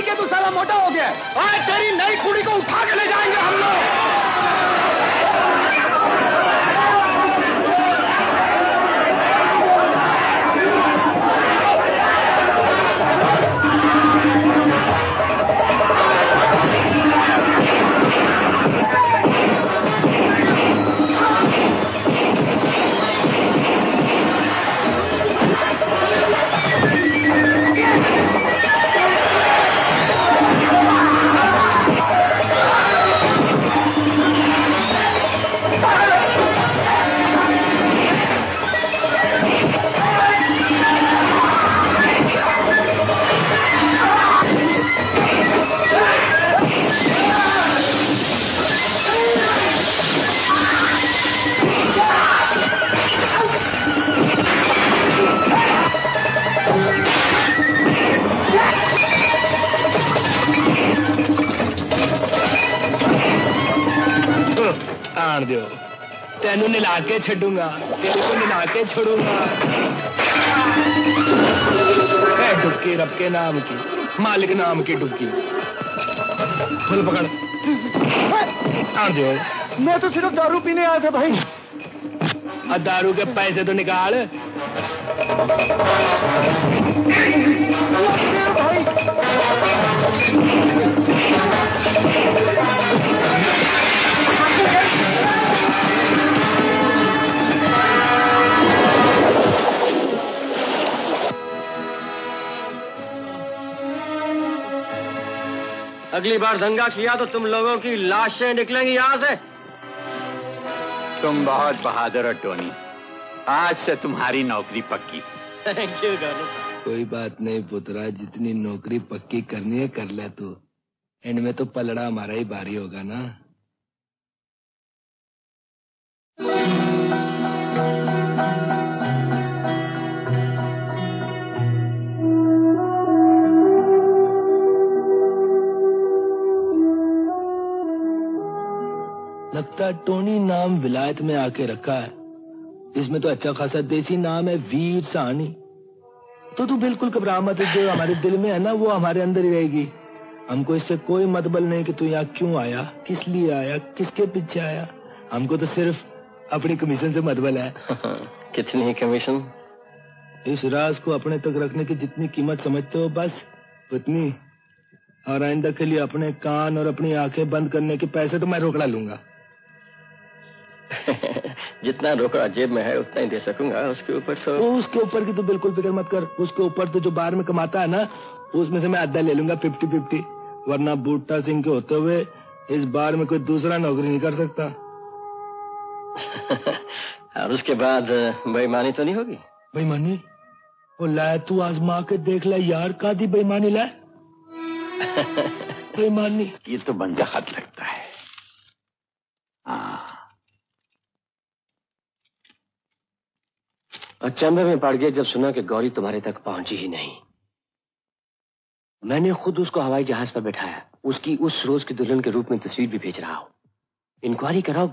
पी के तू साला मोटा हो गया। और तेरी नई कुड़ी को उठा के ले जाएंगे हम लोग। आन दो, तेनू निला के छड़ूंगा, तेरे को निला के छोड़ूंगा। डुबकी रब के नाम की, मालिक नाम की डुबकी। फुल पकड़। आन दो। मैं तो सिर्फ दारू पीने आया था भाई। और दारू के पैसे तो निकाल। भाई अगली बार दंगा किया तो तुम लोगों की लाशें निकलेंगी यहां से। तुम बहुत बहादुर हो टोनी, आज से तुम्हारी नौकरी पक्की। Thank you Ganu. कोई बात नहीं पुत्रा, जितनी नौकरी पक्की करनी है कर ले तू। इनमें तो पलड़ा हमारा ही भारी होगा ना। लगता है टोनी नाम विलायत में आके रखा है। इसमें तो अच्छा खासा देसी नाम है, वीर साहनी। तो तू बिल्कुल घबरा मत, जो हमारे दिल में है ना वो हमारे अंदर ही रहेगी। हमको इससे कोई मतलब नहीं कि तू यहाँ क्यों आया, किस लिए आया, किसके पीछे आया। हमको तो सिर्फ अपनी कमीशन से मतलब है। कितनी कमीशन? इस राज को अपने तक रखने की जितनी कीमत समझते हो बस उतनी। और आइंदा के लिए अपने कान और अपनी आंखें बंद करने के पैसे तो मैं रोकड़ा लूंगा। जितना रोकड़ा जेब में है उतना ही दे सकूंगा। उसके ऊपर तो उसके ऊपर की तो बिल्कुल फिक्र मत कर। उसके ऊपर तो जो बाहर में कमाता है ना उसमें से मैं आधा ले लूंगा, फिफ्टी फिफ्टी। वरना बूटा सिंह के होते हुए इस बार में कोई दूसरा नौकरी नहीं कर सकता। और उसके बाद बेईमानी तो नहीं होगी? बेईमानी? वो लाए तू आजमा के देख ले यार, का दी बेईमानी लाए। बेईमानी ये तो बंदा खत लगता है। हाँ। अचंभे में पड़ गया जब सुना कि गौरी तुम्हारे तक पहुंची ही नहीं। मैंने खुद उसको हवाई जहाज पर बैठाया, उसकी उस रोज की दुल्हन के रूप में तस्वीर भी भेज रहा हूं। इंक्वायरी कराओ।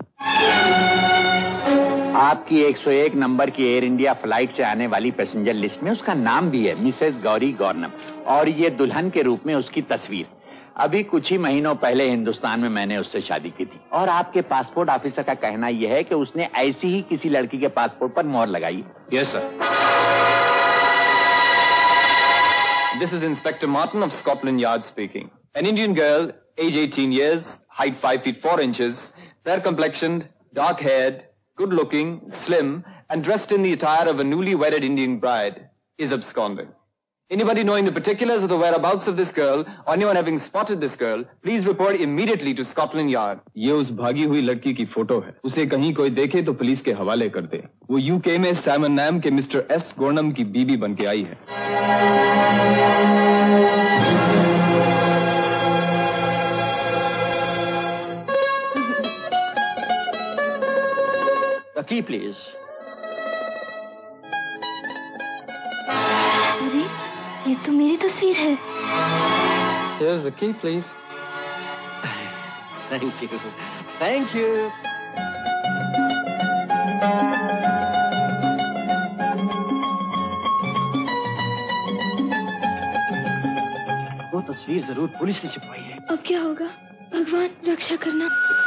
आपकी एक सौ एक नंबर की एयर इंडिया फ्लाइट से आने वाली पैसेंजर लिस्ट में उसका नाम भी है, मिसेस गौरी गौरनम, और ये दुल्हन के रूप में उसकी तस्वीर। अभी कुछ ही महीनों पहले हिंदुस्तान में मैंने उससे शादी की थी, और आपके पासपोर्ट ऑफिसर का कहना यह है कि उसने ऐसी ही किसी लड़की के पासपोर्ट पर मोहर लगाई। Yes sir. This is Inspector Martin of Scotland Yard speaking. An Indian girl, age eighteen years, height five feet four inches, fair complexioned, dark haired, good looking, slim, and dressed in the attire of a newly wedded Indian bride, is absconding. Anybody knowing the particulars of the whereabouts of this girl, or anyone having spotted this girl, please report immediately to Scotland Yard. ये उस भागी हुई लड़की की फोटो है। उसे कहीं कोई देखे तो पुलिस के हवाले कर दे। वो यूके में सैमन नाम के मिस्टर एस गोर्नम की बीबी बन के आई है। The key, please. अरे ये तो मेरी तस्वीर है। Here's the key, please. Thank you. Thank you. वो तस्वीर जरूर जरूर पुलिस ने छिपवाई है। अब क्या होगा? भगवान रक्षा करना।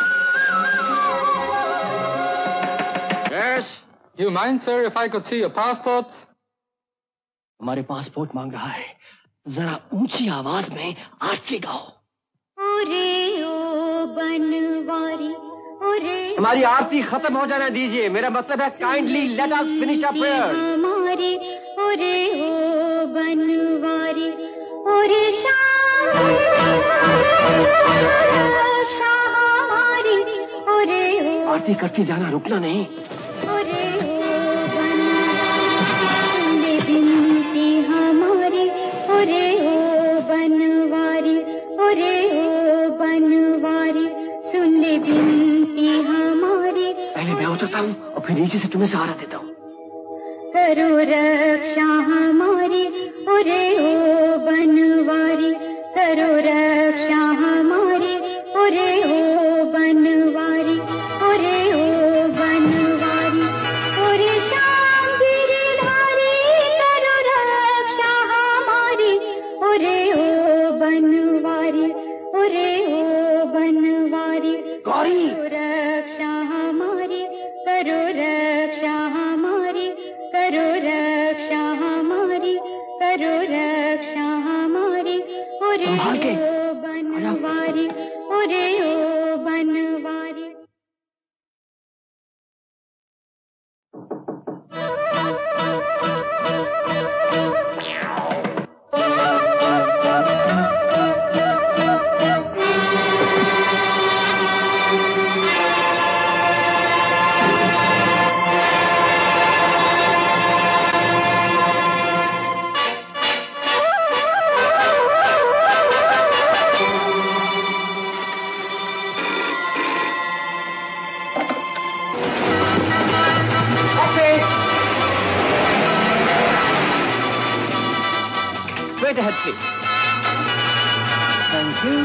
Yes. You mind, sir, if I could see your passports? हमारे पासपोर्ट मांग रहा है। जरा ऊंची आवाज में आरती गाओ। ओरे ओ बनवारी, ओरे हमारी आरती खत्म हो जाने दीजिए। मेरा मतलब है kindly let us finish up prayer. हमारी ओरे ओ बनवारी, ओरे शाह हमारी, ओरे ओ आरती करती जाना, रुकना नहीं। ओरे ओ बनवारी बिनती हमारी, ओरे ओ बनवारी, ओरे ओ बनवारी सुन ले बिनती हमारी। पहले मैं उतरता हूँ और फिर नीचे से तुम्हें सहारा देता हूँ। करो रक्षा हमारी, ओरे ओ बनवारी, करो रक्षा हमारी, ओरे ओ बनवारी, ओरे ओ बनवारी, ओरे श्याम गिरधारी, करो रक्षा हमारी, ओरे ओ बनवारी, ओरे ओ बनवारी, गौरी रक्षा हमारी, करो रक्षा हमारी, करो रक्षा हमारी, करो रक्षा हमारी, ओरे ओ बनवारी, ओरे ओ Banwari. Straight ahead, please. Thank you.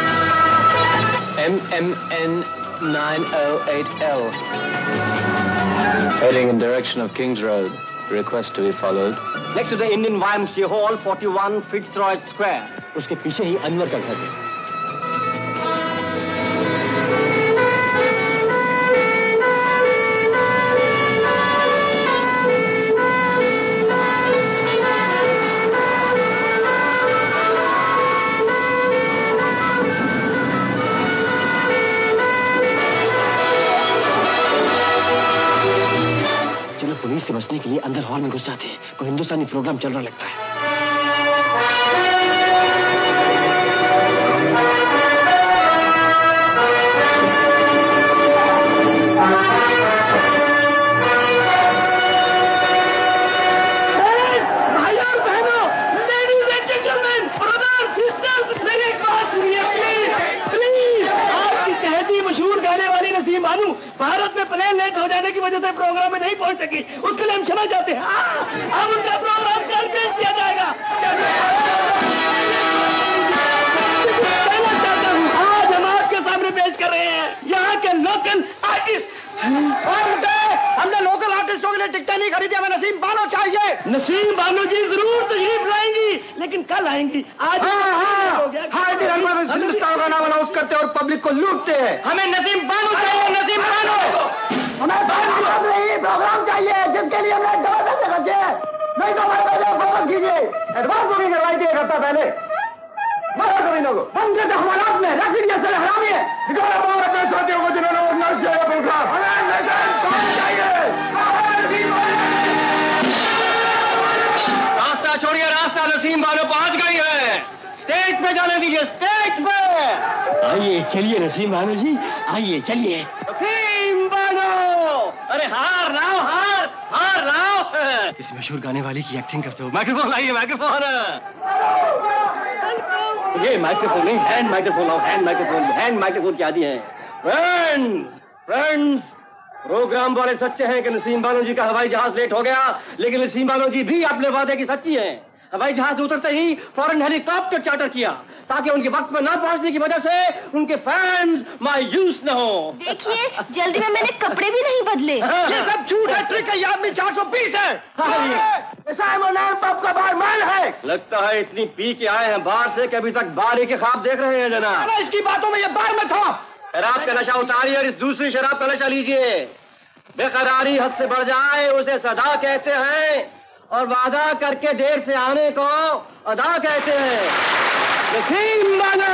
M M N nine oh eight L. Heading in direction of Kings Road. Request to be followed. Next to the Indian Y M C A Hall, forty-one Fitzroy Square. उसके पीछे ही अनवर का घर है। पुलिस से बचने के लिए अंदर हॉल में घुस जाते हैं। कोई हिंदुस्तानी प्रोग्राम चल रहा लगता है। भाइयों और बहनों, ladies and gentleman, brothers, sisters, मेरी एक बात सुनिए प्लीज, प्लीज। आपकी चहेती मशहूर गाने वाली नसीम बानू भारत में प्लेन लेट हो जाने की वजह से प्रोग्राम में नहीं पहुंच सकी। उसके लिए हम क्षमा चाहते हैं। अब उनका प्रोग्राम कल पेश किया जाएगा। कहना चाहता हूँ, आज हम आपके सामने पेश कर रहे हैं यहाँ के लोकल आर्टिस्ट। हमने लोकल आर्टिस्टों के लिए टिकटें नहीं खरीदी, हमें नसीम बानो चाहिए। नसीम बानो जी जरूर तशरीफ लाएंगी, लेकिन कल आएंगी। आज हिंदुस्तान का नाम अनाउंस करते और पब्लिक को लूटते हैं। हमें नसीम बानो चाहिए, नसीम बानो। हमें नहीं प्रोग्राम चाहिए जिसके लिए हमने डबल पैसे खर्चे, नहीं तो हमारे पैसे वापस कीजिए। एडवांस बुकिंग करवाई थी एक हफ्ता पहले। मारा जमीनों को पंखे तो हमारा में रख दिया, सर हरामी है। निकालो बाहर अपने साथियों को जिन्होंने ऑर्गेनाइज किया प्रोग्राम। हमें नसीम बानो चाहिए। रास्ता छोड़िए, रास्ता। नसीम बानो पहुंच गई है। स्टेज पे जाने दीजिए, स्टेज पे। आइए चलिए नसीम बानो जी, आइए चलिए। नसीम बानो, अरे हार लाओ, हार हार लाओ। किसी मशहूर गाने वाले की एक्टिंग करते हो। माइक्रोफोन लाइए, माइक्रोफोन। ये माइक्रोफोन नहीं, हैंड माइक्रोफोन लाओ, हैंड माइक्रोफोन। हैंड माइक्रोफोन क्या दी है? फ्रेंड्स, फ्रेंड्स, प्रोग्राम वाले सच्चे हैं कि नसीम बानो जी का हवाई जहाज लेट हो गया, लेकिन नसीम बानो जी भी अपने वादे की सच्ची हैं। हवाई जहाज उतरते ही फौरन हेलीकॉप्टर चार्टर किया। ताकि उनके वक्त में न पहुंचने की वजह से उनके फैंस मायूस न हो। देखिए जल्दी में मैंने कपड़े भी नहीं बदले। ये सब झूठ है, ट्रिक है, ये आदमी चार सौ बीस है। ऐसा है मुनीम बाप का बारमैन है। लगता है इतनी पी के आए हैं बाहर से कि अभी तक बारी के ख्वाब देख रहे हैं जनाब। अरे इसकी बातों में ये बार में था। शराब का नशा उतारिए और इस दूसरी शराब का नशा लीजिए। बेकरारी हद से बढ़ जाए उसे सदा कहते हैं और वादा करके देर से आने को अदा कहते हैं। यकीन मानो।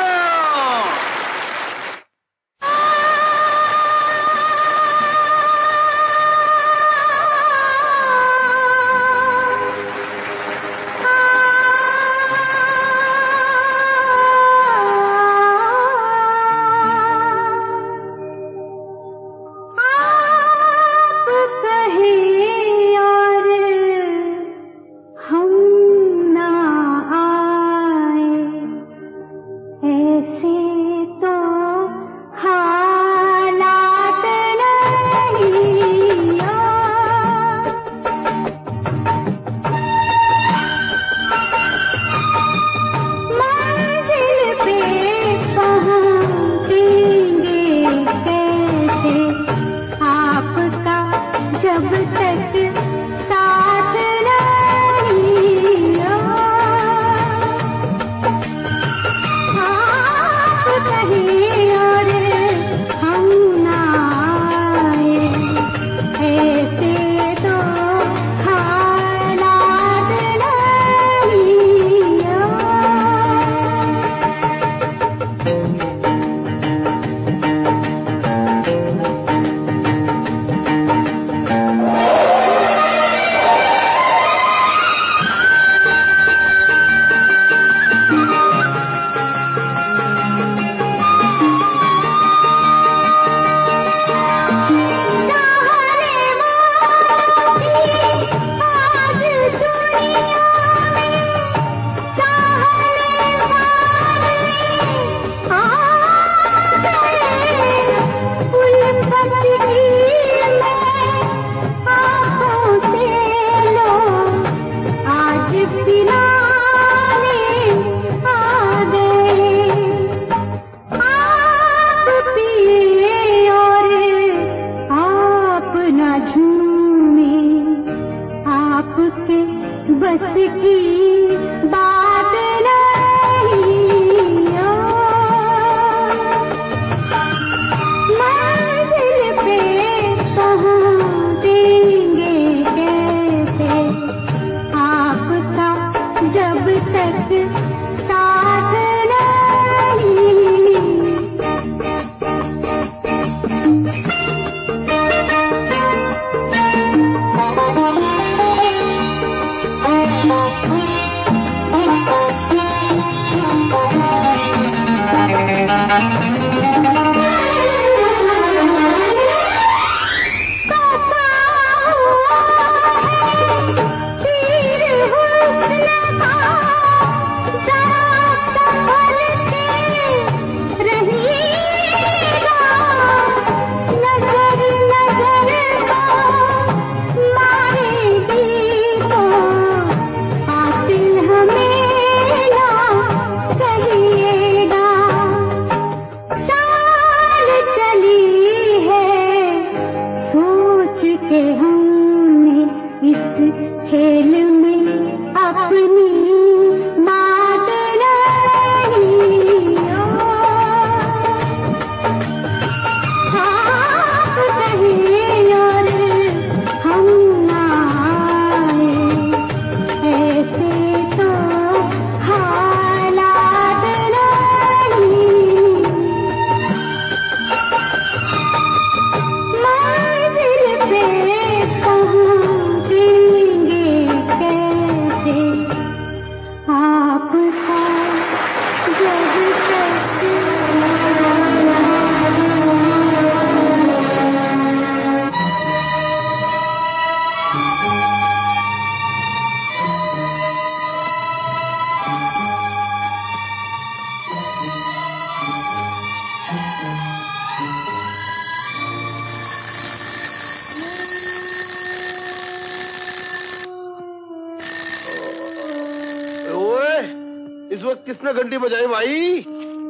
किसने घंटी बजाई भाई?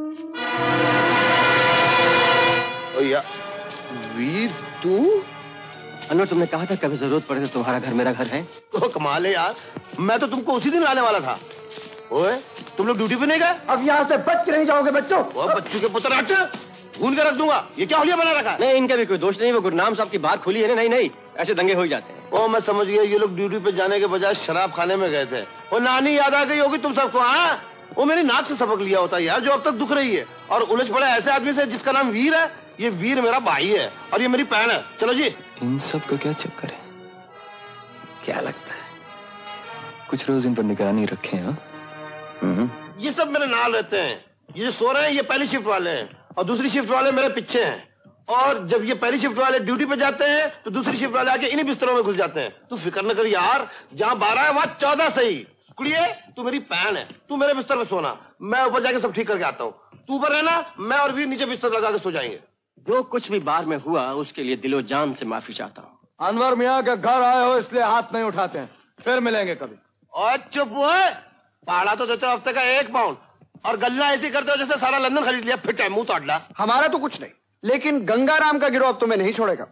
ओ या वीर तू? अनवर, तुमने कहा था कभी जरूरत पड़े तो तुम्हारा घर मेरा घर है। तो कमाल है यार, मैं तो तुमको उसी दिन लाने वाला था। ओए, तुम लोग ड्यूटी पे नहीं गए? अब यहाँ से बच के नहीं जाओगे बच्चों। वो बच्चों के पुत्र हट, ढूंढ के रख दूंगा। ये क्या हुलिया बना रखा है? नहीं, इनका भी कोई दोष नहीं, वो गुरनाम साहब की बात खुली है ना। नहीं नहीं, ऐसे दंगे हो ही जाते हैं। ओ मैं समझ गया, ये लोग ड्यूटी पे जाने के बजाय शराब खाने में गए थे। वो नानी याद आ गई होगी तुम सबको। हाँ, वो मेरी नाक से सबक लिया होता यार, जो अब तक दुख रही है। और उलझ पड़े ऐसे आदमी से जिसका नाम वीर है। ये वीर मेरा भाई है और ये मेरी बहन है। चलो जी। इन सब का क्या चक्कर है? क्या लगता है? कुछ रोज इन पर निगरानी रखे हैं। ये सब मेरे नाल रहते हैं। ये जो सो रहे हैं ये पहली शिफ्ट वाले हैं और दूसरी शिफ्ट वाले मेरे पीछे हैं। और जब ये पहली शिफ्ट वाले ड्यूटी पे जाते हैं तो दूसरी शिफ्ट वाले आके इन्हीं बिस्तरों में घुस जाते हैं। तू फिक्र न कर यार, जहां बारह है वहां चौदह सही। कुड़िए, तू मेरी बहन है, तू मेरे बिस्तर में सोना, मैं ऊपर जाके सब ठीक करके आता हूँ। तू ऊपर रहना, मैं और वीर नीचे बिस्तर लगा के सो जाएंगे। जो कुछ भी बार में हुआ उसके लिए दिलो जान से माफी चाहता हूँ। अनवर मियाँ के घर आए हो इसलिए हाथ नहीं उठाते हैं, फिर मिलेंगे कभी। और चुप हुए, पहाड़ा तो देते हो हफ्ते का एक पाउंड और गल्ला ऐसे करते हो जैसे सारा लंदन खरीद लिया। फिट है मुंह तो अड्डा। हमारा तो कुछ नहीं, लेकिन गंगाराम का गिरोह अब तुम्हें नहीं छोड़ेगा।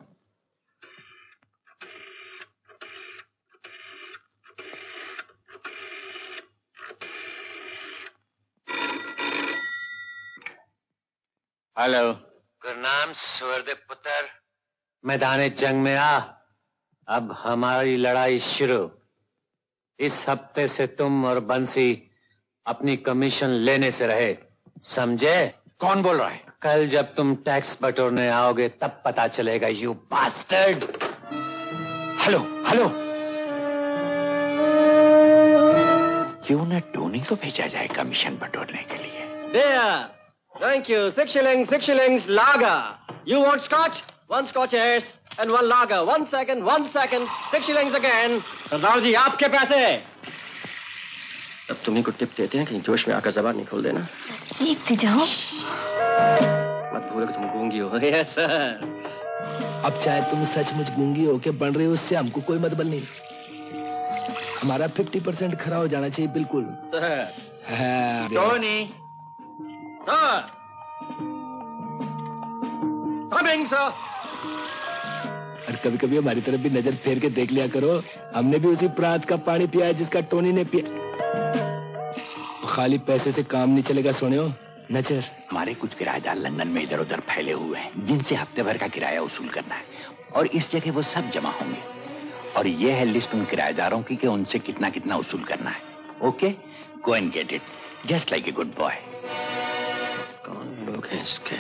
हेलो। गुरनाम सुअरदे पुत्र, मैदान जंग में आ। अब हमारी लड़ाई शुरू। इस हफ्ते से तुम और बंसी अपनी कमीशन लेने से रहे, समझे? कौन बोल रहा है? कल जब तुम टैक्स बटोरने आओगे तब पता चलेगा, यू बास्टर्ड। हेलो हेलो, क्यों न टोनी को भेजा जाए कमीशन बटोरने के लिए? There. Thank you. Six shillings, six shillings, lager. You want scotch? One scotch yes and one lager. One second, one second. Six shillings again. सरदार जी, आपके पैसे। अब तुम्ही को टिप देते हैं कि जोश में आकर जबान नहीं खोल देना। देखते जाओ। मत भूलो कि तुम गूंगी हो। Yes sir. अब चाहे तुम सचमुच गूंगी हो के बन रहे हो, उससे हमको कोई मतलब नहीं। हमारा फिफ्टी परसेंट खरा हो जाना चाहिए बिल्कुल। हाँ, टोनी। सर। Coming sir. और कभी कभी हमारी तरफ भी नजर फेर के देख लिया करो। हमने भी उसी प्रांत का पानी पिया है जिसका टोनी ने पिया। खाली पैसे से काम नहीं चलेगा सोनियो, नजर। हमारे कुछ किराएदार लंदन में इधर उधर फैले हुए हैं जिनसे हफ्ते भर का किराया वसूल करना है, और इस जगह वो सब जमा होंगे। और ये है लिस्ट उन किराएदारों की कि उनसे कितना कितना वसूल करना है। Okay, go and get it just like a good boy. कौन लोग हैं इसके?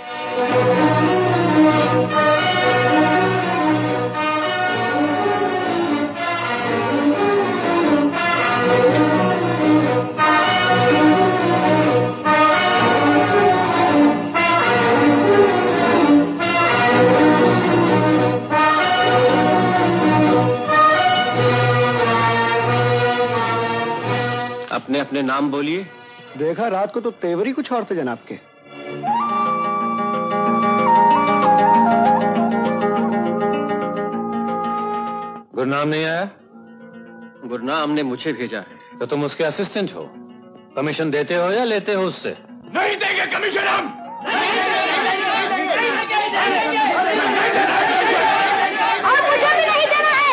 अपने अपने नाम बोलिए। देखा रात को तो तेवर ही कुछ और थे जनाब के। गुरनाम नहीं आया? गुरनाम ने मुझे भेजा है। तो तुम उसके असिस्टेंट हो, कमीशन देते हो या लेते हो उससे? नहीं देंगे कमीशन हम। और मुझे भी नहीं देना है।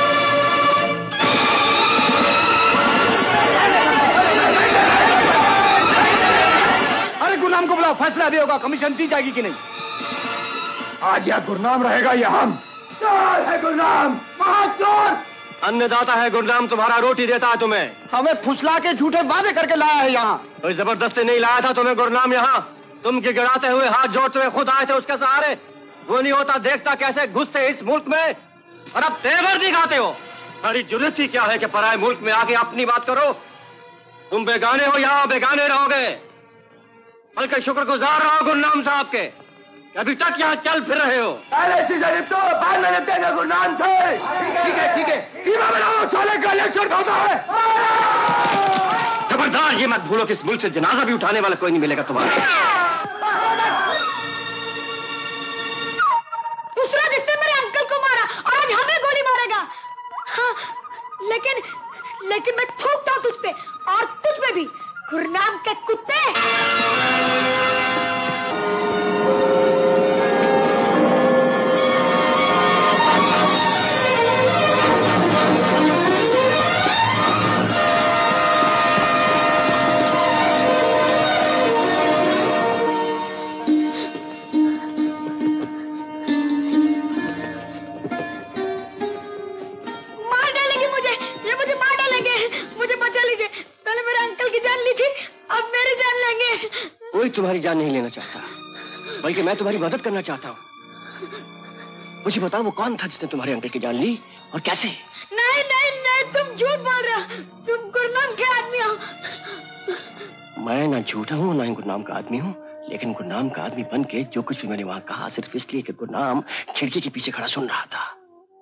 अरे गुरनाम को बुलाओ, फैसला भी होगा, कमीशन दी जाएगी कि नहीं। आज या गुरनाम रहेगा या हम। चोर है गुरनाम, महाचोर। अन्नदाता है गुरनाम, तुम्हारा रोटी देता है तुम्हें। हमें फुसला के झूठे वादे करके लाया है यहाँ। कोई जबरदस्ती नहीं लाया था तुम्हें गुरनाम यहाँ। तुम गिड़गिड़ाते हुए हाथ जोड़ते हुए खुद आए थे उसके सहारे। वो नहीं होता देखता कैसे घुसते इस मुल्क में, और अब तेवर दिखाते हो। बड़ी जुर्रत ही क्या है कि पराए मुल्क में आके अपनी बात करो। तुम बेगाने हो, यहाँ बेगाने रहोगे। बल्कि शुक्रगुजार रहो गुरनाम साहब के, अभी तक यहाँ चल फिर रहे हो। पहले से निपटो, बाद में निपटेगा गुरनाम से। ठीक है ठीक है, कीमा बनाओ, साले का इलेक्शन होता है। खबरदार, ये मत भूलो कि इस मुल्क से जनाजा भी उठाने वाला कोई नहीं मिलेगा तुम्हारा। दूसरा जिसने मेरे अंकल को मारा और आज हमें गोली मारेगा। हाँ, लेकिन लेकिन मैं थूकता हूँ तुझ पे और तुझ पे भी। गुरनाम की थी अब मेरी जान लेंगे। कोई तुम्हारी जान नहीं लेना चाहता, बल्कि मैं तुम्हारी मदद करना चाहता हूँ। मुझे बताओ वो कौन था जिसने तुम्हारे अंकल की जान ली और कैसे? नहीं नहीं नहीं, तुम झूठ बोल रहे हो, तुम गुरनाम के आदमी हो। मैं ना झूठा हूँ ना ही गुरनाम का आदमी हूँ, लेकिन गुरनाम का आदमी बन के जो कुछ भी मैंने वहां कहा सिर्फ इसलिए कि गुरनाम खिड़की के पीछे खड़ा सुन रहा था।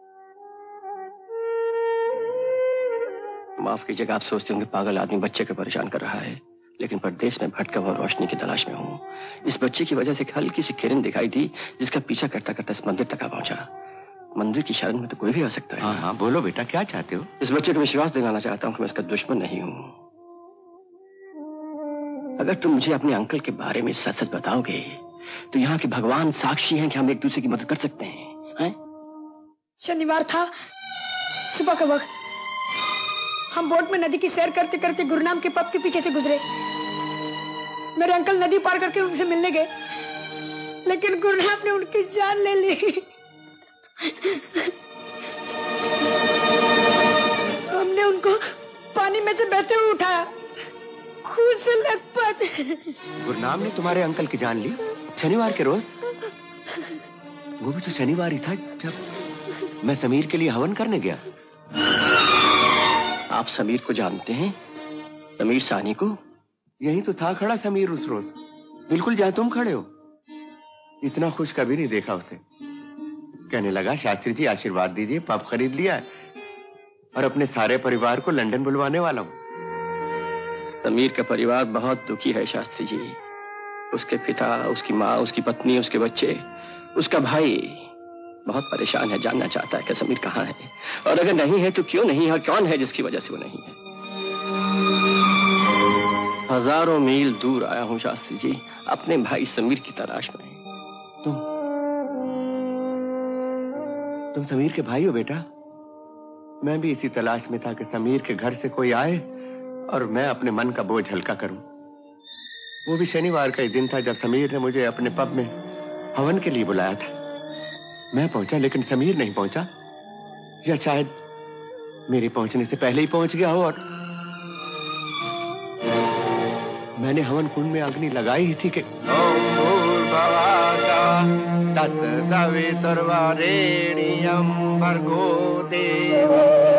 माफ कीजिएगा, आप सोचते होंगे पागल आदमी बच्चे को परेशान कर रहा है, लेकिन परदेश में भटका हुआ रोशनी की तलाश में हूँ। इस बच्चे की वजह से एक हल्की सी किरण दिखाई दी, जिसका पीछा करता करता इस मंदिर तक आ पहुंचा। मंदिर की शरण में तो कोई भी आ सकता है। हाँ हाँ बोलो बेटा, क्या चाहते हो? इस बच्चे को विश्वास दिलाना चाहता हूँ कि मैं इसका दुश्मन नहीं हूँ। अगर तुम मुझे अपने अंकल के बारे में सच सच बताओगे तो यहाँ के भगवान साक्षी हैं कि हम एक दूसरे की मदद कर सकते हैं, हैं? शनिवार था, सुबह का वक्त। हम बोट में नदी की सैर करते करते गुरनाम के पब के पीछे से गुजरे। मेरे अंकल नदी पार करके उनसे मिलने गए, लेकिन गुरनाम ने उनकी जान ले ली। हमने उनको पानी में से बहते हुए उठाया, खून से लथपथ। गुरनाम ने तुम्हारे अंकल की जान ली शनिवार के रोज? वो भी तो शनिवार ही था जब मैं समीर के लिए हवन करने गया। आप समीर को जानते हैं? समीर सानी को? यही तो था खड़ा समीर उस रोज, बिल्कुल जहां तुम खड़े हो। इतना खुश कभी नहीं देखा उसे। कहने लगा शास्त्री जी आशीर्वाद दीजिए, पब खरीद लिया है और अपने सारे परिवार को लंदन बुलवाने वाला हूं। समीर का परिवार बहुत दुखी है शास्त्री जी। उसके पिता, उसकी माँ, उसकी पत्नी, उसके बच्चे, उसका भाई बहुत परेशान है। जानना चाहता है कि समीर कहाँ है, और अगर नहीं है तो क्यों नहीं है, और कौन है जिसकी वजह से वो नहीं है। हजारों मील दूर आया हूँ शास्त्री जी, अपने भाई समीर की तलाश में। तुम तुम समीर के भाई हो बेटा? मैं भी इसी तलाश में था कि समीर के घर से कोई आए और मैं अपने मन का बोझ हल्का करूं। वो भी शनिवार का ही दिन था जब समीर ने मुझे अपने पब में हवन के लिए बुलाया था। मैं पहुंचा लेकिन समीर नहीं पहुंचा, या शायद मेरे पहुंचने से पहले ही पहुंच गया हो। और मैंने हवन कुंड में अग्नि लगाई ही थी कि भर्गो देव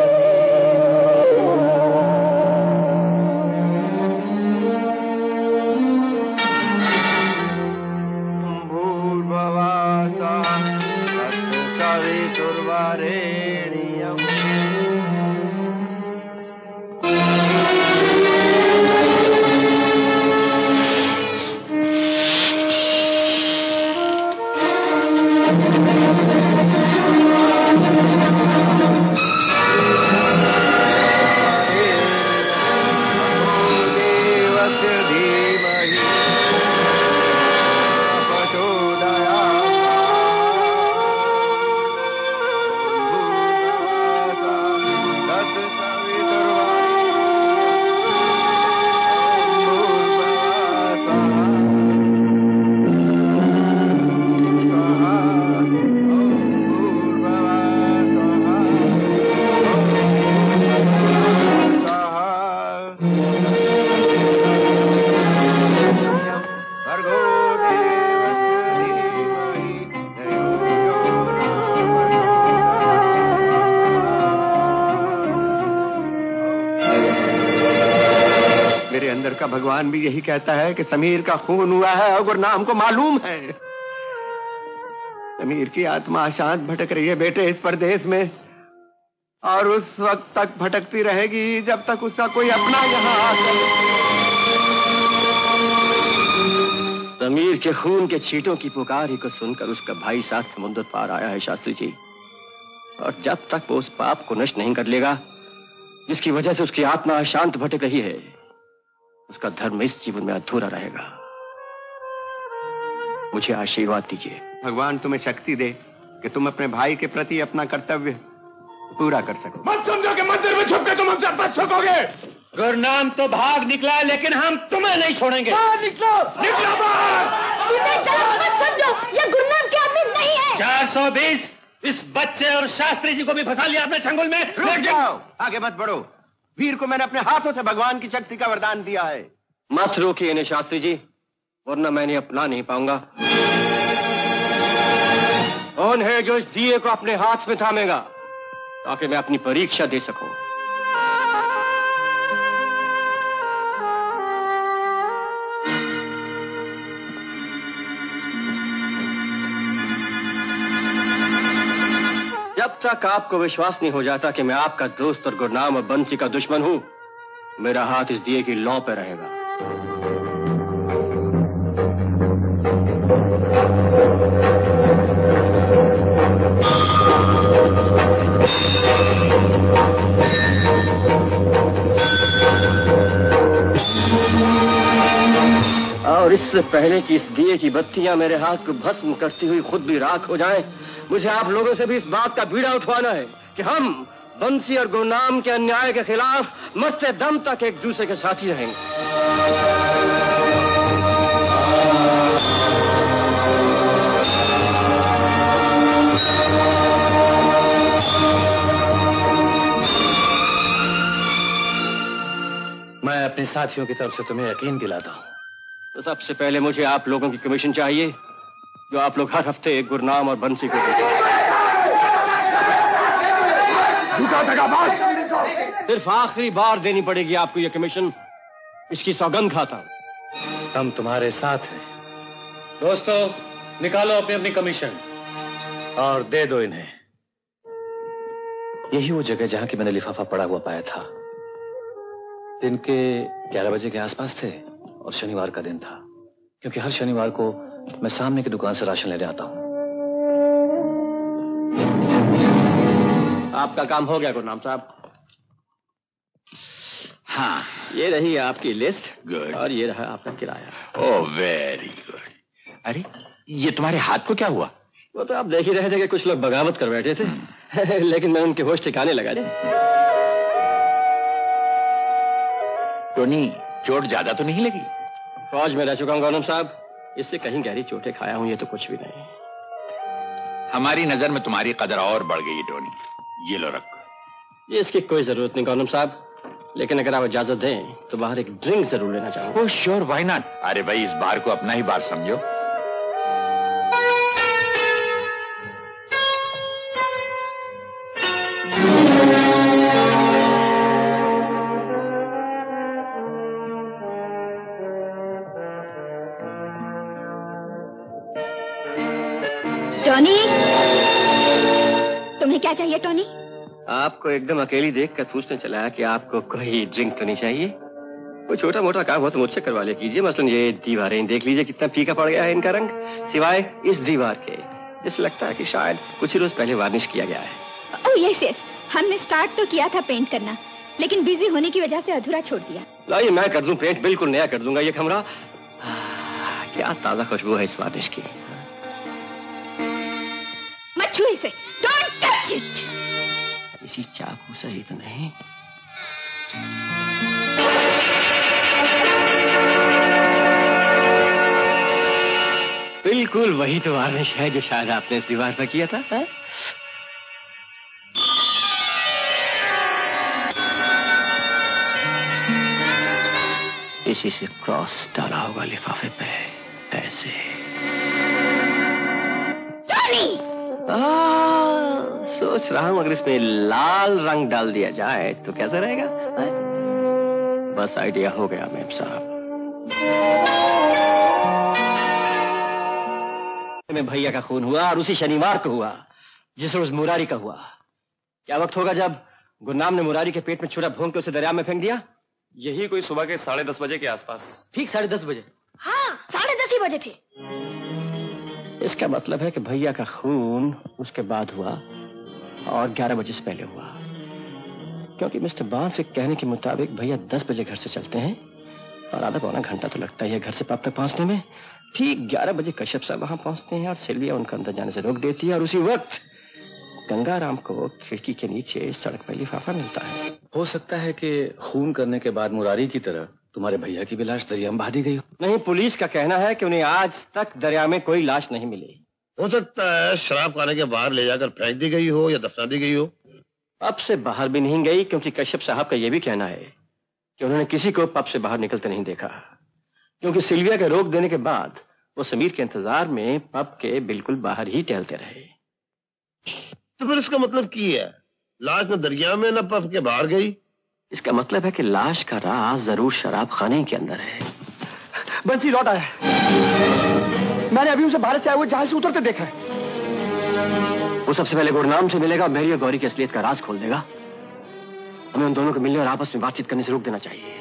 भगवान भी यही कहता है कि समीर का खून हुआ है और गुरनाम को मालूम है। समीर की आत्मा अशांत भटक रही है बेटे इस परदेश में, और उस वक्त तक भटकती रहेगी जब तक उसका कोई अपना यहाँ आकर। समीर के खून के छींटों की पुकार ही को सुनकर उसका भाई सात समुद्र पार आया है शास्त्री जी, और जब तक वो उस पाप को नष्ट नहीं कर लेगा जिसकी वजह से उसकी आत्मा अशांत भटक रही है, उसका धर्म इस जीवन में अधूरा रहेगा। मुझे आशीर्वाद दीजिए। भगवान तुम्हें शक्ति दे कि तुम अपने भाई के प्रति अपना कर्तव्य पूरा कर सको। मत समझो कि मंदिर में छुप के तुम हमसे बच सकोगे। गुरनाम तो भाग निकला, लेकिन हम तुम्हें नहीं छोड़ेंगे। बाहर निकलो, निकलो बाहर। इन्हें गलत मत समझो, ये गुरनाम के आदमी नहीं है। चार सौ बीस इस बच्चे और शास्त्री जी को भी फंसा लिया अपने चंगुल में। रुक जाओ, आगे मत बढ़ो। वीर को मैंने अपने हाथों से भगवान की शक्ति का वरदान दिया है। मत रोकिए इन्हें शास्त्री जी, वरना मैं इन्हें अपना नहीं पाऊंगा। कौन है जो इस दिए को अपने हाथ में थामेगा ताकि मैं अपनी परीक्षा दे सकूं? जब तक आपको विश्वास नहीं हो जाता कि मैं आपका दोस्त और गुरनाम और बंसी का दुश्मन हूं, मेरा हाथ इस दिए की लौ पे रहेगा। और इससे पहले कि इस दिए की बत्तियां मेरे हाथ को भस्म करती हुई खुद भी राख हो जाएं, मुझे आप लोगों से भी इस बात का बीड़ा उठवाना है कि हम बंसी और गुरनाम के अन्याय के खिलाफ मरते दम तक एक दूसरे के साथी रहेंगे। मैं अपने साथियों की तरफ से तुम्हें यकीन दिलाता हूं। तो सबसे पहले मुझे आप लोगों की कमीशन चाहिए, जो आप लोग हर हफ्ते एक गुरनाम और बंसी को देते हैं। झूठा दगाबाज! सिर्फ आखिरी बार देनी पड़ेगी आपको ये कमीशन, इसकी सौगंध खाता हूं। हम तुम्हारे साथ हैं। दोस्तों, निकालो अपनी अपनी कमीशन और दे दो इन्हें। यही वो जगह जहां की मैंने लिफाफा पड़ा हुआ पाया था। दिन के ग्यारह बजे के आसपास थे और शनिवार का दिन था, क्योंकि हर शनिवार को मैं सामने की दुकान से राशन लेने आता हूं। आपका काम हो गया गुरनाम साहब। हाँ, ये रही आपकी लिस्ट। गुड। और ये रहा आपका किराया। Oh very good. अरे ये तुम्हारे हाथ को क्या हुआ? वो तो आप देख ही रहे थे कि कुछ लोग बगावत कर बैठे थे लेकिन मैं उनके होश ठिकाने लगा दे। टोनी, चोट ज्यादा तो नहीं लगी? फौज में रह चुका हूं गौनम साहब, इससे कहीं गहरी चोटें खाया हूं, ये तो कुछ भी नहीं। हमारी नजर में तुम्हारी कदर और बढ़ गई है टोनी। ये लो रख। ये इसकी कोई जरूरत नहीं गौनम साहब, लेकिन अगर आप इजाजत दें तो बाहर एक ड्रिंक जरूर लेना चाहूंगा। Oh sure, why not. अरे भाई, इस बार को अपना ही बार समझो। टोनी, तुम्हें क्या चाहिए टोनी? आपको एकदम अकेली देखकर पूछने चला कि आपको कोई ड्रिंक तो नहीं चाहिए? कोई छोटा मोटा काम हो तो मुझसे करवा ले कीजिए। मसलन ये दीवारें देख लीजिए, कितना फीका पड़ गया है इनका रंग, सिवाय इस दीवार के जिससे लगता है कि शायद कुछ ही रोज पहले वार्निश किया गया है। ओह यस यस, हमने स्टार्ट तो किया था पेंट करना, लेकिन बिजी होने की वजह से अधूरा छोड़ दिया। लाइए मैं कर दूं पेंट, बिल्कुल नया कर दूंगा ये कमरा। क्या ताजा खुशबू है इस वार्निश की। मत छू इसे, डोंट टच इट। इसी चाकू से ही तो नहीं। बिल्कुल वही तो वार्निश है जो शायद आपने इस दीवार पर किया था। है? इसी से क्रॉस डाला होगा लिफाफे पे, ऐसे। सोच रहा हूं अगर इसमें लाल रंग डाल दिया जाए तो कैसा रहेगा? है? बस आइडिया हो गया मेम साहब। में भैया का खून हुआ और उसी शनिवार को हुआ जिस रोज मुरारी का हुआ। क्या वक्त होगा जब गुरनाम ने मुरारी के पेट में छुरा भोंक के उसे दरिया में फेंक दिया? यही कोई सुबह के साढ़े दस बजे के आसपास। ठीक साढ़े दस बजे। हाँ, साढ़े दस ही बजे थे। इसका मतलब है कि भैया का खून उसके बाद हुआ और ग्यारह बजे से पहले हुआ, क्योंकि मिस्टर बांस के कहने के मुताबिक भैया दस बजे घर से चलते हैं और आधा पौना घंटा तो लगता ही है घर से पब तक पहुंचने में। ठीक ग्यारह बजे कश्यप साहब वहां पहुंचते हैं और सिल्विया उनका अंदर जाने से रोक देती है और उसी वक्त गंगाराम को खिड़की के नीचे सड़क पर लिफाफा मिलता है। हो सकता है कि खून करने के बाद मुरारी की तरह तुम्हारे भैया की भी लाश दरिया में बहा दी गई हो। नहीं, पुलिस का कहना है कि उन्हें आज तक दरिया में कोई लाश नहीं मिली। हो सकता है शराब खाने के बाहर ले जाकर फेंक दी गई हो या दफना दी गई हो। पब से बाहर भी नहीं गई, क्योंकि कश्यप साहब का यह भी कहना है कि उन्होंने किसी को पब से बाहर निकलते नहीं देखा। क्योंकि सिल्विया के रोक देने के बाद वो समीर के इंतजार में पब के बिल्कुल बाहर ही टहलते रहे। तो फिर इसका मतलब की है? लाश न दरिया में न पब के बाहर गई। इसका मतलब है कि लाश का राज जरूर शराब खाने के अंदर है। बंसी लौट आया। मैंने अभी उसे भारत से आए हुए जहाज से उतरते देखा है। वो सबसे पहले गुरनाम से मिलेगा, मेरी और गौरी की असलियत का राज खोल देगा। हमें उन दोनों को मिलने और आपस में बातचीत करने से रोक देना चाहिए।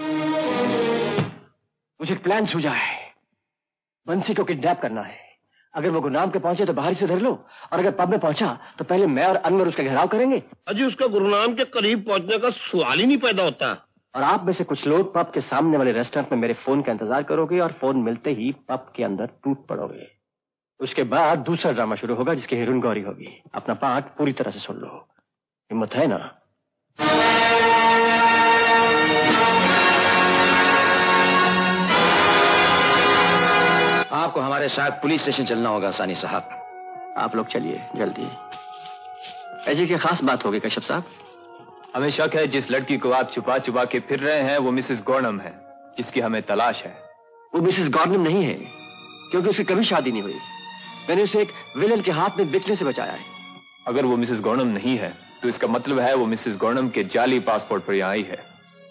मुझे एक प्लान सूझा है। बंसी को किडनैप करना है। अगर वो गुरनाम के पहुंचे तो बाहर से धर लो, और अगर पब में पहुंचा तो पहले मैं और अनवर उसका घेराव करेंगे। अजी उसका गुरनाम के करीब पहुंचने का सवाल ही नहीं पैदा होता। और आप में से कुछ लोग पब के सामने वाले रेस्टोरेंट में मेरे फोन का इंतजार करोगे और फोन मिलते ही पब के अंदर टूट पड़ोगे। उसके बाद दूसरा ड्रामा शुरू होगा जिसकी हीरोइन गौरी होगी। अपना पार्ट पूरी तरह से सुन लो। हिम्मत है ना? आपको हमारे साथ पुलिस स्टेशन चलना होगा सानी साहब। आप लोग चलिए जल्दी। ऐसी की खास बात होगी कश्यप साहब? हमें शक है जिस लड़की को आप छुपा छुपा के फिर रहे हैं वो मिसेस गौर्नम है, जिसकी हमें तलाश है। वो मिसेस गौर्नम नहीं है, क्योंकि उसकी कभी शादी नहीं हुई। मैंने उसे एक विलन के हाथ में बिकने से बचाया है। अगर वो मिसेस गौर्नम नहीं है तो इसका मतलब है वो मिसेस गौर्नम के जाली पासपोर्ट पर यहां आई है।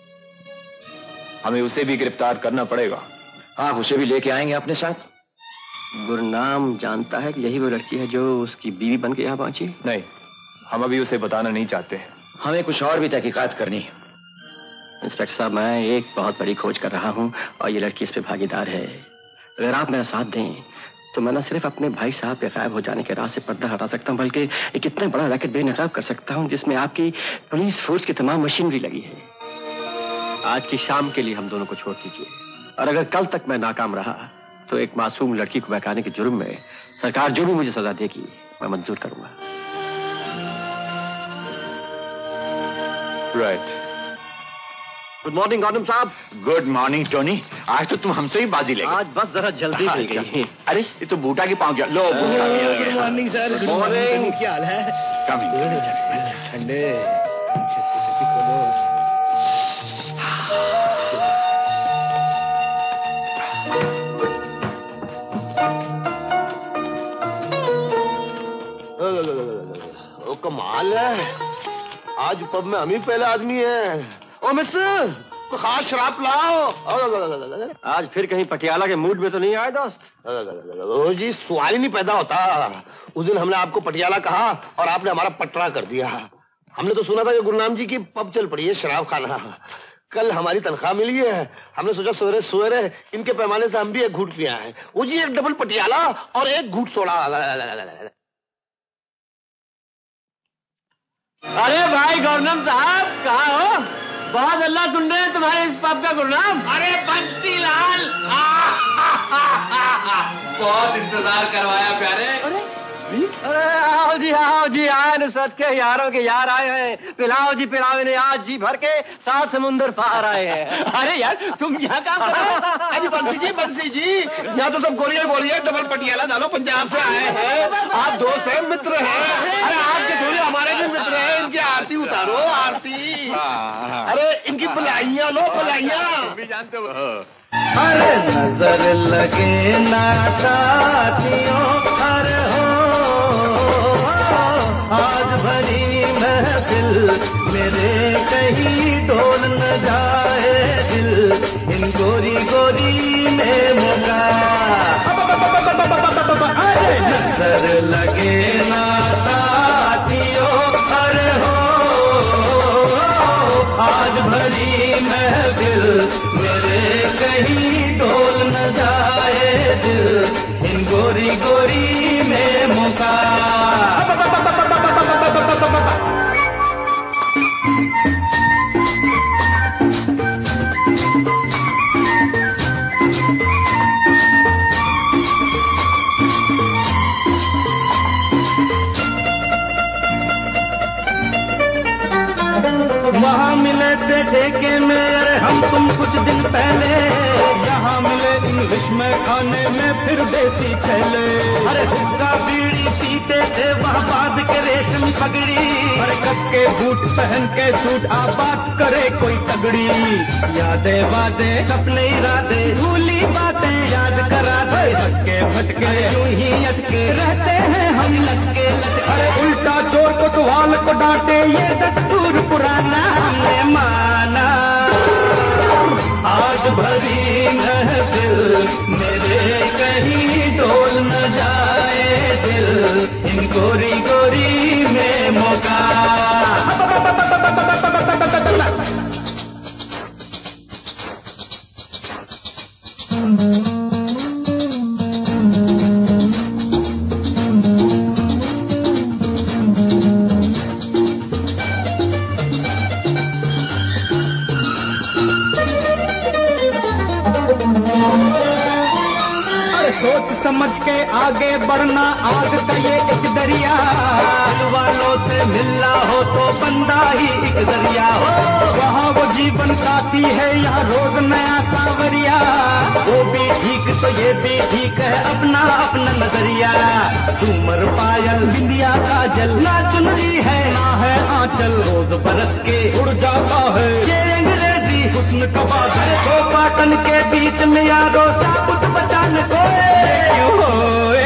हमें उसे भी गिरफ्तार करना पड़ेगा। आप उसे भी लेके आएंगे अपने साथ? गुरनाम जानता है कि यही वो लड़की है जो उसकी बीवी बन के यहाँ पहुंची? नहीं, हम अभी उसे बताना नहीं चाहते हैं। हमें कुछ और भी तहकीकात करनी है। इंस्पेक्टर साहब, मैं एक बहुत बड़ी खोज कर रहा हूँ और ये लड़की इस पे भागीदार है। अगर आप मेरा साथ दें तो मैं न सिर्फ अपने भाई साहब के गायब हो जाने के राज से पर्दा हटा सकता हूँ, बल्कि एक इतना बड़ा रैकेट बेनकाब कर सकता हूँ जिसमें आपकी पुलिस फोर्स की तमाम मशीनरी लगी है। आज की शाम के लिए हम दोनों को छोड़ दीजिए, और अगर कल तक मैं नाकाम रहा तो एक मासूम लड़की को बहकाने के जुर्म में सरकार जो भी मुझे सजा देगी मैं मंजूर करूंगा। राइट। गुड मॉर्निंग गौतम साहब। Good morning Tony. आज तो तुम हमसे ही बाजी ले गए। आज बस जरा जल्दी मिल गई। अरे ये तो बूटा की पाँव गया। लो बूटा भी आ गया। Good morning sir. Good morning. क्या हाल है? ठंडे छत्ती छत्ती खोलो। ओ कमाल है, आज पब में हम ही पहले आदमी है। ओ मिस्टर, तो खास शराब लाओ। आज फिर कहीं पटियाला के मूड में तो नहीं आए दोस्त? ओ जी, सवाल ही नहीं पैदा होता। उस दिन हमने आपको पटियाला कहा और आपने हमारा पटरा कर दिया। हमने तो सुना था कि गुरनाम जी की पब चल पड़ी है शराब खाना। कल हमारी तनख्वाह मिली है, हमने सोचा सवेरे सवेरे इनके पैमाने से हम भी एक घूट पिया है। वो जी एक डबल पटियाला और एक घूट सोडा। अरे भाई गौरनम साहब, कहाँ हो? बहुत अल्लाह सुन रहे हैं तुम्हारे इस पब का गुरनाम। अरे बंसी लाल, बहुत इंतजार करवाया प्यारे। अरे अरे आओ जी आओ जी, आए नुसरत के यारों के यार आए हैं। पिलाओ जी पिलाओ इन्हें, आज जी भर के सात समुंदर पार आए हैं। अरे यार तुम यहाँ काम कर रहे हो? अजी बंसी जी, बंसी जी, यहाँ तो सब गोलियां गोलियां डबल पटियाला डालो, पंजाब से आए हैं। आप दोस्त हैं, मित्र हैं। अरे आपके थोड़े हमारे भी मित्र हैं। इनकी आरती उतारो, आरती। अरे इनकी बुलाइयां लो, बुलाइयां भी जानते हो। अरे नजर लगे ना साथियों, अरे हो आज भरी महफिल मेरे कहीं डोल न जाए दिल, इन गोरी गोरी में मुका। अरे नजर लगे ना साथियों, अरे हो आज भरी महफिल मेरे कहीं डोल न जाए दिल, इन गोरी गोरी में मुका। वहाँ मिले थे ठेके में अरे हम तुम कुछ दिन पहले, यहाँ मिले इंग्लिश में खाने में फिर देसी चले। अरे हुक्का बीड़ी पीते थे वहाँ बांध के रेशम पगड़ी, अरे कस के बूट पहन के सूट आबाद करे कोई तगड़ी। यादें वादे सपने इरादे भूली बातें याद करा दे, सटके फटके यूं ही अटके रहते हैं हम लटके लटके। अरे उल्टा चोर कोतवाल को डांटे ये दस्तूर पुराना हमने माना। आज भरी महफिल मेरे कहीं डोल न जाए दिल, इन गोरी गोरी में मौका। सोच समझ के आगे बढ़ना आग का ये एक दरिया, वालों से मिलना हो तो बंदा ही एक दरिया हो। वहाँ वो जीवन साथी है यहाँ रोज नया सावरिया, वो भी ठीक तो ये भी ठीक है अपना अपना नजरिया। झूमर पायल बिंदिया काजल ना चुनरी है ना है आंचल, रोज बरस के उड़ जाता है ये अंग्रेजी हुस्न का बादल। दो पाटन के बीच में यारो साबुत बचाने को क्यों होए,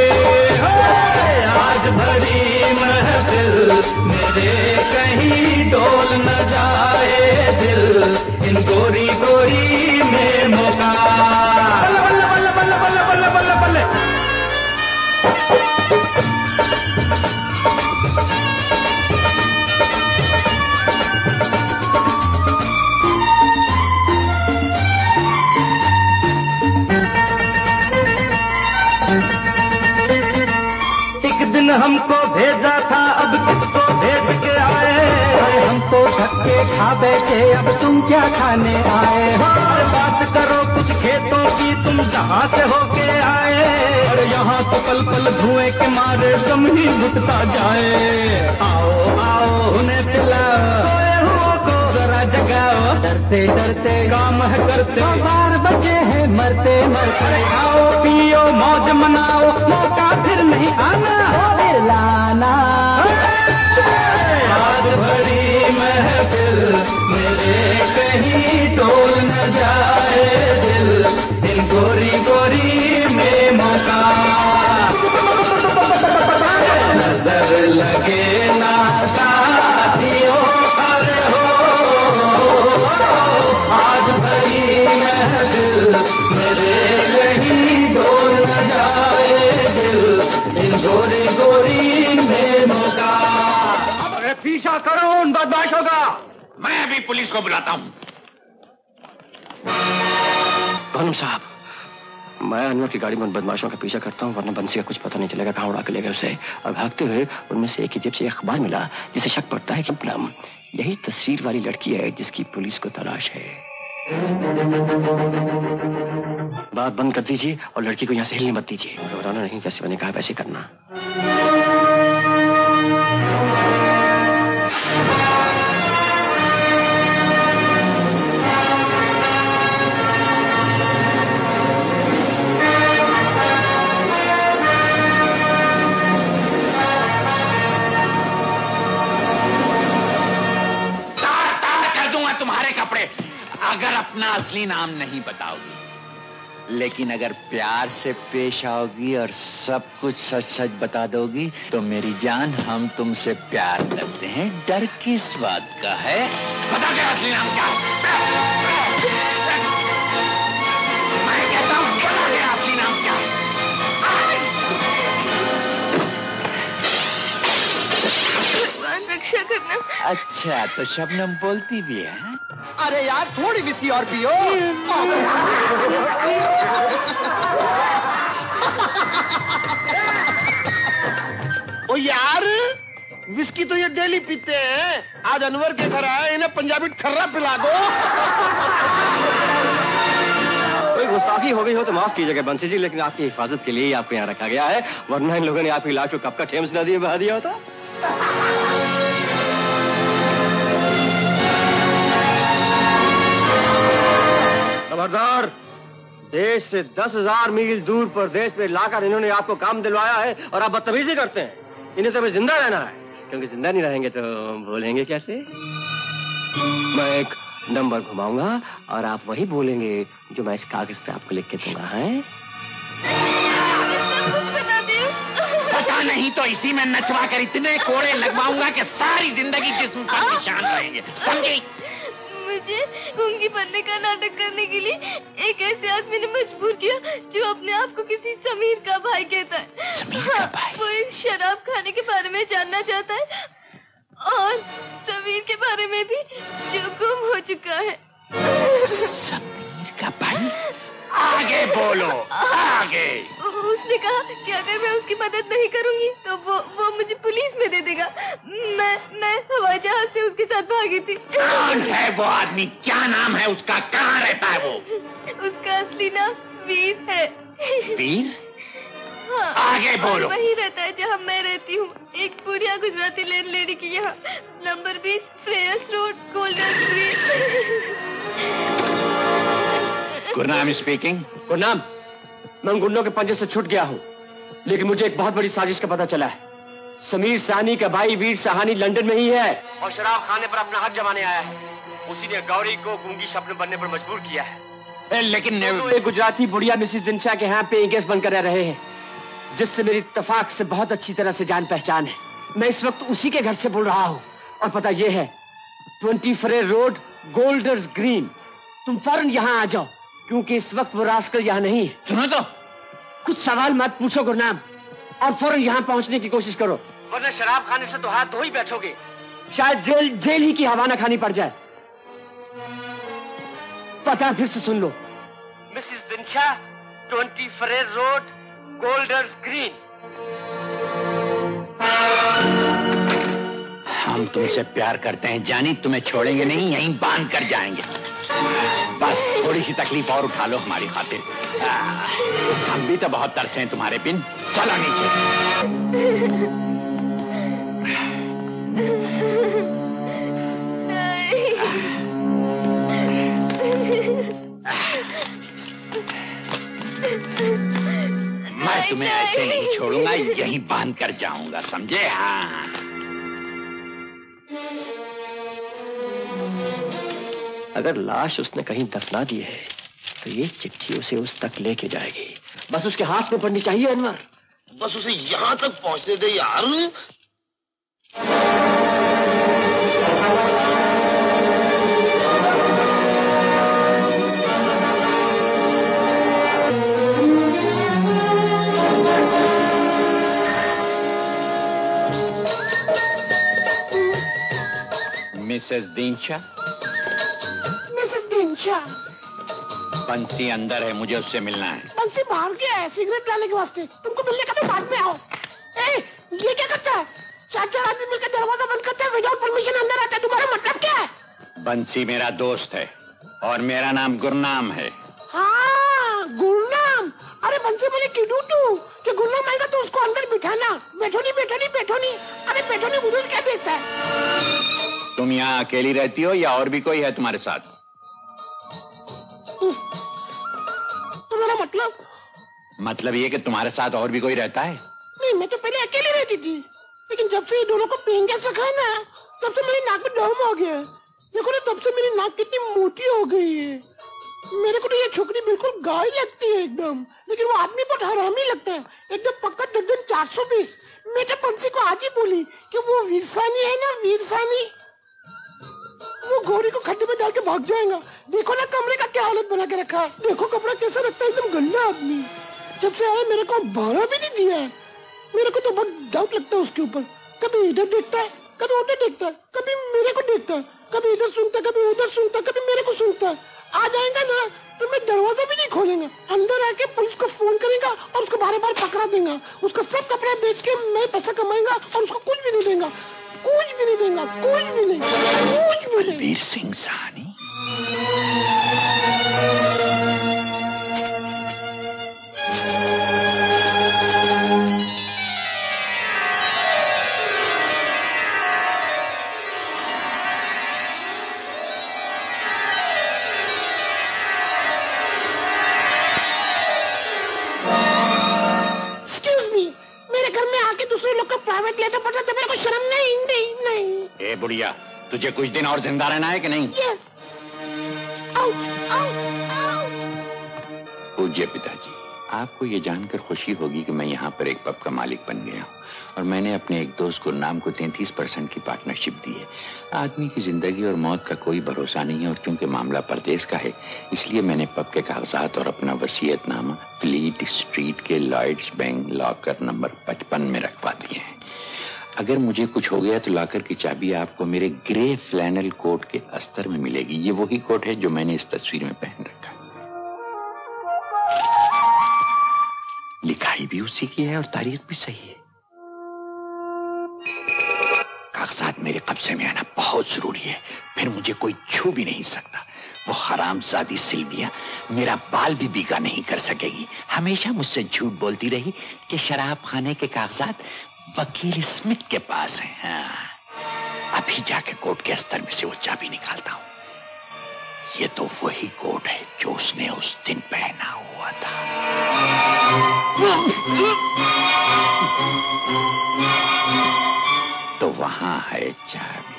आज भरी महफिल मेरे कहीं डोल न जाए दिल, इन गोरी गोरी में मौका। बल्ले बल्ले बल्ले बल्ले बल्ले बल्ले बल्ले बल्ले। हमको भेजा था अब किसको भेज के आए, हम तो धक्के खा बैठे अब तुम क्या खाने आए। और बात करो कुछ खेतों की तुम जहाँ से होके आए, और यहाँ तो पल पल धुएं के मारे दम ही घुटता जाए। आओ आओ उन्हें पिलाओ सोए हुओं को जरा जगाओ, डरते डरते काम है करते बार बचे हैं मरते मरते। खाओ पियो मौज मनाओ मौका फिर नहीं आना फिर लाना। आज भरी महफिल मेरे कहीं डोल न जाए दिल, इन गोरी गोरी में मौका। नजर लगे ना साथियों अरे हो, आज भरी महफिल मेरे कहीं डोल न जाए दिल, इन गोरी गोरी में मौका। अरे पीछा करो उन बदमाशों का। मैं अभी पुलिस को बुलाता हूँ। भानु साहब, मैं अनवर की गाड़ी में उन बदमाशों का पीछा करता हूँ, वरना बंसी का कुछ पता नहीं चलेगा कहाँ उड़ा के ले गए उसे। और भागते हुए उनमें से एक की जेब से अखबार मिला जिसे शक पड़ता है कि नाम यही तस्वीर वाली लड़की है जिसकी पुलिस को तलाश है। बात बंद कर दीजिए और लड़की को यहाँ से हिलने मत दीजिए। घबराना नहीं, जैसे मैंने कहा वैसे करना। अगर अपना असली नाम नहीं बताओगी, लेकिन अगर प्यार से पेश आओगी और सब कुछ सच सच बता दोगी तो मेरी जान हम तुमसे प्यार करते हैं, डर किस बात का है? बता क्या असली नाम क्या है? मैं कहता हूं बता क्या असली नाम क्या है? रक्षा करना। अच्छा तो शबनम बोलती भी है? अरे यार थोड़ी विस्की और पियो। ओ यार विस्की तो ये डेली पीते हैं, आज अनवर के घर आए इन्हें पंजाबी खर्रा पिला दो। कोई गुस्ताखी हो गई हो तो माफ कीजिएगा बंसी जी, लेकिन आपकी हिफाजत के लिए ही आपको यहाँ रखा गया है, वरना इन लोगों ने आपकी लाश को कब का ठेम्स नदी में बहा दिया होता। प्रभाकर, देश से दस हजार मील दूर प्रदेश में लाकर इन्होंने आपको काम दिलवाया है और आप बदतमीजी करते हैं। इन्हें तो हमें जिंदा रहना है, क्योंकि जिंदा नहीं रहेंगे तो बोलेंगे कैसे? मैं एक नंबर घुमाऊंगा और आप वही बोलेंगे जो मैं इस कागज पे आपको लिख के दूंगा। है पता नहीं तो इसी में नचवा कर इतने कोड़े लगवाऊंगा कि सारी जिंदगी जिस्म पर निशान रहेंगे, समझी? मुझे गूंगी बनने का नाटक करने के लिए एक ऐसे आदमी ने मजबूर किया जो अपने आप को किसी समीर का भाई कहता है। समीर का भाई? वो इस शराब खाने के बारे में जानना चाहता है और समीर के बारे में भी जो गुम हो चुका है। समीर का भाई? आगे बोलो, आगे। उसने कहा कि अगर मैं उसकी मदद नहीं करूंगी तो वो वो मुझे पुलिस में दे देगा। मैं मैं हवाई जहाज से उसके साथ भागी थी। कौन है वो आदमी? क्या नाम है उसका? कहाँ रहता है वो? उसका असली नाम वीर है। वीर? हाँ, आगे बोलो। वही रहता है जहाँ मैं रहती हूँ, एक बुढ़िया गुजराती लैंड लेडी की यहाँ, नंबर बीस Prayers road, golden street. Gurnam speaking. Gurnam, मैं उन गुंडों के पंजे से छूट गया हूँ, लेकिन मुझे एक बहुत बड़ी साजिश का पता चला है। समीर सानी का भाई वीर सहानी लंदन में ही है और शराब खाने पर अपना हक जमाने आया है। उसी ने गौरी को गूंगी सपने बनने पर मजबूर किया है। लेकिन तो एक गुजराती बुढ़िया मिसिस दिनशा के यहाँ पे गेस्ट बनकर रह रहे हैं, जिससे मेरी इत्तेफाक से बहुत अच्छी तरह से जान पहचान है। मैं इस वक्त उसी के घर से बोल रहा हूँ और पता यह है twenty Frere road, Golders Green. तुम फौरन यहाँ आ जाओ, क्योंकि इस वक्त वो रास्कल यहाँ नहीं है। सुनो तो, कुछ सवाल मत पूछो गुरनाम, और फौरन यहाँ पहुँचने की कोशिश करो, वरना शराब खाने से तो हाथ धो ही बैठोगे। शायद जेल जेल ही की हवा न खानी पड़ जाए। पता फिर से सुन लो, missus Dinshaw, twenty Frere road, Golders Green. हम तुमसे प्यार करते हैं जानी, तुम्हें छोड़ेंगे नहीं, यहीं बांध कर जाएंगे। बस थोड़ी सी तकलीफ और उठा लो हमारी खातिर। हम भी तो बहुत तरसे हैं तुम्हारे बिन। चलो नीचे। मैं तुम्हें ऐसे नहीं छोड़ूंगा, यहीं बांध कर जाऊंगा, समझे? हाँ। अगर लाश उसने कहीं दफना दी है तो ये चिट्ठी उसे उस तक लेके जाएगी। बस उसके हाथ में पड़नी चाहिए अनवर। बस उसे यहां तक पहुंचने दे यार। मिसेस दिनशा। मिसेस दिनशा। बंसी अंदर है, मुझे उससे मिलना है। बंसी बाहर गया है सिगरेट लाने के वास्ते, तुमको मिलने का तो बाद में आओ। ए, ये क्या करता है? चार चार आदमी मिलकर दरवाजा बंद करते हैं, विदाउट परमिशन अंदर आता है। तुम्हारा मतलब क्या है? बंसी मेरा दोस्त है और मेरा नाम गुरनाम है। हाँ, गुरनाम। अरे बंसी बोले किडू तू कि गुरनाम आएगा तो उसको अंदर बिठाना। बैठो नहीं, बैठो नहीं, बैठो नहीं। अरे बैठो नहीं, उधर क्या देखता है? तुम यहाँ अकेली रहती हो या और भी कोई है तुम्हारे साथ? तुम्हारा मतलब? मतलब ये कि तुम्हारे साथ और भी कोई रहता है? नहीं, मैं तो पहले अकेली रहती थी, लेकिन जब से ये दोनों को पेन गैस रखा है ना, तब से मेरी नाक में दम आ गया है। देखो ना, तब से मेरी नाक कितनी मोटी हो गई है। मेरे को तो ये छोकरी बिल्कुल गाय लगती है एकदम, लेकिन वो आदमी बहुत हरामी लगता है, एकदम पक्का दर्जन चार सौ बीस। मैं तो पंसी को आज ही बोली कि वो वीरसानी है ना, वीरसानी, वो गौरी को खड्डे में डाल के भाग जाएगा। देखो ना कमरे का क्या हालत बना के रखा है। देखो कपड़ा कैसा रखता है, एकदम गंदा आदमी। जब से आए मेरे को बारह भी नहीं दिया है। मेरे को तो बहुत डाउट लगता है उसके ऊपर। कभी इधर देखता है, कभी उधर देखता है, कभी मेरे को देखता है, कभी इधर सुनता है, कभी उधर सुनता है, कभी मेरे को सुनता है। आ जाएगा ना तो मैं दरवाजा भी नहीं खोलेंगे, अंदर आके पुलिस को फोन करेगा और उसको बार बार पकड़ा देगा। उसका सब कपड़े बेच के मैं पैसा कमाएगा और उसको कुछ भी नहीं देगा, कुछ भी नहीं देगा, कुछ भी नहीं, कुछ भी नहीं। वीर सिंह सानी। ए बुढ़िया, तुझे कुछ दिन और जिंदा रहना है कि नहीं? yes. ouch, ouch, ouch. पूज्य पिताजी, आपको ये जानकर खुशी होगी कि मैं यहाँ पर एक पब का मालिक बन गया हूँ और मैंने अपने एक दोस्त गुरनाम को तैंतीस परसेंट की पार्टनरशिप दी है। आदमी की जिंदगी और मौत का कोई भरोसा नहीं है और क्योंकि मामला परदेश का है इसलिए मैंने पब के कागजात और अपना वसीयतनामा फ्लीट स्ट्रीट के लॉयड्स बैंक लॉकर नंबर पचपन में रखवा दिए हैं। अगर मुझे कुछ हो गया तो लॉकर की चाबी आपको मेरे ग्रे फ्लैनल कोट के अस्तर में मिलेगी। ये वही कोट है जो मैंने इस तस्वीर में पहन रखा है। लिखाई भी उसी की है और तारीख भी सही है। कागजात मेरे कब्जे में आना बहुत जरूरी है, फिर मुझे कोई छू भी नहीं सकता। वो हरामजादी सिल्विया मेरा बाल भी बीगा नहीं कर सकेगी। हमेशा मुझसे झूठ बोलती रही कि शराब खाने के कागजात वकील स्मिथ के पास हैं। हाँ, अभी जाके कोट के अस्तर में से वो चाबी निकालता हूं। ये तो वही कोट है जो उसने उस दिन पहना हुआ था। तो वहां है चाबी।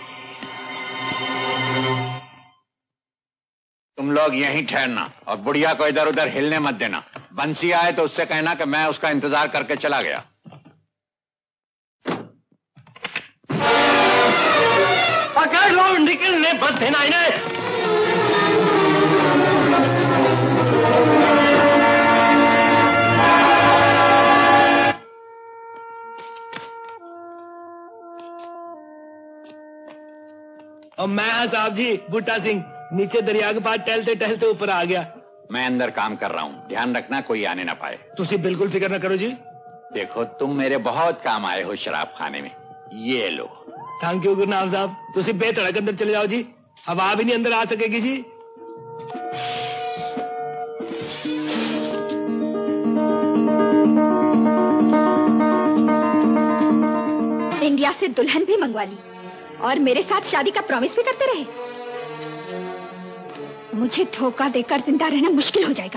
तुम लोग यहीं ठहरना और बुढ़िया को इधर उधर हिलने मत देना। बंसी आए तो उससे कहना कि मैं उसका इंतजार करके चला गया। पकड़ लो, निकलने बस देना इन्हें। और मैं हाँ साहब जी बूटा सिंह नीचे दरिया के पास टहलते टहलते ऊपर आ गया। मैं अंदर काम कर रहा हूँ, ध्यान रखना कोई आने ना पाए। तुसी बिल्कुल फिक्र ना करो जी। देखो तुम मेरे बहुत काम आए हो शराब खाने में। ये लो। थैंक यू गुरनाम साहब। तुसी बेधड़क अंदर चले जाओ जी, हवा भी नहीं अंदर आ सकेगी जी। इंडिया से दुल्हन भी मंगवा ली और मेरे साथ शादी का प्रॉमिस भी करते रहे। मुझे धोखा देकर जिंदा रहना मुश्किल हो जाएगा।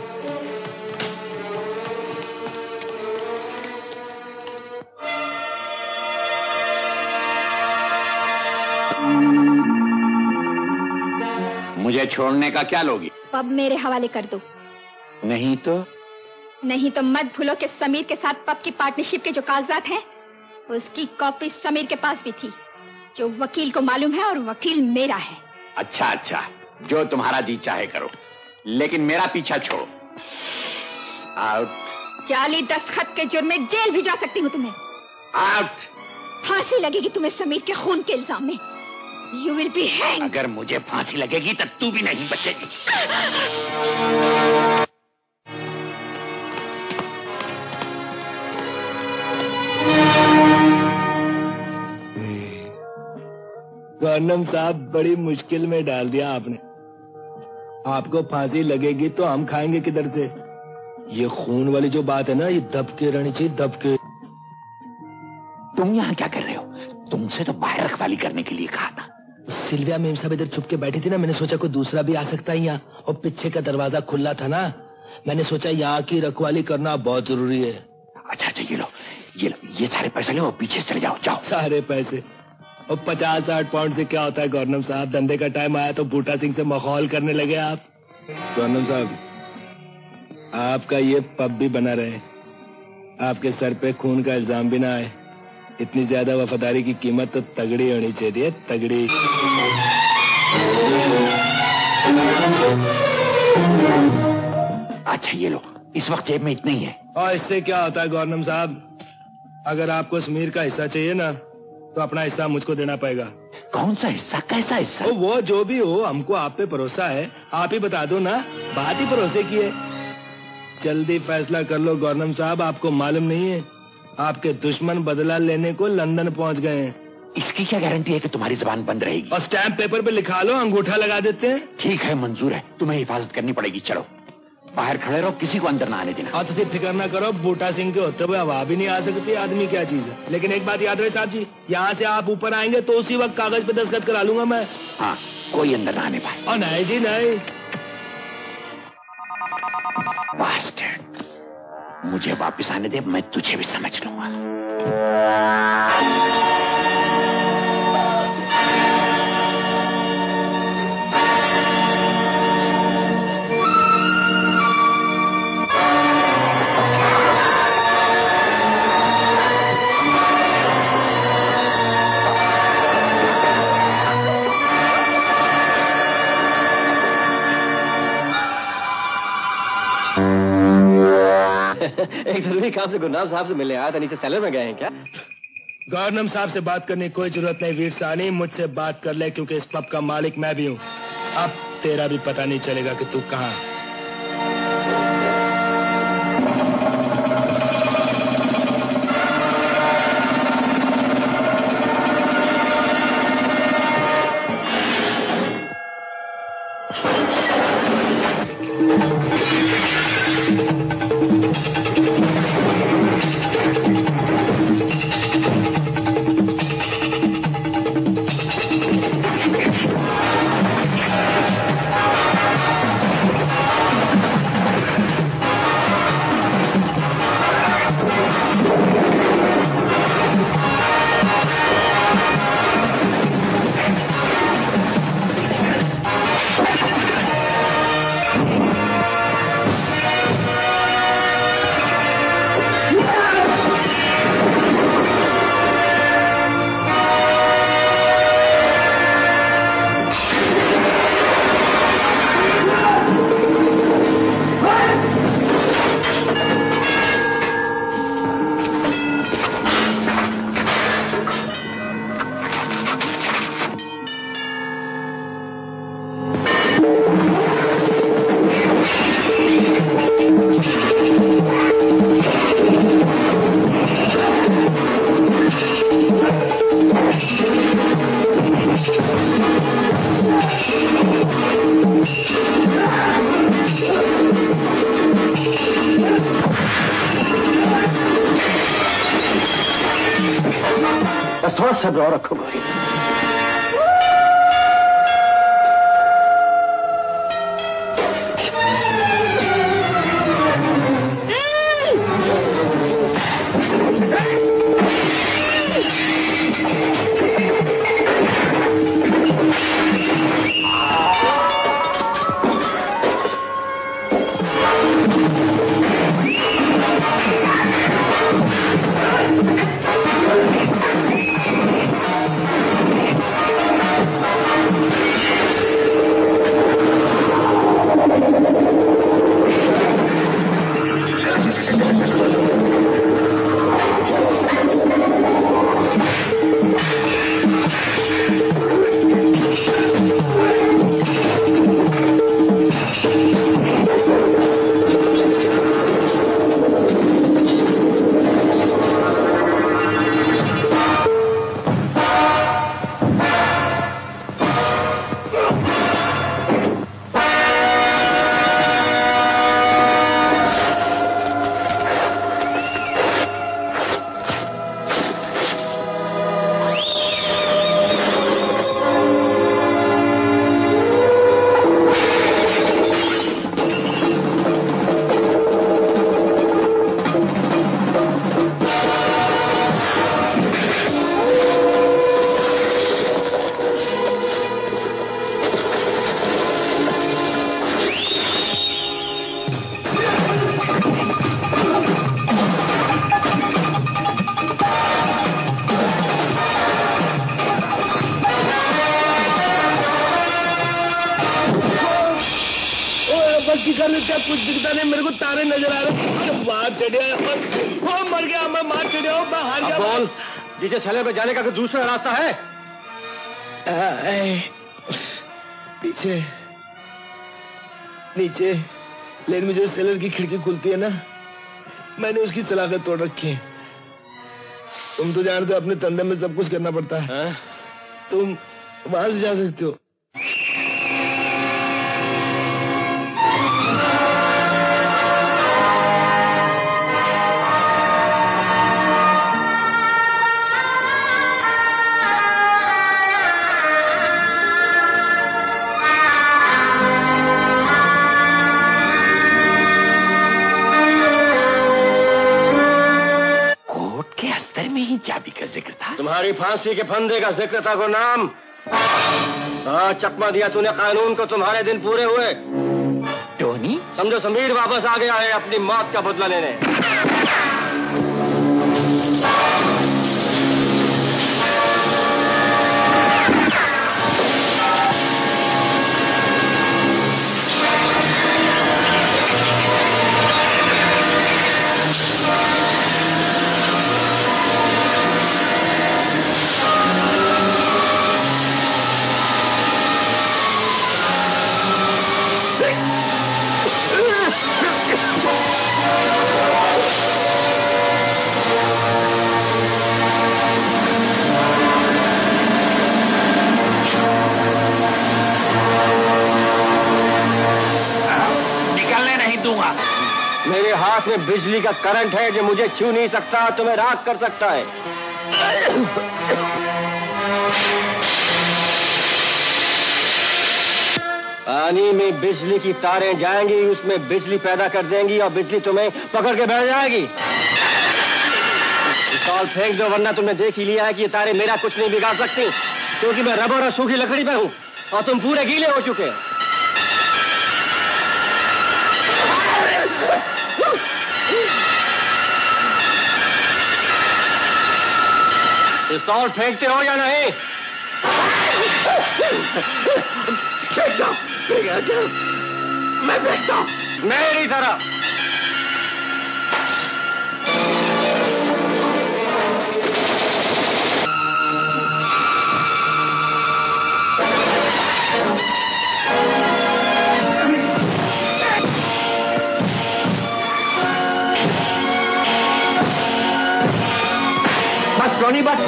मुझे छोड़ने का क्या लोगी? पब मेरे हवाले कर दो। नहीं तो? नहीं तो मत भूलो कि समीर के साथ पब की पार्टनरशिप के जो कागजात हैं उसकी कॉपी समीर के पास भी थी, जो वकील को मालूम है और वकील मेरा है। अच्छा अच्छा, जो तुम्हारा जी चाहे करो, लेकिन मेरा पीछा छोड़ो। आउट। जाली दस्तखत के जुर्म में जेल भी जा सकती हूँ तुम्हें। आउट। फांसी लगेगी तुम्हें समीर के खून के इल्जाम में। You will be hanged. अगर मुझे फांसी लगेगी तो तू भी नहीं बचेगी। गवर्नम साहब बड़ी मुश्किल में डाल दिया आपने। आपको फांसी लगेगी तो हम खाएंगे किधर से? ये खून वाली जो बात है ना, ये दबके रहनी चाहिए, दबके। तुम यहाँ क्या कर रहे हो? तुमसे तो बाहर रखवाली करने के लिए कहा था। सिल्विया मेम साहब इधर छुप के बैठी थी ना, मैंने सोचा कोई दूसरा भी आ सकता है यहाँ, और पीछे का दरवाजा खुला था ना, मैंने सोचा यहाँ की रखवाली करना बहुत जरूरी है। अच्छा अच्छा, ये लो ये लो, ये सारे पैसे लो और पीछे चले जाओ। जाओ। सारे पैसे? और पचास साठ पाउंड से क्या होता है गवर्नम साहब? धंधे का टाइम आया तो बूटा सिंह से मखौल करने लगे आप। गवर्नम साहब, आपका ये पब भी बना रहे, आपके सर पे खून का इल्जाम भी ना आए। इतनी ज्यादा वफादारी की कीमत तो तगड़ी होनी चाहिए, तगड़ी। अच्छा ये लो, इस वक्त जेब में इतना ही है। और इससे क्या होता है गवर्नम साहब? अगर आपको समीर का हिस्सा चाहिए ना तो अपना हिस्सा मुझको देना पड़ेगा। कौन सा हिस्सा? कैसा हिस्सा? ओ, वो जो भी हो, हमको आप पे भरोसा है, आप ही बता दो ना। बात ही भरोसे की है। जल्दी फैसला कर लो गवर्नम साहब। आपको मालूम नहीं है, आपके दुश्मन बदला लेने को लंदन पहुंच गए हैं। इसकी क्या गारंटी है कि तुम्हारी जुबान बंद रहेगी? और स्टैंप पेपर पे लिखा लो, अंगूठा लगा देते हैं। ठीक है, मंजूर है। तुम्हें हिफाजत करनी पड़ेगी। चलो बाहर खड़े रहो, किसी को अंदर ना आने देना। और तुझे फिक्र ना करो, बूटा सिंह के होते हुए हवा भी नहीं आ सकती। आदमी क्या चीज है। लेकिन एक बात याद रहे साहब जी, यहाँ से आप ऊपर आएंगे तो उसी वक्त कागज पे दस्तखत करा लूंगा मैं। हाँ, कोई अंदर ना आने पाए। और नहीं जी नहीं। बास्टर्ड, मुझे वापस आने दे, मैं तुझे भी समझ लूंगा। एक जरूरी काम से गुरनाम साहब से मिलने आया था, नीचे सेलर में गए हैं क्या? गवर्नम साहब से बात करने की कोई जरूरत नहीं वीर सानी, मुझसे बात कर ले, क्योंकि इस पब का मालिक मैं भी हूँ। अब तेरा भी पता नहीं चलेगा कि तू कहाँ। बस थोड़ा सब्र और रखो गौरी। कुछ दिखता नहीं, मेरे को तारे नजर आ रहे। मार चढ़िया वो मर गया, मैं मार चढ़िया हूँ, मैं हार गया। बोल, नीचे सेलर में जाने का कोई दूसरा रास्ता है? पीछे नीचे लेन में जो सेलर की खिड़की खुलती है ना, मैंने उसकी सलाखत तोड़ रखी है। तुम तो जानते हो अपने तंदे में सब कुछ करना पड़ता है, है? तुम वहां से जा सकते हो। चाबी का जिक्र था, तुम्हारी फांसी के फंदे का जिक्र था गुरनाम। हाँ, चकमा दिया तूने कानून को, तुम्हारे दिन पूरे हुए। टोनी समझो समीर वापस आ गया है अपनी मौत का बदला लेने। मेरे हाथ में बिजली का करंट है जो मुझे छू नहीं सकता, तुम्हें राख कर सकता है। पानी में बिजली की तारें जाएंगी, उसमें बिजली पैदा कर देंगी और बिजली तुम्हें पकड़ के बैठ जाएगी। पिस्तौल फेंक दो, वरना तुमने देख ही लिया है कि ये तारें मेरा कुछ नहीं बिगाड़ सकती, क्योंकि मैं रबर और सूखी लकड़ी पे हूं और तुम पूरे गीले हो चुके हो। पिस्तौल फेंकते हो या नहीं? फेंक दो, फेंक दो, मैं फेंकता हूं, मेरी तरफ। बस टोनी, बस।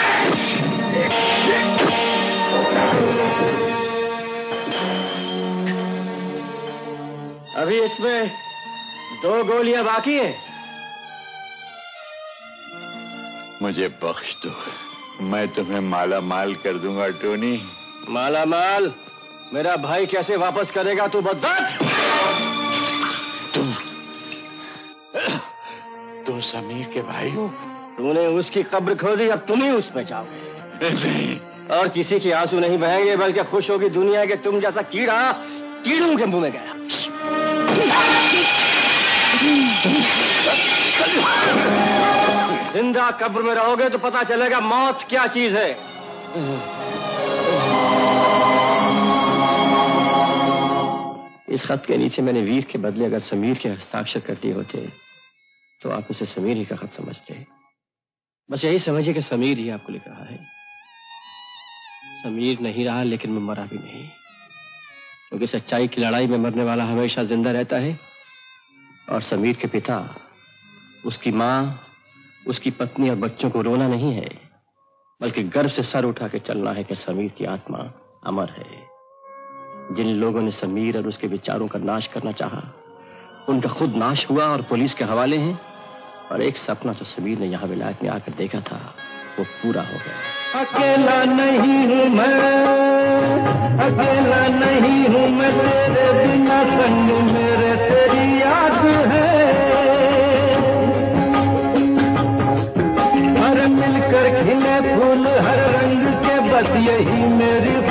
अभी इसमें दो गोलियां बाकी हैं। मुझे बख्श दो, मैं तुम्हें माला माल कर दूंगा टोनी। माला माल? मेरा भाई कैसे वापस करेगा तू बदबख्त? तुम तुम समीर के भाई हो? तूने उसकी कब्र खोदी, अब तुम ही उसमें जाओगे। और किसी के आंसू नहीं बहेंगे, बल्कि खुश होगी दुनिया के तुम जैसा कीड़ा कीड़ों के मुंह में गया। जिंदा कब्र में रहोगे तो पता चलेगा मौत क्या चीज है। इस खत के नीचे मैंने वीर के बदले अगर समीर के हस्ताक्षर कर दिए होते तो आप उसे समीर ही का खत समझते। बस यही समझिए कि समीर ही आपको लिख रहा है। समीर नहीं रहा, लेकिन मैं मरा भी नहीं, क्योंकि सच्चाई की लड़ाई में मरने वाला हमेशा जिंदा रहता है। और समीर के पिता, उसकी माँ, उसकी पत्नी और बच्चों को रोना नहीं है, बल्कि गर्व से सर उठा के चलना है कि समीर की आत्मा अमर है। जिन लोगों ने समीर और उसके विचारों का नाश करना चाहा, उनका खुद नाश हुआ और पुलिस के हवाले हैं। और एक सपना जो समीर ने यहाँ विलायत में आकर देखा था, वो पूरा हो गया। अकेला नहीं हूँ मैं, अकेला नहीं हूँ मैं, तेरे बिना संग मेरे तेरी याद है। हर मिलकर खिले फूल हर रंग के, बस यही मेरी